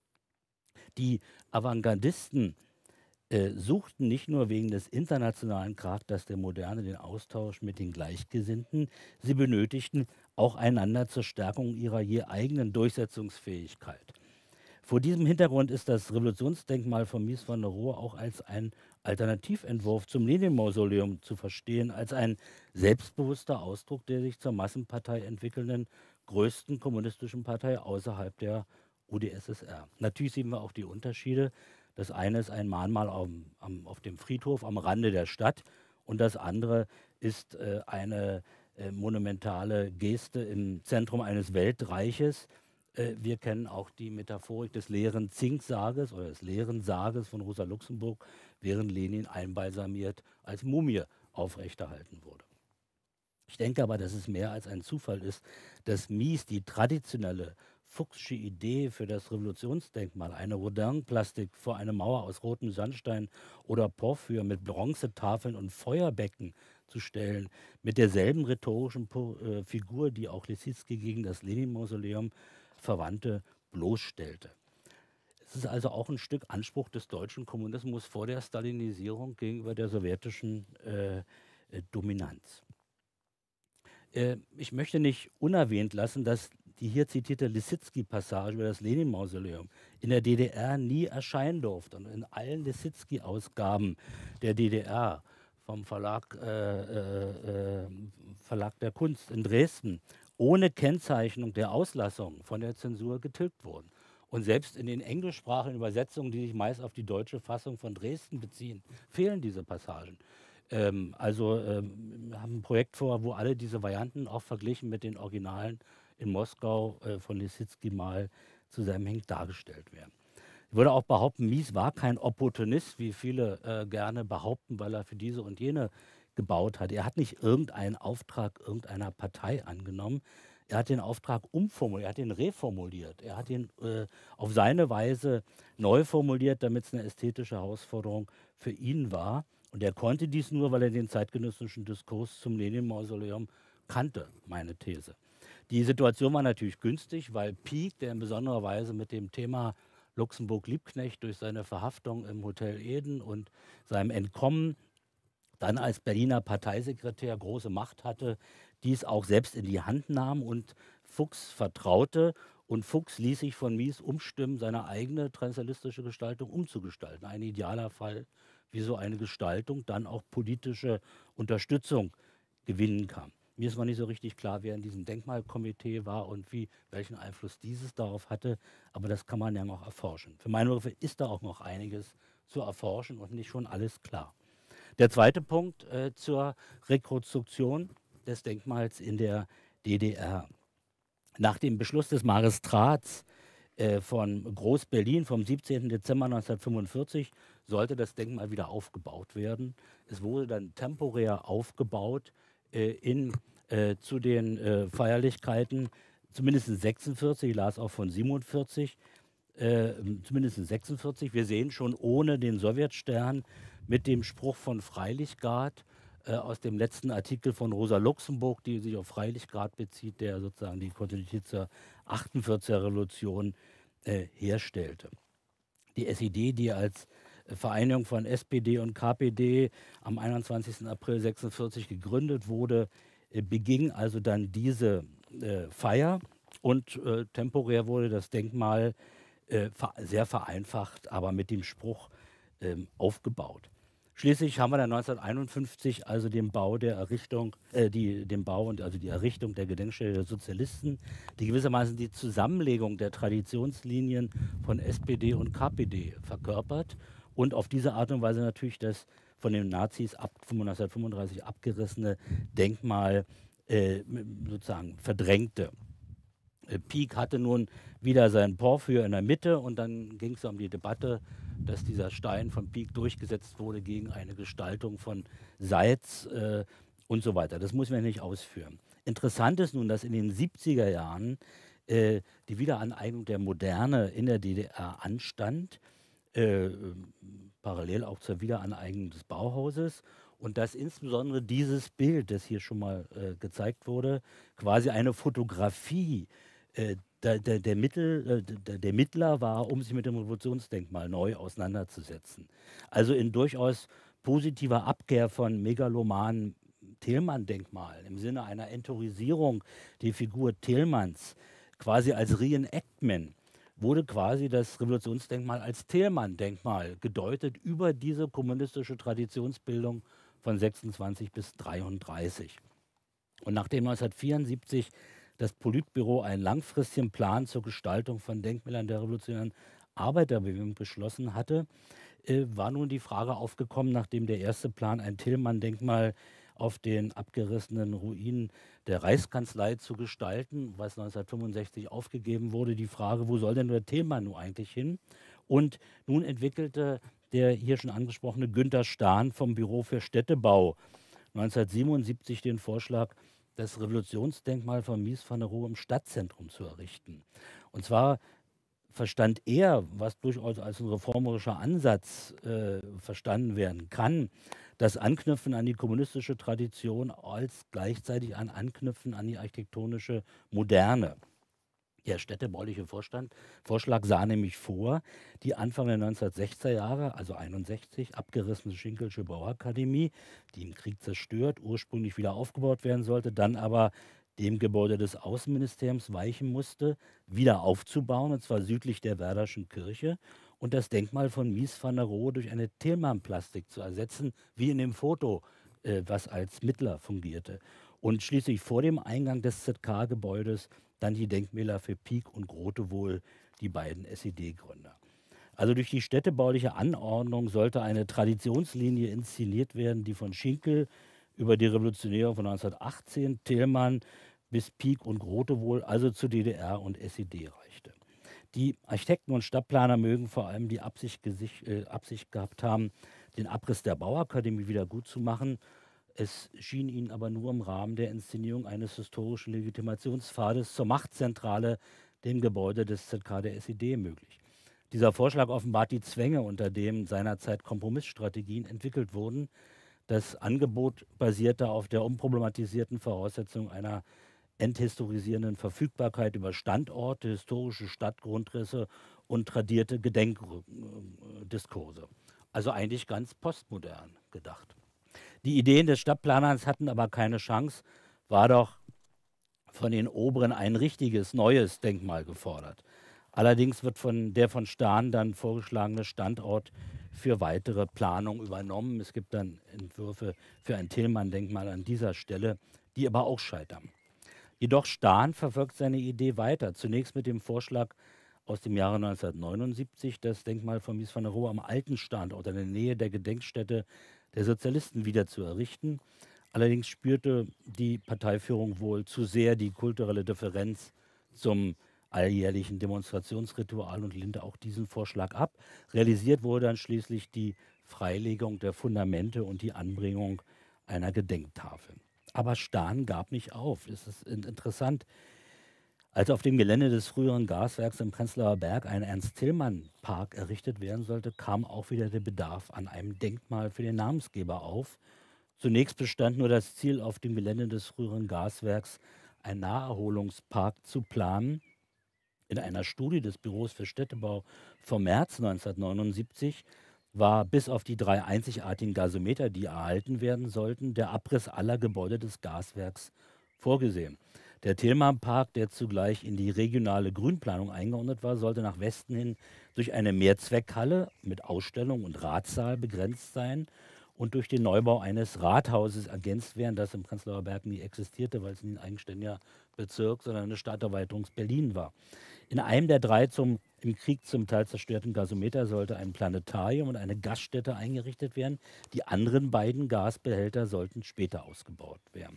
Die Avantgardisten äh, suchten nicht nur wegen des internationalen Charakters der Moderne den Austausch mit den Gleichgesinnten, sie benötigten auch einander zur Stärkung ihrer je eigenen Durchsetzungsfähigkeit. Vor diesem Hintergrund ist das Revolutionsdenkmal von Mies van der Rohe auch als ein Alternativentwurf zum Lenin-Mausoleum zu verstehen, als ein selbstbewusster Ausdruck der sich zur Massenpartei entwickelnden größten kommunistischen Partei außerhalb der U d S S R. Natürlich sehen wir auch die Unterschiede. Das eine ist ein Mahnmal auf, am, auf dem Friedhof am Rande der Stadt und das andere ist äh, eine äh, monumentale Geste im Zentrum eines Weltreiches. Wir kennen auch die Metaphorik des leeren Zinksarges oder des leeren Sarges von Rosa Luxemburg, während Lenin einbalsamiert als Mumie aufrechterhalten wurde. Ich denke aber, dass es mehr als ein Zufall ist, dass Mies die traditionelle Fuchsche Idee für das Revolutionsdenkmal, eine Rodin-Plastik vor eine Mauer aus rotem Sandstein oder Porphyr mit Bronzetafeln und Feuerbecken zu stellen, mit derselben rhetorischen äh, Figur, die auch Lissitzky gegen das Lenin-Mausoleum Verwandte bloßstellte. Es ist also auch ein Stück Anspruch des deutschen Kommunismus vor der Stalinisierung gegenüber der sowjetischen äh, äh, Dominanz. Äh, ich möchte nicht unerwähnt lassen, dass die hier zitierte Lissitzky-Passage über das Lenin-Mausoleum in der D D R nie erscheinen durfte. Und in allen Lissitzky-Ausgaben der D D R vom Verlag, äh, äh, Verlag der Kunst in Dresden ohne Kennzeichnung der Auslassung von der Zensur getilgt wurden. Und selbst in den englischsprachigen Übersetzungen, die sich meist auf die deutsche Fassung von Dresden beziehen, fehlen diese Passagen. Ähm, also ähm, wir haben ein Projekt vor, wo alle diese Varianten auch verglichen mit den Originalen in Moskau äh, von Lissitzky mal zusammenhängend dargestellt werden. Ich würde auch behaupten, Mies war kein Opportunist, wie viele äh, gerne behaupten, weil er für diese und jene gebaut hat. Er hat nicht irgendeinen Auftrag irgendeiner Partei angenommen. Er hat den Auftrag umformuliert, er hat ihn reformuliert, er hat ihn äh, auf seine Weise neu formuliert, damit es eine ästhetische Herausforderung für ihn war. Und er konnte dies nur, weil er den zeitgenössischen Diskurs zum Lenin-Mausoleum kannte, meine These. Die Situation war natürlich günstig, weil Pieck, der in besonderer Weise mit dem Thema Luxemburg-Liebknecht durch seine Verhaftung im Hotel Eden und seinem Entkommen dann als Berliner Parteisekretär große Macht hatte, dies auch selbst in die Hand nahm und Fuchs vertraute. Und Fuchs ließ sich von Mies umstimmen, seine eigene transalistische Gestaltung umzugestalten. Ein idealer Fall, wie so eine Gestaltung dann auch politische Unterstützung gewinnen kann. Mir ist noch nicht so richtig klar, wer in diesem Denkmalkomitee war und wie, welchen Einfluss dieses darauf hatte, aber das kann man ja noch erforschen. Für meine Begriffe ist da auch noch einiges zu erforschen und nicht schon alles klar. Der zweite Punkt äh, zur Rekonstruktion des Denkmals in der D D R. Nach dem Beschluss des Magistrats äh, von Groß-Berlin vom siebzehnten Dezember neunzehnhundertfünfundvierzig sollte das Denkmal wieder aufgebaut werden. Es wurde dann temporär aufgebaut äh, in, äh, zu den äh, Feierlichkeiten, zumindest sechsundvierzig, ich las auch von siebenundvierzig, äh, zumindest sechsundvierzig. Wir sehen schon ohne den Sowjetstern mit dem Spruch von Freilichgrad äh, aus dem letzten Artikel von Rosa Luxemburg, die sich auf Freilichgrad bezieht, der sozusagen die Kontinuität zur achtundvierziger Revolution äh, herstellte. Die S E D, die als äh, Vereinigung von S P D und K P D am einundzwanzigsten April neunzehnhundertsechsundvierzig gegründet wurde, äh, beging also dann diese äh, Feier und äh, temporär wurde das Denkmal äh, sehr vereinfacht, aber mit dem Spruch äh, aufgebaut. Schließlich haben wir dann neunzehnhunderteinundfünfzig also den Bau der Errichtung, äh, die, den Bau und also die Errichtung der Gedenkstätte der Sozialisten, die gewissermaßen die Zusammenlegung der Traditionslinien von S P D und K P D verkörpert und auf diese Art und Weise natürlich das von den Nazis ab neunzehnhundertfünfunddreißig abgerissene Denkmal äh, sozusagen verdrängte. Äh, Pieck hatte nun wieder sein Porphyr in der Mitte und dann ging es um die Debatte, dass dieser Stein von Pieck durchgesetzt wurde gegen eine Gestaltung von Seitz äh, und so weiter. Das muss man nicht ausführen. Interessant ist nun, dass in den siebziger Jahren äh, die Wiederaneignung der Moderne in der D D R anstand, äh, parallel auch zur Wiederaneignung des Bauhauses und dass insbesondere dieses Bild, das hier schon mal äh, gezeigt wurde, quasi eine Fotografie äh, Der, der, der, Mittel, der, der Mittler war, um sich mit dem Revolutionsdenkmal neu auseinanderzusetzen. Also in durchaus positiver Abkehr von megalomanen Thälmann-Denkmalen, im Sinne einer Entorisierung der Figur Thälmanns, quasi als Reenactment, wurde quasi das Revolutionsdenkmal als Thälmann-Denkmal gedeutet über diese kommunistische Traditionsbildung von sechsundzwanzig bis dreiunddreißig. Und nachdem neunzehnhundertvierundsiebzig das Politbüro einen langfristigen Plan zur Gestaltung von Denkmälern der revolutionären Arbeiterbewegung beschlossen hatte, äh, war nun die Frage aufgekommen, nachdem der erste Plan, ein Thälmann-Denkmal auf den abgerissenen Ruinen der Reichskanzlei zu gestalten, was neunzehnhundertfünfundsechzig aufgegeben wurde, die Frage, wo soll denn der Thälmann nun eigentlich hin? Und nun entwickelte der hier schon angesprochene Günter Stahn vom Büro für Städtebau neunzehnhundertsiebenundsiebzig den Vorschlag, das Revolutionsdenkmal von Mies van der Rohe im Stadtzentrum zu errichten. Und zwar verstand er, was durchaus als ein reformerischer Ansatz äh, verstanden werden kann, das Anknüpfen an die kommunistische Tradition als gleichzeitig ein Anknüpfen an die architektonische Moderne. Der städtebauliche Vorstand, Vorschlag sah nämlich vor, die Anfang der neunzehnhundertsechziger Jahre, also einundsechzig, abgerissene Schinkelsche Bauakademie, die im Krieg zerstört, ursprünglich wieder aufgebaut werden sollte, dann aber dem Gebäude des Außenministeriums weichen musste, wieder aufzubauen, und zwar südlich der Werderschen Kirche, und das Denkmal von Mies van der Rohe durch eine Thälmann-Plastik zu ersetzen, wie in dem Foto, äh, was als Mittler fungierte. Und schließlich vor dem Eingang des Z K-Gebäudes dann die Denkmäler für Pieck und Grote wohl, die beiden S E D-Gründer. Also durch die städtebauliche Anordnung sollte eine Traditionslinie inszeniert werden, die von Schinkel über die Revolutionäre von neunzehnhundertachtzehn, Thälmann bis Pieck und Grote wohl, also zu D D R und S E D reichte. Die Architekten und Stadtplaner mögen vor allem die Absicht, äh, Absicht gehabt haben, den Abriss der Bauakademie wieder gut zu machen. Es schien ihnen aber nur im Rahmen der Inszenierung eines historischen Legitimationspfades zur Machtzentrale, dem Gebäude des Z K der S E D, möglich. Dieser Vorschlag offenbart die Zwänge, unter denen seinerzeit Kompromissstrategien entwickelt wurden. Das Angebot basierte auf der unproblematisierten Voraussetzung einer enthistorisierenden Verfügbarkeit über Standorte, historische Stadtgrundrisse und tradierte Gedenkdiskurse. Also eigentlich ganz postmodern gedacht. Die Ideen des Stadtplaners hatten aber keine Chance, war doch von den Oberen ein richtiges, neues Denkmal gefordert. Allerdings wird von der von Stahn dann vorgeschlagene Standort für weitere Planung übernommen. Es gibt dann Entwürfe für ein Tillmann-Denkmal an dieser Stelle, die aber auch scheitern. Jedoch Stahn verfolgt seine Idee weiter, zunächst mit dem Vorschlag aus dem Jahre neunzehnhundertneunundsiebzig, das Denkmal von Mies van der Rohe am alten Standort in der Nähe der Gedenkstätte der Sozialisten wieder zu errichten. Allerdings spürte die Parteiführung wohl zu sehr die kulturelle Differenz zum alljährlichen Demonstrationsritual und lehnte auch diesen Vorschlag ab. Realisiert wurde dann schließlich die Freilegung der Fundamente und die Anbringung einer Gedenktafel. Aber Stahn gab nicht auf. Es ist interessant. Als auf dem Gelände des früheren Gaswerks im Prenzlauer Berg ein Ernst-Tillmann-Park errichtet werden sollte, kam auch wieder der Bedarf an einem Denkmal für den Namensgeber auf. Zunächst bestand nur das Ziel, auf dem Gelände des früheren Gaswerks einen Naherholungspark zu planen. In einer Studie des Büros für Städtebau vom März neunzehnhundertneunundsiebzig war bis auf die drei einzigartigen Gasometer, die erhalten werden sollten, der Abriss aller Gebäude des Gaswerks vorgesehen. Der Tillmann-Park, der zugleich in die regionale Grünplanung eingeordnet war, sollte nach Westen hin durch eine Mehrzweckhalle mit Ausstellung und Ratssaal begrenzt sein und durch den Neubau eines Rathauses ergänzt werden, das im Prenzlauer Berg nie existierte, weil es nie ein eigenständiger Bezirk, sondern eine Stadterweiterung Berlin war. In einem der drei zum, im Krieg zum Teil zerstörten Gasometer sollte ein Planetarium und eine Gaststätte eingerichtet werden. Die anderen beiden Gasbehälter sollten später ausgebaut werden.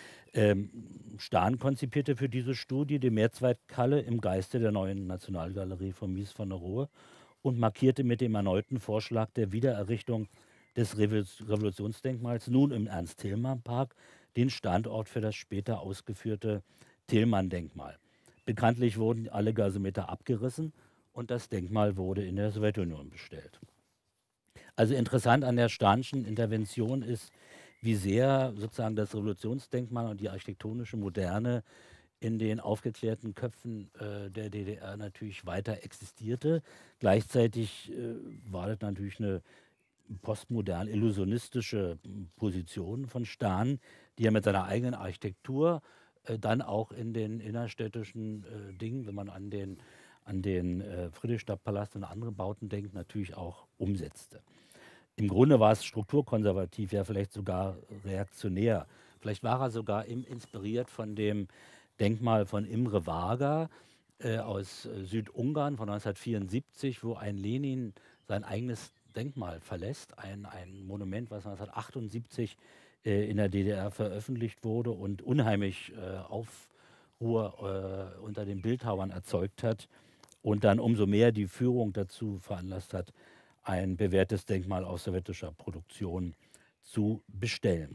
Ähm, Stahn konzipierte für diese Studie die Mehrzweckhalle im Geiste der neuen Nationalgalerie von Mies van der Rohe und markierte mit dem erneuten Vorschlag der Wiedererrichtung des Revolutionsdenkmals nun im Ernst-Tillmann-Park den Standort für das später ausgeführte Tillmann-Denkmal. Bekanntlich wurden alle Gasometer abgerissen und das Denkmal wurde in der Sowjetunion bestellt. Also interessant an der Stahnschen Intervention ist, wie sehr sozusagen das Revolutionsdenkmal und die architektonische Moderne in den aufgeklärten Köpfen äh, der D D R natürlich weiter existierte. Gleichzeitig äh, war das natürlich eine postmodern illusionistische Position von Stahn, die er mit seiner eigenen Architektur äh, dann auch in den innerstädtischen äh, Dingen, wenn man an den, an den äh, Friedrichstadtpalast und andere Bauten denkt, natürlich auch umsetzte. Im Grunde war es strukturkonservativ, ja vielleicht sogar reaktionär. Vielleicht war er sogar im, inspiriert von dem Denkmal von Imre Varga äh, aus äh, Südungarn von neunzehnhundertvierundsiebzig, wo ein Lenin sein eigenes Denkmal verlässt, ein, ein Monument, was neunzehnhundertachtundsiebzig äh, in der D D R veröffentlicht wurde und unheimlich äh, Aufruhr äh, unter den Bildhauern erzeugt hat und dann umso mehr die Führung dazu veranlasst hat, ein bewährtes Denkmal aus sowjetischer Produktion zu bestellen.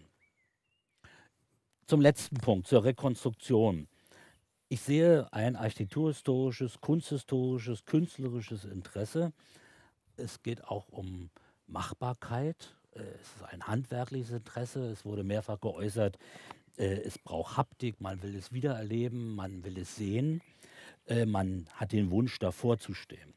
Zum letzten Punkt, zur Rekonstruktion. Ich sehe ein architekturhistorisches, kunsthistorisches, künstlerisches Interesse. Es geht auch um Machbarkeit. Es ist ein handwerkliches Interesse. Es wurde mehrfach geäußert, es braucht Haptik, man will es wiedererleben, man will es sehen. Man hat den Wunsch, davor zu stehen.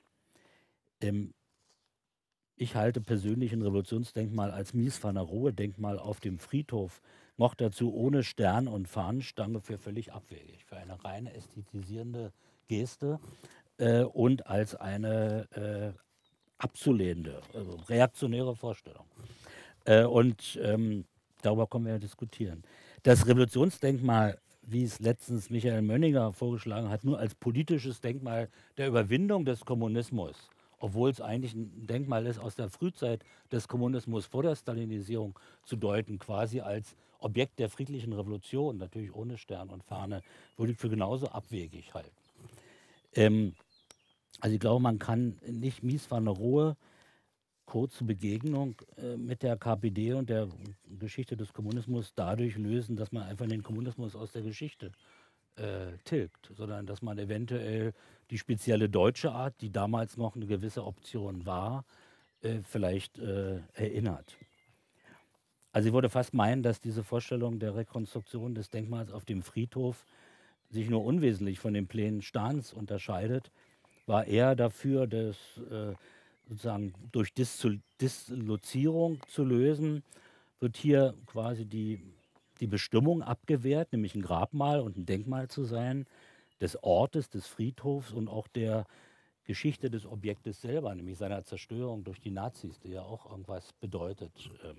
Ich halte persönlich ein Revolutionsdenkmal als Mies van der Rohe-Denkmal auf dem Friedhof, noch dazu ohne Stern und Fahnenstange, für völlig abwegig, für eine reine ästhetisierende Geste äh, und als eine äh, abzulehnende, also reaktionäre Vorstellung. Äh, und ähm, darüber können wir ja diskutieren. Das Revolutionsdenkmal, wie es letztens Michael Mönninger vorgeschlagen hat, nur als politisches Denkmal der Überwindung des Kommunismus, obwohl es eigentlich ein Denkmal ist aus der Frühzeit des Kommunismus vor der Stalinisierung zu deuten, quasi als Objekt der friedlichen Revolution, natürlich ohne Stern und Fahne, würde ich für genauso abwegig halten. Ähm, also ich glaube, man kann nicht Mies van der Rohe kurze Begegnung äh, mit der K P D und der Geschichte des Kommunismus dadurch lösen, dass man einfach den Kommunismus aus der Geschichte äh, tilgt, sondern dass man eventuell die spezielle deutsche Art, die damals noch eine gewisse Option war, äh, vielleicht äh, erinnert. Also ich würde fast meinen, dass diese Vorstellung der Rekonstruktion des Denkmals auf dem Friedhof sich nur unwesentlich von den Plänen Stahns unterscheidet, war er dafür, das äh, sozusagen durch Dis Dislozierung zu lösen, wird hier quasi die, die Bestimmung abgewehrt, nämlich ein Grabmal und ein Denkmal zu sein, des Ortes, des Friedhofs und auch der Geschichte des Objektes selber, nämlich seiner Zerstörung durch die Nazis, die ja auch irgendwas bedeutet.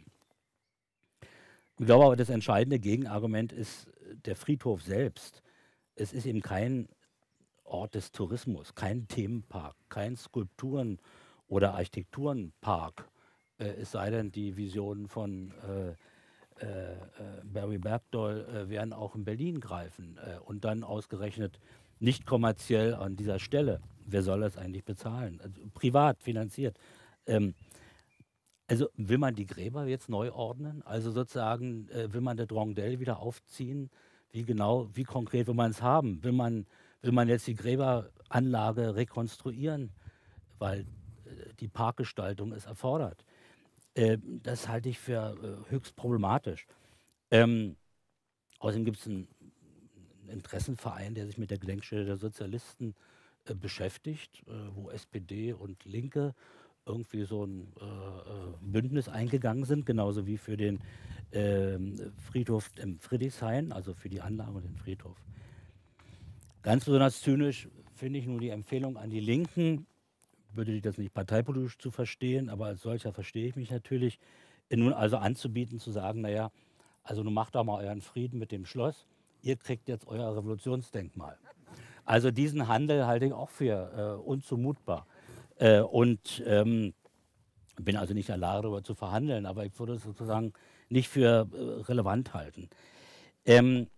Ich glaube aber, das entscheidende Gegenargument ist der Friedhof selbst. Es ist eben kein Ort des Tourismus, kein Themenpark, kein Skulpturen- oder Architekturenpark, äh, es sei denn, die Visionen von äh, äh, Barry Bergdoll äh, werden auch in Berlin greifen äh, und dann ausgerechnet nicht kommerziell an dieser Stelle. Wer soll das eigentlich bezahlen? Also, privat finanziert. Ähm, also will man die Gräber jetzt neu ordnen? Also sozusagen äh, will man der Drondelle wieder aufziehen? Wie genau, wie konkret will man es haben? Will man, will man jetzt die Gräberanlage rekonstruieren, weil äh, die Parkgestaltung es erfordert? Äh, das halte ich für äh, höchst problematisch. Ähm, außerdem gibt es einen Interessenverein, der sich mit der Gedenkstätte der Sozialisten äh, beschäftigt, äh, wo S P D und Linke irgendwie so ein äh, Bündnis eingegangen sind, genauso wie für den äh, Friedhof im Friedrichshain, also für die Anlage und den Friedhof. Ganz besonders zynisch finde ich nur die Empfehlung an die Linken, würde ich das nicht parteipolitisch zu verstehen, aber als solcher verstehe ich mich natürlich, nun also anzubieten, zu sagen, naja, also nun macht doch mal euren Frieden mit dem Schloss, ihr kriegt jetzt euer Revolutionsdenkmal. Also diesen Handel halte ich auch für äh, unzumutbar. Äh, und ähm, bin also nicht in der Lage, darüber zu verhandeln, aber ich würde es sozusagen nicht für äh, relevant halten. Ähm,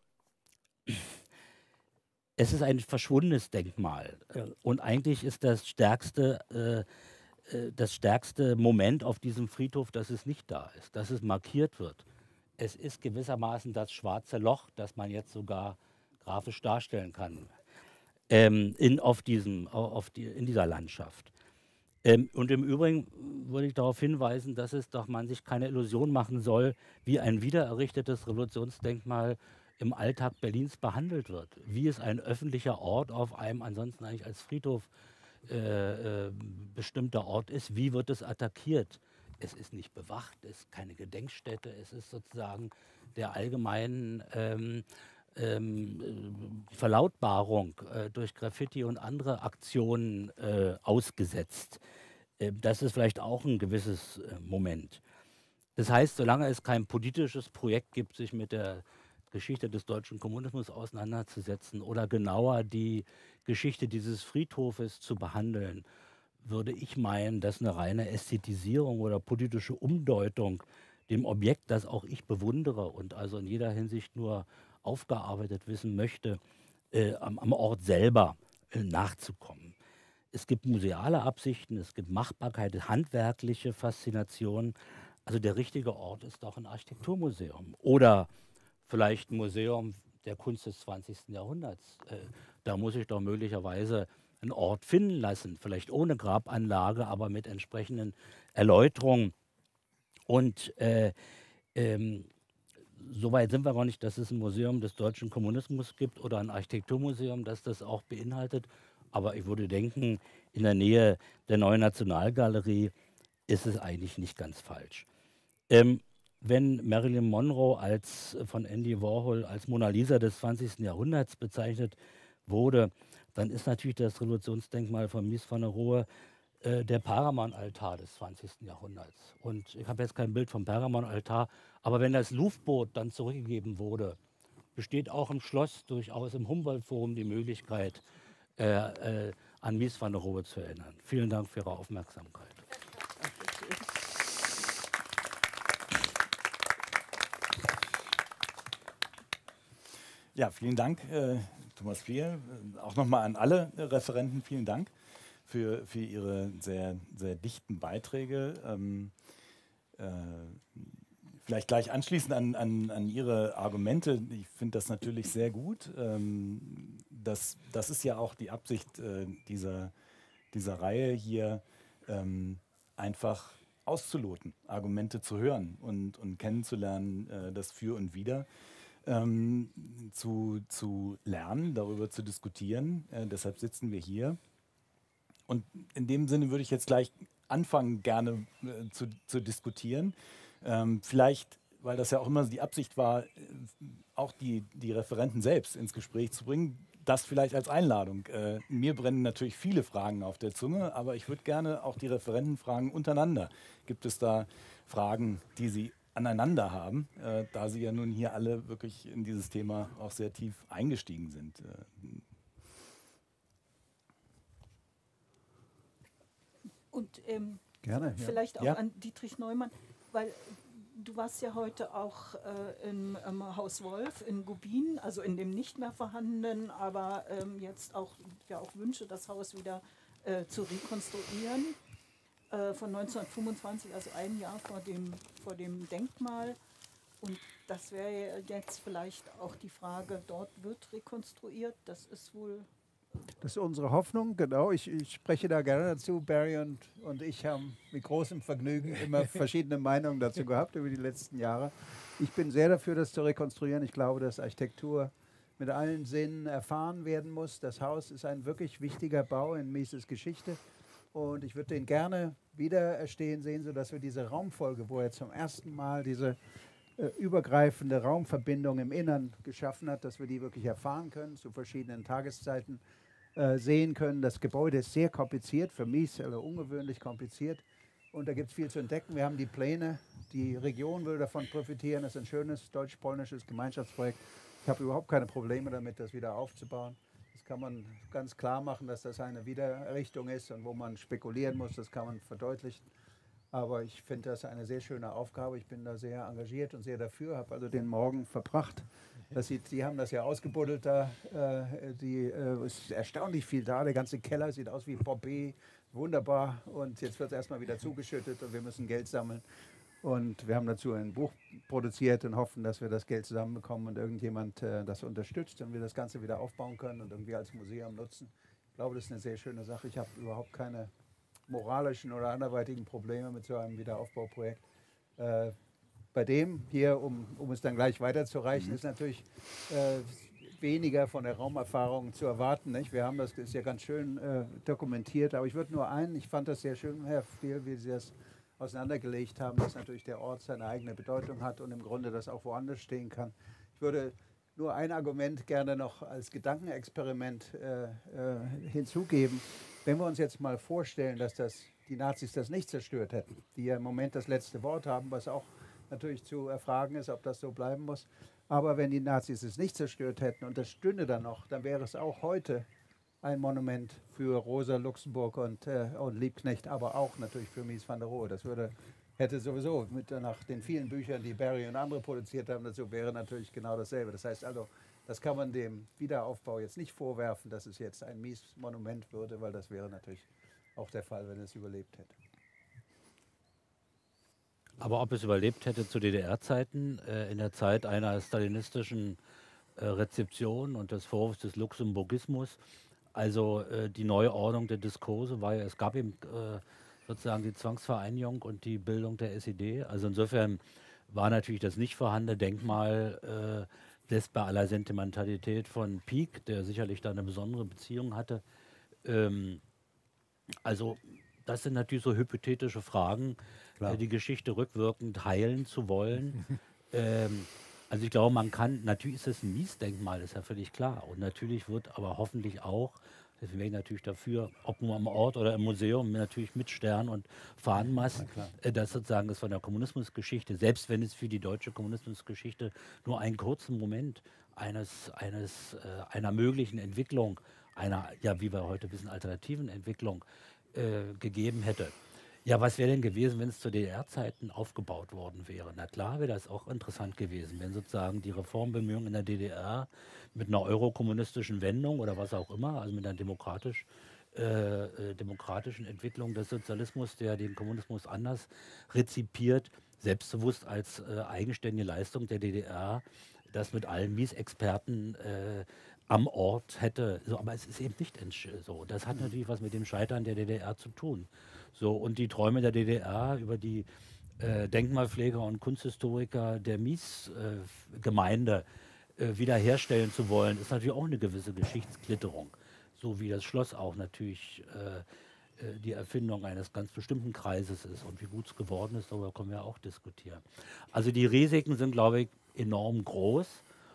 es ist ein verschwundenes Denkmal äh, und eigentlich ist das stärkste, äh, äh, das stärkste Moment auf diesem Friedhof, dass es nicht da ist, dass es markiert wird. Es ist gewissermaßen das schwarze Loch, das man jetzt sogar grafisch darstellen kann. Ähm, in, auf diesem, auf die, in dieser Landschaft. Ähm, und im Übrigen würde ich darauf hinweisen, dass es doch man sich keine Illusion machen soll, wie ein wiedererrichtetes Revolutionsdenkmal im Alltag Berlins behandelt wird. Wie es ein öffentlicher Ort auf einem ansonsten eigentlich als Friedhof äh, äh, bestimmter Ort ist. Wie wird es attackiert? Es ist nicht bewacht, es ist keine Gedenkstätte, es ist sozusagen der allgemeinen ähm, Ähm, Verlautbarung äh, durch Graffiti und andere Aktionen äh, ausgesetzt. Äh, das ist vielleicht auch ein gewisses äh, Moment. Das heißt, solange es kein politisches Projekt gibt, sich mit der Geschichte des deutschen Kommunismus auseinanderzusetzen oder genauer die Geschichte dieses Friedhofes zu behandeln, würde ich meinen, dass eine reine Ästhetisierung oder politische Umdeutung dem Objekt, das auch ich bewundere und also in jeder Hinsicht nur aufgearbeitet wissen möchte, äh, am, am Ort selber äh, nachzukommen. Es gibt museale Absichten, es gibt Machbarkeit, handwerkliche Faszination. Also der richtige Ort ist doch ein Architekturmuseum oder vielleicht ein Museum der Kunst des zwanzigsten Jahrhunderts. Äh, da muss ich doch möglicherweise einen Ort finden lassen, vielleicht ohne Grabanlage, aber mit entsprechenden Erläuterungen. Und äh, ähm, Soweit sind wir gar nicht, dass es ein Museum des deutschen Kommunismus gibt oder ein Architekturmuseum, das das auch beinhaltet. Aber ich würde denken, in der Nähe der Neuen Nationalgalerie ist es eigentlich nicht ganz falsch. Ähm, wenn Marilyn Monroe als, von Andy Warhol als Mona Lisa des zwanzigsten Jahrhunderts bezeichnet wurde, dann ist natürlich das Revolutionsdenkmal von Mies van der Rohe der Paramount-Altar des zwanzigsten Jahrhunderts. Und ich habe jetzt kein Bild vom Paramount-Altar, aber wenn das Louvre-Boot dann zurückgegeben wurde, besteht auch im Schloss durchaus im Humboldt-Forum die Möglichkeit, äh, äh, an Mies van der Rohe zu erinnern. Vielen Dank für Ihre Aufmerksamkeit. Ja, vielen Dank, äh, Thomas Flier. Auch nochmal an alle Referenten vielen Dank für, für Ihre sehr, sehr dichten Beiträge. Ähm, äh, vielleicht gleich anschließend an, an, an Ihre Argumente. Ich finde das natürlich sehr gut. Ähm, das, das ist ja auch die Absicht äh, dieser, dieser Reihe hier, ähm, einfach auszuloten, Argumente zu hören und, und kennenzulernen, äh, das Für und Wider. Ähm, zu, zu lernen, darüber zu diskutieren. Äh, deshalb sitzen wir hier. Und in dem Sinne würde ich jetzt gleich anfangen, gerne äh, zu, zu diskutieren. Ähm, vielleicht, weil das ja auch immer die Absicht war, äh, auch die, die Referenten selbst ins Gespräch zu bringen, das vielleicht als Einladung. Äh, mir brennen natürlich viele Fragen auf der Zunge, aber ich würde gerne auch die Referenten fragen untereinander. Gibt es da Fragen, die Sie aneinander haben, äh, da Sie ja nun hier alle wirklich in dieses Thema auch sehr tief eingestiegen sind? Äh, Und ähm, Gerne, ja. vielleicht auch Ja. an Dietrich Neumann, weil du warst ja heute auch äh, im ähm, Haus Wolf in Gubin, also in dem nicht mehr vorhandenen, aber ähm, jetzt auch, ja, auch wünsche, das Haus wieder äh, zu rekonstruieren, äh, von neunzehnhundertfünfundzwanzig, also ein Jahr vor dem, vor dem Denkmal. Und das wäre jetzt vielleicht auch die Frage, dort wird rekonstruiert, das ist wohl... Das ist unsere Hoffnung, genau. Ich, ich spreche da gerne dazu. Barry und, und ich haben mit großem Vergnügen immer verschiedene Meinungen dazu gehabt über die letzten Jahre. Ich bin sehr dafür, das zu rekonstruieren. Ich glaube, dass Architektur mit allen Sinnen erfahren werden muss. Das Haus ist ein wirklich wichtiger Bau in Mises Geschichte. Und ich würde den gerne wieder erstehen sehen, sodass wir diese Raumfolge, wo er zum ersten Mal diese äh, übergreifende Raumverbindung im Innern geschaffen hat, dass wir die wirklich erfahren können zu verschiedenen Tageszeiten. Äh, sehen können. Das Gebäude ist sehr kompliziert, für mich also ungewöhnlich kompliziert. Und da gibt es viel zu entdecken. Wir haben die Pläne, die Region will davon profitieren. Das ist ein schönes deutsch-polnisches Gemeinschaftsprojekt. Ich habe überhaupt keine Probleme damit, das wieder aufzubauen. Das kann man ganz klar machen, dass das eine Wiedererrichtung ist und wo man spekulieren muss, das kann man verdeutlichen. Aber ich finde das eine sehr schöne Aufgabe. Ich bin da sehr engagiert und sehr dafür, habe also den Morgen verbracht. Das sieht, die haben das ja ausgebuddelt da. Äh, die, äh, ist erstaunlich viel da. Der ganze Keller sieht aus wie Pompeji. Wunderbar. Und jetzt wird es erstmal wieder zugeschüttet und wir müssen Geld sammeln. Und wir haben dazu ein Buch produziert und hoffen, dass wir das Geld zusammenbekommen und irgendjemand äh, das unterstützt und wir das Ganze wieder aufbauen können und irgendwie als Museum nutzen. Ich glaube, das ist eine sehr schöne Sache. Ich habe überhaupt keine moralischen oder anderweitigen Probleme mit so einem Wiederaufbauprojekt. Äh, bei dem hier, um, um es dann gleich weiterzureichen, mhm. ist natürlich äh, weniger von der Raumerfahrung zu erwarten. Nicht? Wir haben das, das ist ja ganz schön äh, dokumentiert, aber ich würde nur einen, ich fand das sehr schön, Herr Fehl, wie Sie das auseinandergelegt haben, dass natürlich der Ort seine eigene Bedeutung hat und im Grunde das auch woanders stehen kann. Ich würde nur ein Argument gerne noch als Gedankenexperiment äh, äh, hinzugeben. Wenn wir uns jetzt mal vorstellen, dass das, die Nazis das nicht zerstört hätten, die ja im Moment das letzte Wort haben, was auch natürlich zu erfragen ist, ob das so bleiben muss. Aber wenn die Nazis es nicht zerstört hätten und das stünde dann noch, dann wäre es auch heute ein Monument für Rosa Luxemburg und, äh, und Liebknecht, aber auch natürlich für Mies van der Rohe. Das würde, hätte sowieso mit nach den vielen Büchern, die Barry und andere produziert haben, dazu wäre natürlich genau dasselbe. Das heißt also, das kann man dem Wiederaufbau jetzt nicht vorwerfen, dass es jetzt ein Mies-Monument würde, weil das wäre natürlich auch der Fall, wenn es überlebt hätte. Aber ob es überlebt hätte zu D D R-Zeiten, äh, in der Zeit einer stalinistischen äh, Rezeption und des Vorwurfs des Luxemburgismus, also äh, die Neuordnung der Diskurse war ja, es gab eben äh, sozusagen die Zwangsvereinigung und die Bildung der S E D. Also insofern war natürlich das nicht vorhandene Denkmal, äh, das bei aller Sentimentalität von Pieck, der sicherlich da eine besondere Beziehung hatte. Ähm, also das sind natürlich so hypothetische Fragen, äh, die Geschichte rückwirkend heilen zu wollen. ähm, also ich glaube, man kann, natürlich ist es ein Mies-Denkmal, ist ja völlig klar. Und natürlich wird aber hoffentlich auch, deswegen wäre ich natürlich dafür, ob nur am Ort oder im Museum, natürlich mit Stern und Fahnenmast, äh, dass sozusagen das von der Kommunismusgeschichte, selbst wenn es für die deutsche Kommunismusgeschichte nur einen kurzen Moment eines, eines, äh, einer möglichen Entwicklung, einer, ja, wie wir heute wissen, alternativen Entwicklung äh, gegeben hätte. Ja, was wäre denn gewesen, wenn es zu D D R-Zeiten aufgebaut worden wäre? Na klar, wäre das auch interessant gewesen, wenn sozusagen die Reformbemühungen in der D D R mit einer eurokommunistischen Wendung oder was auch immer, also mit einer demokratisch, äh, äh, demokratischen Entwicklung des Sozialismus, der den Kommunismus anders rezipiert, selbstbewusst als äh, eigenständige Leistung der D D R das mit allen Mies-Experten äh, am Ort hätte. So, aber es ist eben nicht so. Das hat natürlich was mit dem Scheitern der D D R zu tun. So, und die Träume der D D R über die äh, Denkmalpfleger und Kunsthistoriker der Mies-Gemeinde äh, äh, wiederherstellen zu wollen, ist natürlich auch eine gewisse Geschichtsklitterung. So wie das Schloss auch natürlich äh, äh, die Erfindung eines ganz bestimmten Kreises ist. Und wie gut es geworden ist, darüber können wir auch diskutieren. Also die Risiken sind, glaube ich, enorm groß.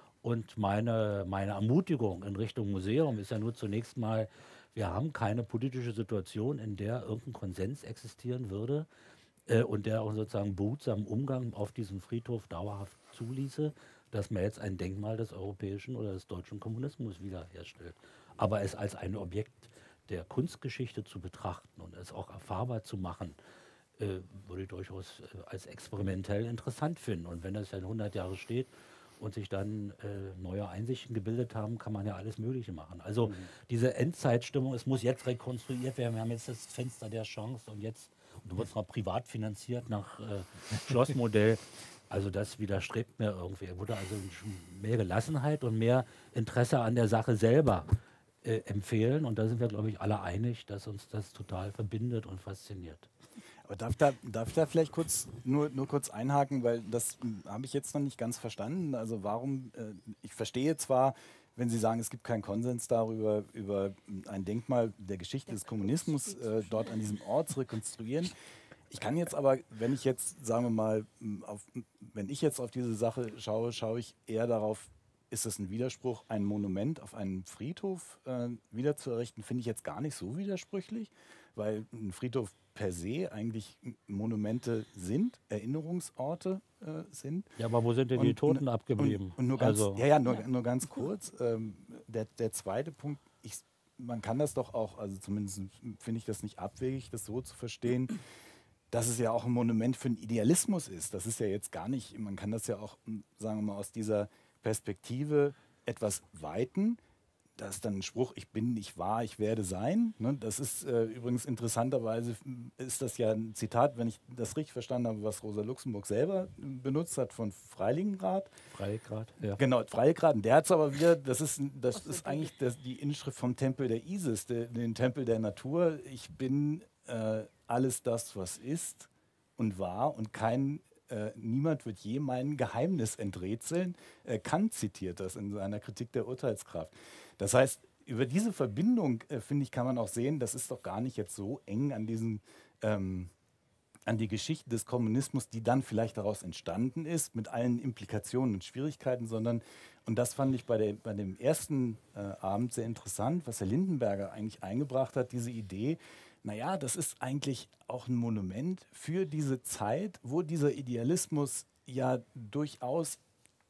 Und meine, meine Ermutigung in Richtung Museum ist ja nur zunächst mal, wir haben keine politische Situation, in der irgendein Konsens existieren würde äh, und der auch sozusagen behutsamen Umgang auf diesem Friedhof dauerhaft zuließe, dass man jetzt ein Denkmal des europäischen oder des deutschen Kommunismus wiederherstellt. Aber es als ein Objekt der Kunstgeschichte zu betrachten und es auch erfahrbar zu machen, äh, würde ich durchaus äh, als experimentell interessant finden. Und wenn das dann hundert Jahre steht und sich dann äh, neue Einsichten gebildet haben, kann man ja alles Mögliche machen. Also mhm. diese Endzeitstimmung, es muss jetzt rekonstruiert werden, wir haben jetzt das Fenster der Chance und jetzt und wird es noch privat finanziert nach äh, Schlossmodell. Also das widerstrebt mir irgendwie. Er würde also mehr Gelassenheit und mehr Interesse an der Sache selber äh, empfehlen. Und da sind wir, glaube ich, alle einig, dass uns das total verbindet und fasziniert. Aber darf, da, darf ich da vielleicht kurz, nur, nur kurz einhaken, weil das habe ich jetzt noch nicht ganz verstanden. Also warum, äh, ich verstehe zwar, wenn Sie sagen, es gibt keinen Konsens darüber, über ein Denkmal der Geschichte des Kommunismus äh, dort an diesem Ort zu rekonstruieren. Ich kann jetzt aber, wenn ich jetzt, sagen wir mal, auf, wenn ich jetzt auf diese Sache schaue, schaue ich eher darauf, ist es ein Widerspruch, ein Monument auf einem Friedhof äh, wieder zu errichten, finde ich jetzt gar nicht so widersprüchlich, weil ein Friedhof per se eigentlich Monumente sind, Erinnerungsorte äh, sind. Ja, aber wo sind denn und, die Toten und, abgeblieben? Und, und nur ganz, also, ja, ja, nur, nur ganz kurz. Ähm, der, der zweite Punkt, ich, man kann das doch auch, also zumindest finde ich das nicht abwegig, das so zu verstehen, dass es ja auch ein Monument für den Idealismus ist. Das ist ja jetzt gar nicht, man kann das ja auch, sagen wir mal, aus dieser Perspektive etwas weiten. Da ist dann ein Spruch, ich bin, ich war, ich werde sein. Ne? Das ist äh, übrigens interessanterweise, ist das ja ein Zitat, wenn ich das richtig verstanden habe, was Rosa Luxemburg selber benutzt hat von Freiligrath. Freiligrath, ja. Genau, Freiligrath. Und der hat es aber wieder, das ist, das ist eigentlich das, die Inschrift vom Tempel der Isis, der, den Tempel der Natur. Ich bin äh, alles das, was ist und war und kein Äh, niemand wird je mein Geheimnis enträtseln. Äh, Kant zitiert das in seiner Kritik der Urteilskraft. Das heißt, über diese Verbindung, äh, finde ich, kann man auch sehen, das ist doch gar nicht jetzt so eng an diesen, ähm, an die Geschichte des Kommunismus, die dann vielleicht daraus entstanden ist, mit allen Implikationen und Schwierigkeiten, sondern, und das fand ich bei, der, bei dem ersten äh, Abend sehr interessant, was Herr Lindenberger eigentlich eingebracht hat, diese Idee, naja, das ist eigentlich auch ein Monument für diese Zeit, wo dieser Idealismus ja durchaus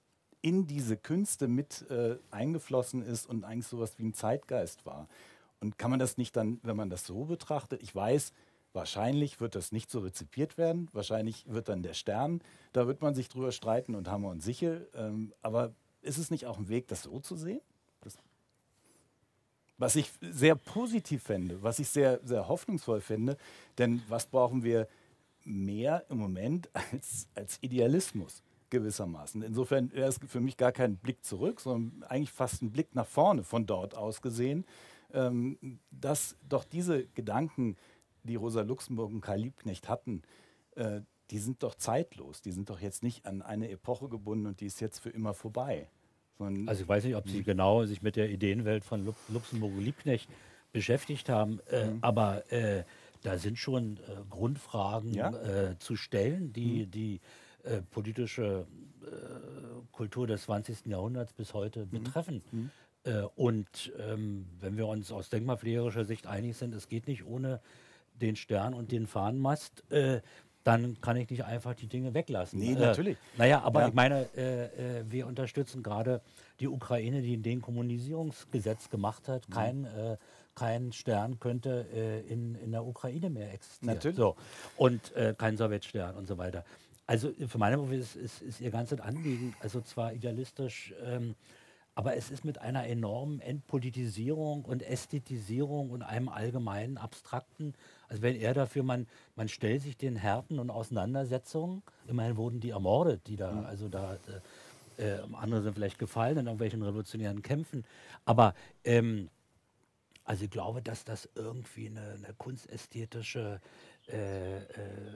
in diese Künste mit äh, eingeflossen ist und eigentlich sowas wie ein Zeitgeist war. Und kann man das nicht dann, wenn man das so betrachtet, ich weiß, wahrscheinlich wird das nicht so rezipiert werden, wahrscheinlich wird dann der Stern, da wird man sich drüber streiten und Hammer und Sichel, ähm, aber ist es nicht auch ein Weg, das so zu sehen? Das Was ich sehr positiv fände, was ich sehr, sehr hoffnungsvoll finde, denn was brauchen wir mehr im Moment als, als Idealismus gewissermaßen. Insofern wäre es für mich gar kein Blick zurück, sondern eigentlich fast ein Blick nach vorne von dort aus gesehen, ähm, dass doch diese Gedanken, die Rosa Luxemburg und Karl Liebknecht hatten, äh, die sind doch zeitlos, die sind doch jetzt nicht an eine Epoche gebunden und die ist jetzt für immer vorbei. Also ich weiß nicht, ob Sie genau sich mit der Ideenwelt von Lu Luxemburg und Liebknecht beschäftigt haben, äh, mhm. aber äh, da sind schon äh, Grundfragen ja? äh, zu stellen, die mhm. die äh, politische äh, Kultur des zwanzigsten Jahrhunderts bis heute mhm. betreffen. Mhm. Äh, und ähm, wenn wir uns aus denkmalpflegerischer Sicht einig sind, es geht nicht ohne den Stern und den Fahnenmast, äh, dann kann ich nicht einfach die Dinge weglassen. Nee, äh, natürlich. Naja, aber ja. ich meine, äh, äh, wir unterstützen gerade die Ukraine, die den Kommunisierungsgesetz gemacht hat. Mhm. Kein, äh, kein Stern könnte äh, in, in der Ukraine mehr existieren. Natürlich. So. Und äh, kein Sowjetstern und so weiter. Also für meine Begriffe ist, ist, ist ihr ganzes Anliegen, also zwar idealistisch, ähm, Aber es ist mit einer enormen Entpolitisierung und Ästhetisierung und einem allgemeinen Abstrakten, also wenn er dafür, man, man stellt sich den Härten und Auseinandersetzungen, immerhin wurden die ermordet, die da, also da, äh, äh, andere sind vielleicht gefallen in irgendwelchen revolutionären Kämpfen, aber ähm, also ich glaube, dass das irgendwie eine, eine kunstästhetische äh, äh,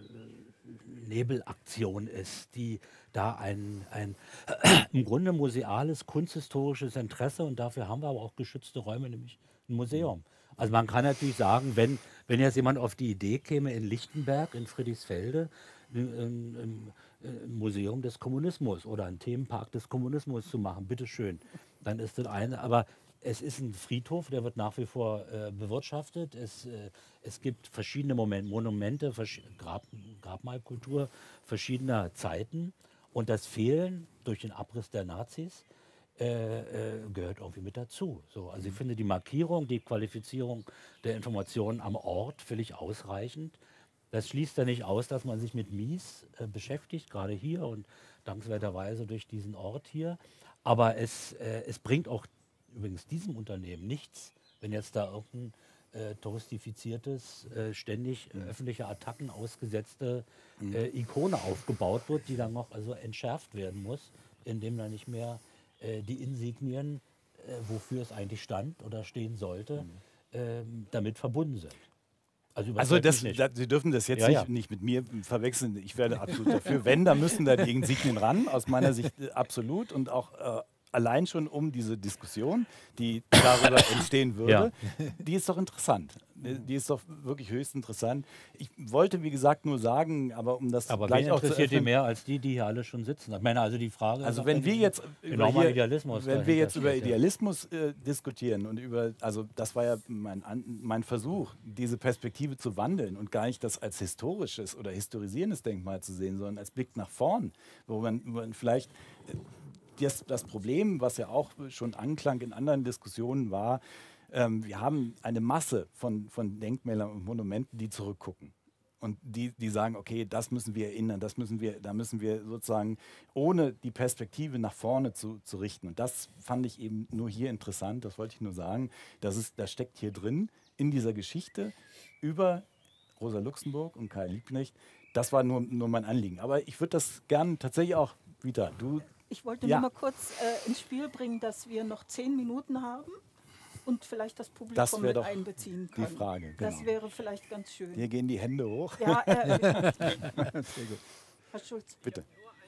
Nebelaktion ist, die da ein, ein im Grunde museales, kunsthistorisches Interesse, und dafür haben wir aber auch geschützte Räume, nämlich ein Museum. Also man kann natürlich sagen, wenn, wenn jetzt jemand auf die Idee käme, in Lichtenberg, in Friedrichsfelde, ein, ein, ein Museum des Kommunismus oder einen Themenpark des Kommunismus zu machen, bitteschön, dann ist das eine, aber es ist ein Friedhof, der wird nach wie vor äh, bewirtschaftet. Es, äh, es gibt verschiedene Moment, Monumente, versch Grab, Grabmalkultur verschiedener Zeiten. Und das Fehlen durch den Abriss der Nazis äh, äh, gehört irgendwie mit dazu. So, also ich finde die Markierung, die Qualifizierung der Informationen am Ort völlig ausreichend. Das schließt ja nicht aus, dass man sich mit Mies äh, beschäftigt, gerade hier und dankenswerterweise durch diesen Ort hier. Aber es, äh, es bringt auch übrigens diesem Unternehmen nichts, wenn jetzt da irgendein äh, touristifiziertes, äh, ständig äh, öffentliche Attacken ausgesetzte äh, Ikone aufgebaut wird, die dann noch also entschärft werden muss, indem dann nicht mehr äh, die Insignien, äh, wofür es eigentlich stand oder stehen sollte, äh, damit verbunden sind. Also, Also das, da, Sie dürfen das jetzt Ja, nicht, ja. nicht mit mir verwechseln. Ich werde absolut dafür. Wenn, dann müssen da die Insignien ran, aus meiner Sicht äh, absolut. Und auch äh, allein schon um diese Diskussion, die darüber entstehen würde, Ja. die ist doch interessant. Die ist doch wirklich höchst interessant. Ich wollte, wie gesagt, nur sagen, aber um das Aber gleich wen auch zu interessiert die öffnen, mehr als die, die hier alle schon sitzen? Ich meine, also die Frage also ist, wenn wir jetzt über, enormer hier, Idealismus wenn wir jetzt über dahinter steht, ja. Idealismus äh, diskutieren und über, also das war ja mein, An- mein Versuch, diese Perspektive zu wandeln und gar nicht das als historisches oder historisierendes Denkmal zu sehen, sondern als Blick nach vorn, wo man, wo man vielleicht äh, das, das Problem, was ja auch schon anklang in anderen Diskussionen war, ähm, wir haben eine Masse von, von Denkmälern und Monumenten, die zurückgucken. Und die, die sagen, okay, das müssen wir erinnern, das müssen wir, da müssen wir sozusagen, ohne die Perspektive nach vorne zu, zu richten. Und das fand ich eben nur hier interessant, das wollte ich nur sagen, das, ist, das steckt hier drin, in dieser Geschichte über Rosa Luxemburg und Karl Liebknecht. Das war nur, nur mein Anliegen. Aber ich würde das gern tatsächlich auch, Vita, du... Ich wollte Ja. nur mal kurz äh, ins Spiel bringen, dass wir noch zehn Minuten haben und vielleicht das Publikum Das wär mit doch einbeziehen die können. Frage, Das genau. wäre vielleicht ganz schön. Hier gehen die Hände hoch. Ja, äh, äh, Sehr gut. Herr Schulz. Bitte.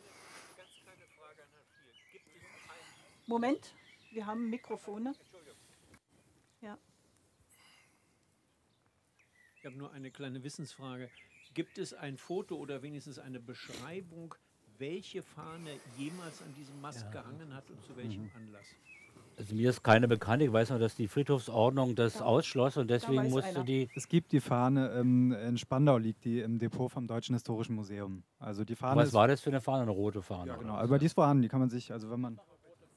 Moment, wir haben Mikrofone. Ja. Ich habe nur eine kleine Wissensfrage. Gibt es ein Foto oder wenigstens eine Beschreibung, welche Fahne jemals an diesem Mast gehangen hat und zu welchem Anlass? Also mir ist keine bekannt. Ich weiß nur, dass die Friedhofsordnung das Da- ausschloss und deswegen weiß musste einer. die. Es gibt die Fahne, ähm, in Spandau liegt die im Depot vom Deutschen Historischen Museum. Also die Fahne Was ist, war das für eine Fahne? Eine rote Fahne? ja, oder genau, was? aber die ist vorhanden, die kann man sich, also wenn man,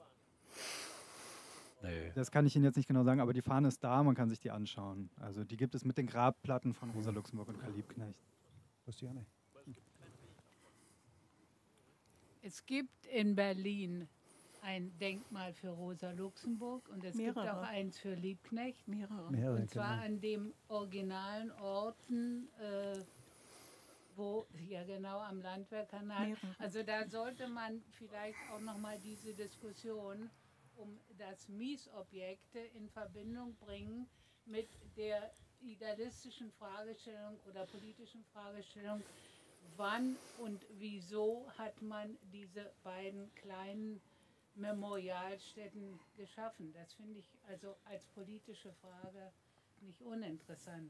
Nee. das kann ich Ihnen jetzt nicht genau sagen, aber die Fahne ist da, man kann sich die anschauen. Also die gibt es mit den Grabplatten von Rosa Luxemburg und Karl Liebknecht. Wusste ich auch nicht. Es gibt in Berlin ein Denkmal für Rosa Luxemburg und es gibt Mehrere. auch eins für Liebknecht. Mehrere. Mehrere, Und zwar genau. an dem originalen Orten, äh, wo, ja genau, am Landwehrkanal. Mehrere. Also da sollte man vielleicht auch nochmal diese Diskussion um das Mies-Objekte in Verbindung bringen mit der idealistischen Fragestellung oder politischen Fragestellung, wann und wieso hat man diese beiden kleinen Memorialstätten geschaffen. Das finde ich also als politische Frage nicht uninteressant.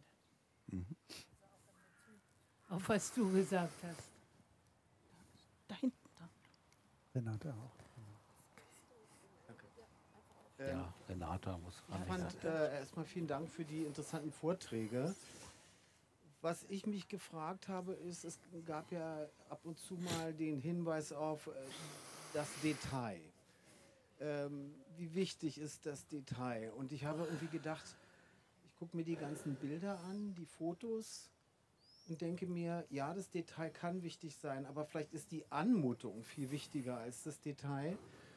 Auf was du gesagt hast. Da hinten. Da. Renate auch. Ja, Renata muss ran. Ich fand äh, erstmal vielen Dank für die interessanten Vorträge. Was ich mich gefragt habe, ist, es gab ja ab und zu mal den Hinweis auf äh, das Detail. Ähm, wie wichtig ist das Detail? Und ich habe irgendwie gedacht, ich gucke mir die ganzen Bilder an, die Fotos und denke mir, ja, das Detail kann wichtig sein, aber vielleicht ist die Anmutung viel wichtiger als das Detail.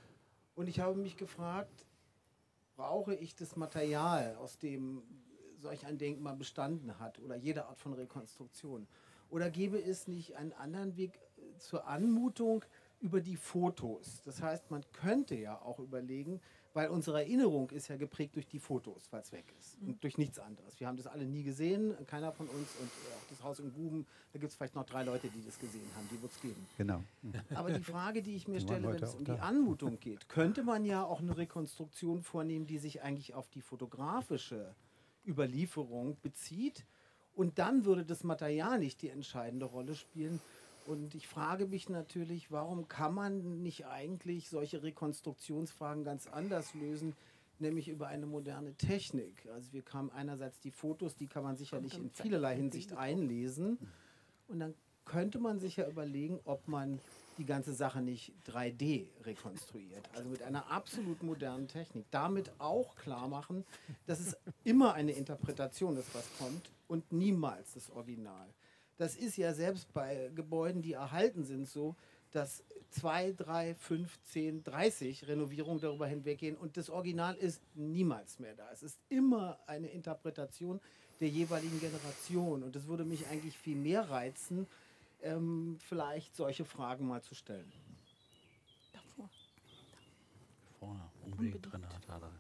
Und ich habe mich gefragt, brauche ich das Material, aus dem solch ein Denkmal bestanden hat oder jede Art von Rekonstruktion? Oder gäbe es nicht einen anderen Weg zur Anmutung über die Fotos? Das heißt, man könnte ja auch überlegen, weil unsere Erinnerung ist ja geprägt durch die Fotos, weil es weg ist und durch nichts anderes. Wir haben das alle nie gesehen, keiner von uns, und auch das Haus in Guben, da gibt es vielleicht noch drei Leute, die das gesehen haben, die wird es geben. Genau. Aber die Frage, die ich mir Die waren stelle, wenn heute es auch um da. die Anmutung geht, könnte man ja auch eine Rekonstruktion vornehmen, die sich eigentlich auf die fotografische Überlieferung bezieht, und dann würde das Material nicht die entscheidende Rolle spielen. Und ich frage mich natürlich, warum kann man nicht eigentlich solche Rekonstruktionsfragen ganz anders lösen, nämlich über eine moderne Technik. Also wir haben einerseits die Fotos, die kann man sicherlich in vielerlei Hinsicht einlesen, und dann könnte man sich ja überlegen, ob man die ganze Sache nicht drei D rekonstruiert, also mit einer absolut modernen Technik. Damit auch klar machen, dass es immer eine Interpretation ist, was kommt, und niemals das Original. Das ist ja selbst bei Gebäuden, die erhalten sind, so, dass zwei, drei, fünf, zehn, dreißig Renovierungen darüber hinweggehen und das Original ist niemals mehr da. Es ist immer eine Interpretation der jeweiligen Generation, und das würde mich eigentlich viel mehr reizen, ähm, vielleicht solche Fragen mal zu stellen. Davor. Vorne, unbedingt drin hat er.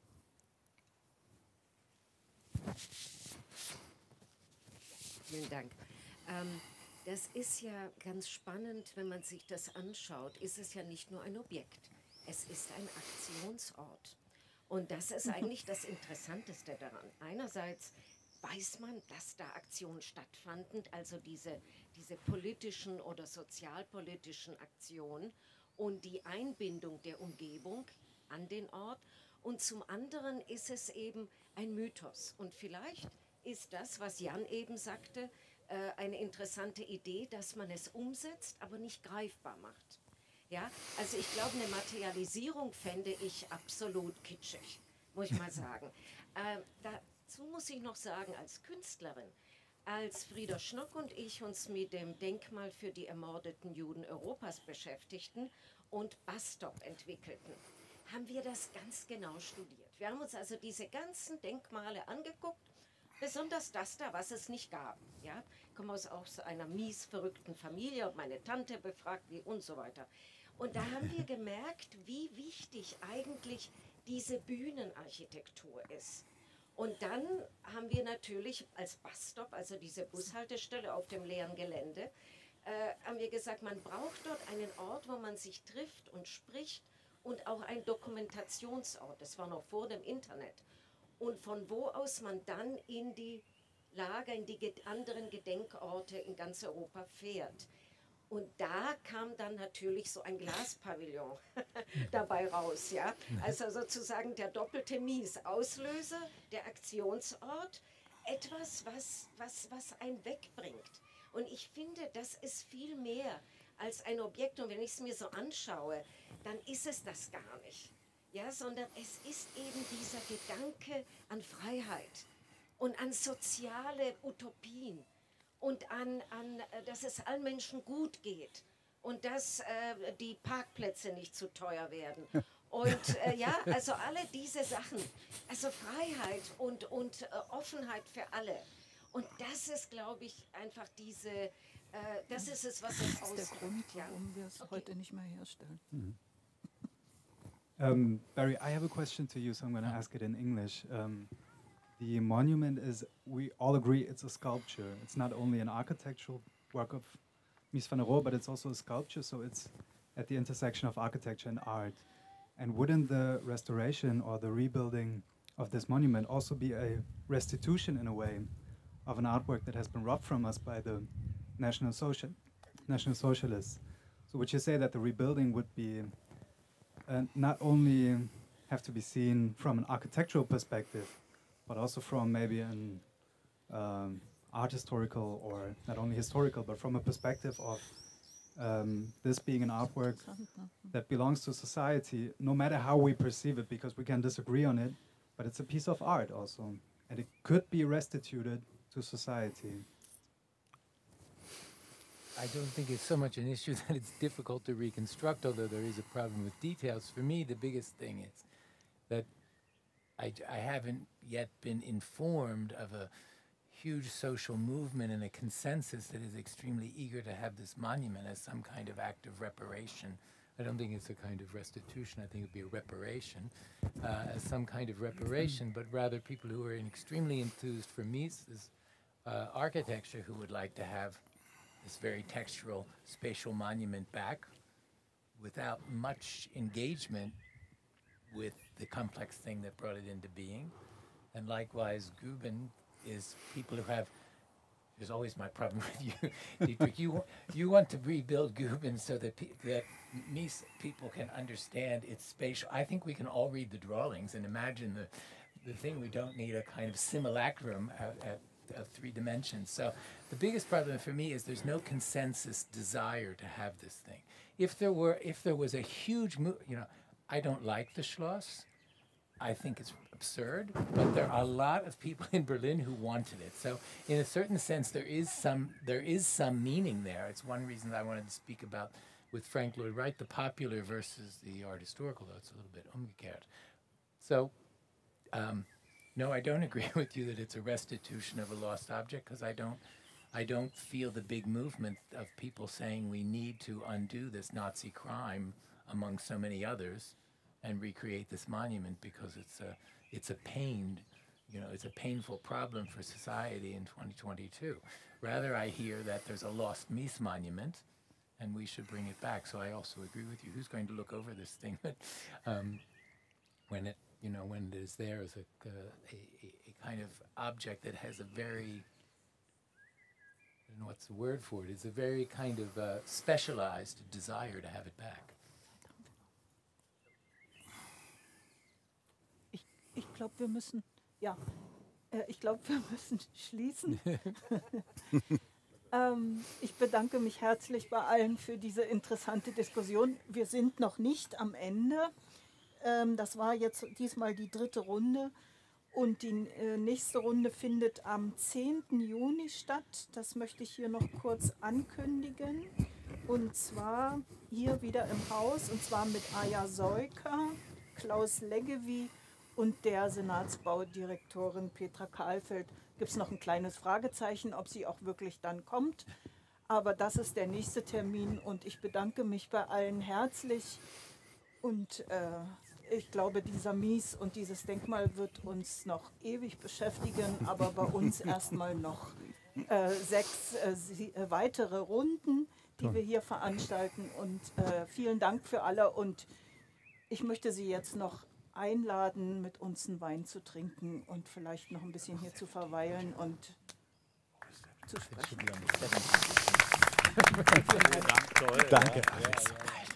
Vielen Dank. Ähm, das ist ja ganz spannend, wenn man sich das anschaut, ist es ja nicht nur ein Objekt, es ist ein Aktionsort. Und das ist eigentlich das Interessanteste daran. Einerseits weiß man, dass da Aktionen stattfanden, also diese, diese politischen oder sozialpolitischen Aktionen und die Einbindung der Umgebung an den Ort. Und zum anderen ist es eben ein Mythos. Und vielleicht ist das, was Jan eben sagte, äh, eine interessante Idee, dass man es umsetzt, aber nicht greifbar macht. Ja, also ich glaube, eine Materialisierung fände ich absolut kitschig, muss ich mal sagen. äh, dazu muss ich noch sagen, als Künstlerin, als Frieda Schnock und ich uns mit dem Denkmal für die ermordeten Juden Europas beschäftigten und Bastop entwickelten, haben wir das ganz genau studiert. Wir haben uns also diese ganzen Denkmale angeguckt, besonders das da, was es nicht gab. Ja? Ich komme aus, aus einer mies verrückten Familie und meine Tante befragt wie und so weiter. Und da haben wir gemerkt, wie wichtig eigentlich diese Bühnenarchitektur ist. Und dann haben wir natürlich als Busstop, also diese Bushaltestelle auf dem leeren Gelände, äh, haben wir gesagt, man braucht dort einen Ort, wo man sich trifft und spricht, und auch ein Dokumentationsort. Das war noch vor dem Internet. Und von wo aus man dann in die Lager, in die anderen Gedenkorte in ganz Europa fährt. Und da kam dann natürlich so ein Glaspavillon dabei raus. Ja? Also sozusagen der doppelte Mies. Auslöser, der Aktionsort, etwas, was, was, was einen wegbringt. Und ich finde, das ist viel mehr als ein Objekt. Und wenn ich es mir so anschaue, dann ist es das gar nicht. Ja, sondern es ist eben dieser Gedanke an Freiheit und an soziale Utopien und an, an dass es allen Menschen gut geht und dass äh, die Parkplätze nicht zu teuer werden. Und äh, ja, also alle diese Sachen, also Freiheit und, und äh, Offenheit für alle. Und das ist, glaube ich, einfach diese, äh, das ist es, was es Das ist der ausmacht. Grund, Ja. warum wir es Okay. heute nicht mehr herstellen. Mhm. Um, Barry, I have a question to you, so I'm going to ask it in English. Um, the monument is, we all agree it's a sculpture. It's not only an architectural work of Mies van der Rohe, but it's also a sculpture, so it's at the intersection of architecture and art. And wouldn't the restoration or the rebuilding of this monument also be a restitution, in a way, of an artwork that has been robbed from us by the National, Social, National Socialists? So would you say that the rebuilding would be uh, not only have to be seen from an architectural perspective, but also from maybe an um, art historical, or not only historical, but from a perspective of um, this being an artwork that belongs to society, no matter how we perceive it, because we can disagree on it, but it's a piece of art also, and it could be restituted to society. I don't think it's so much an issue that it's difficult to reconstruct, although there is a problem with details. For me, the biggest thing is that I, I haven't yet been informed of a huge social movement and a consensus that is extremely eager to have this monument as some kind of act of reparation. I don't think it's a kind of restitution. I think it would be a reparation, uh, as some kind of reparation, but rather people who are extremely enthused for Mises uh, architecture who would like to have this very textural spatial monument back without much engagement with the complex thing that brought it into being. And likewise, Guben is people who have, there's always my problem with you, Dietrich, you, you want to rebuild Guben so that, pe that Mies people can understand its spatial. I think we can all read the drawings and imagine the, the thing. We don't need a kind of simulacrum at, at, of three dimensions. So the biggest problem for me is there's no consensus desire to have this thing. If there were, if there was a huge move, you know, I don't like the Schloss. I think it's absurd, but there are a lot of people in Berlin who wanted it. So in a certain sense, there is some, there is some meaning there. It's one reason that I wanted to speak about with Frank Lloyd Wright, the popular versus the art historical, though it's a little bit umgekehrt. So, um, no, I don't agree with you that it's a restitution of a lost object, because I don't, I don't feel the big movement of people saying we need to undo this Nazi crime among so many others and recreate this monument because it's a, it's a pain, you know, it's a painful problem for society in twenty twenty-two. Rather, I hear that there's a lost Mies monument and we should bring it back. So I also agree with you. Who's going to look over this thing um, when it, you know, when it is there as a, uh, a, a kind of object that has a very, I don't know what's the word for it, it's a very kind of uh, specialized desire to have it back. Ich glaube, wir müssen, ja, äh, ich glaube, wir müssen schließen. ähm, ich bedanke mich herzlich bei allen für diese interessante Diskussion. Wir sind noch nicht am Ende. Ähm, das war jetzt diesmal die dritte Runde und die äh, nächste Runde findet am zehnten Juni statt. Das möchte ich hier noch kurz ankündigen. Und zwar hier wieder im Haus, und zwar mit Aja Seuker, Klaus Leggevi und der Senatsbaudirektorin Petra Kahlfeld. Gibt es noch ein kleines Fragezeichen, ob sie auch wirklich dann kommt. Aber das ist der nächste Termin und ich bedanke mich bei allen herzlich. Und äh, ich glaube, dieser Mies und dieses Denkmal wird uns noch ewig beschäftigen, aber bei uns erstmal noch äh, sechs äh, sie, äh, weitere Runden, die wir hier veranstalten. Und äh, vielen Dank für alle. Und ich möchte Sie jetzt noch einladen, mit uns einen Wein zu trinken und vielleicht noch ein bisschen hier zu verweilen und zu sprechen. Danke. Danke.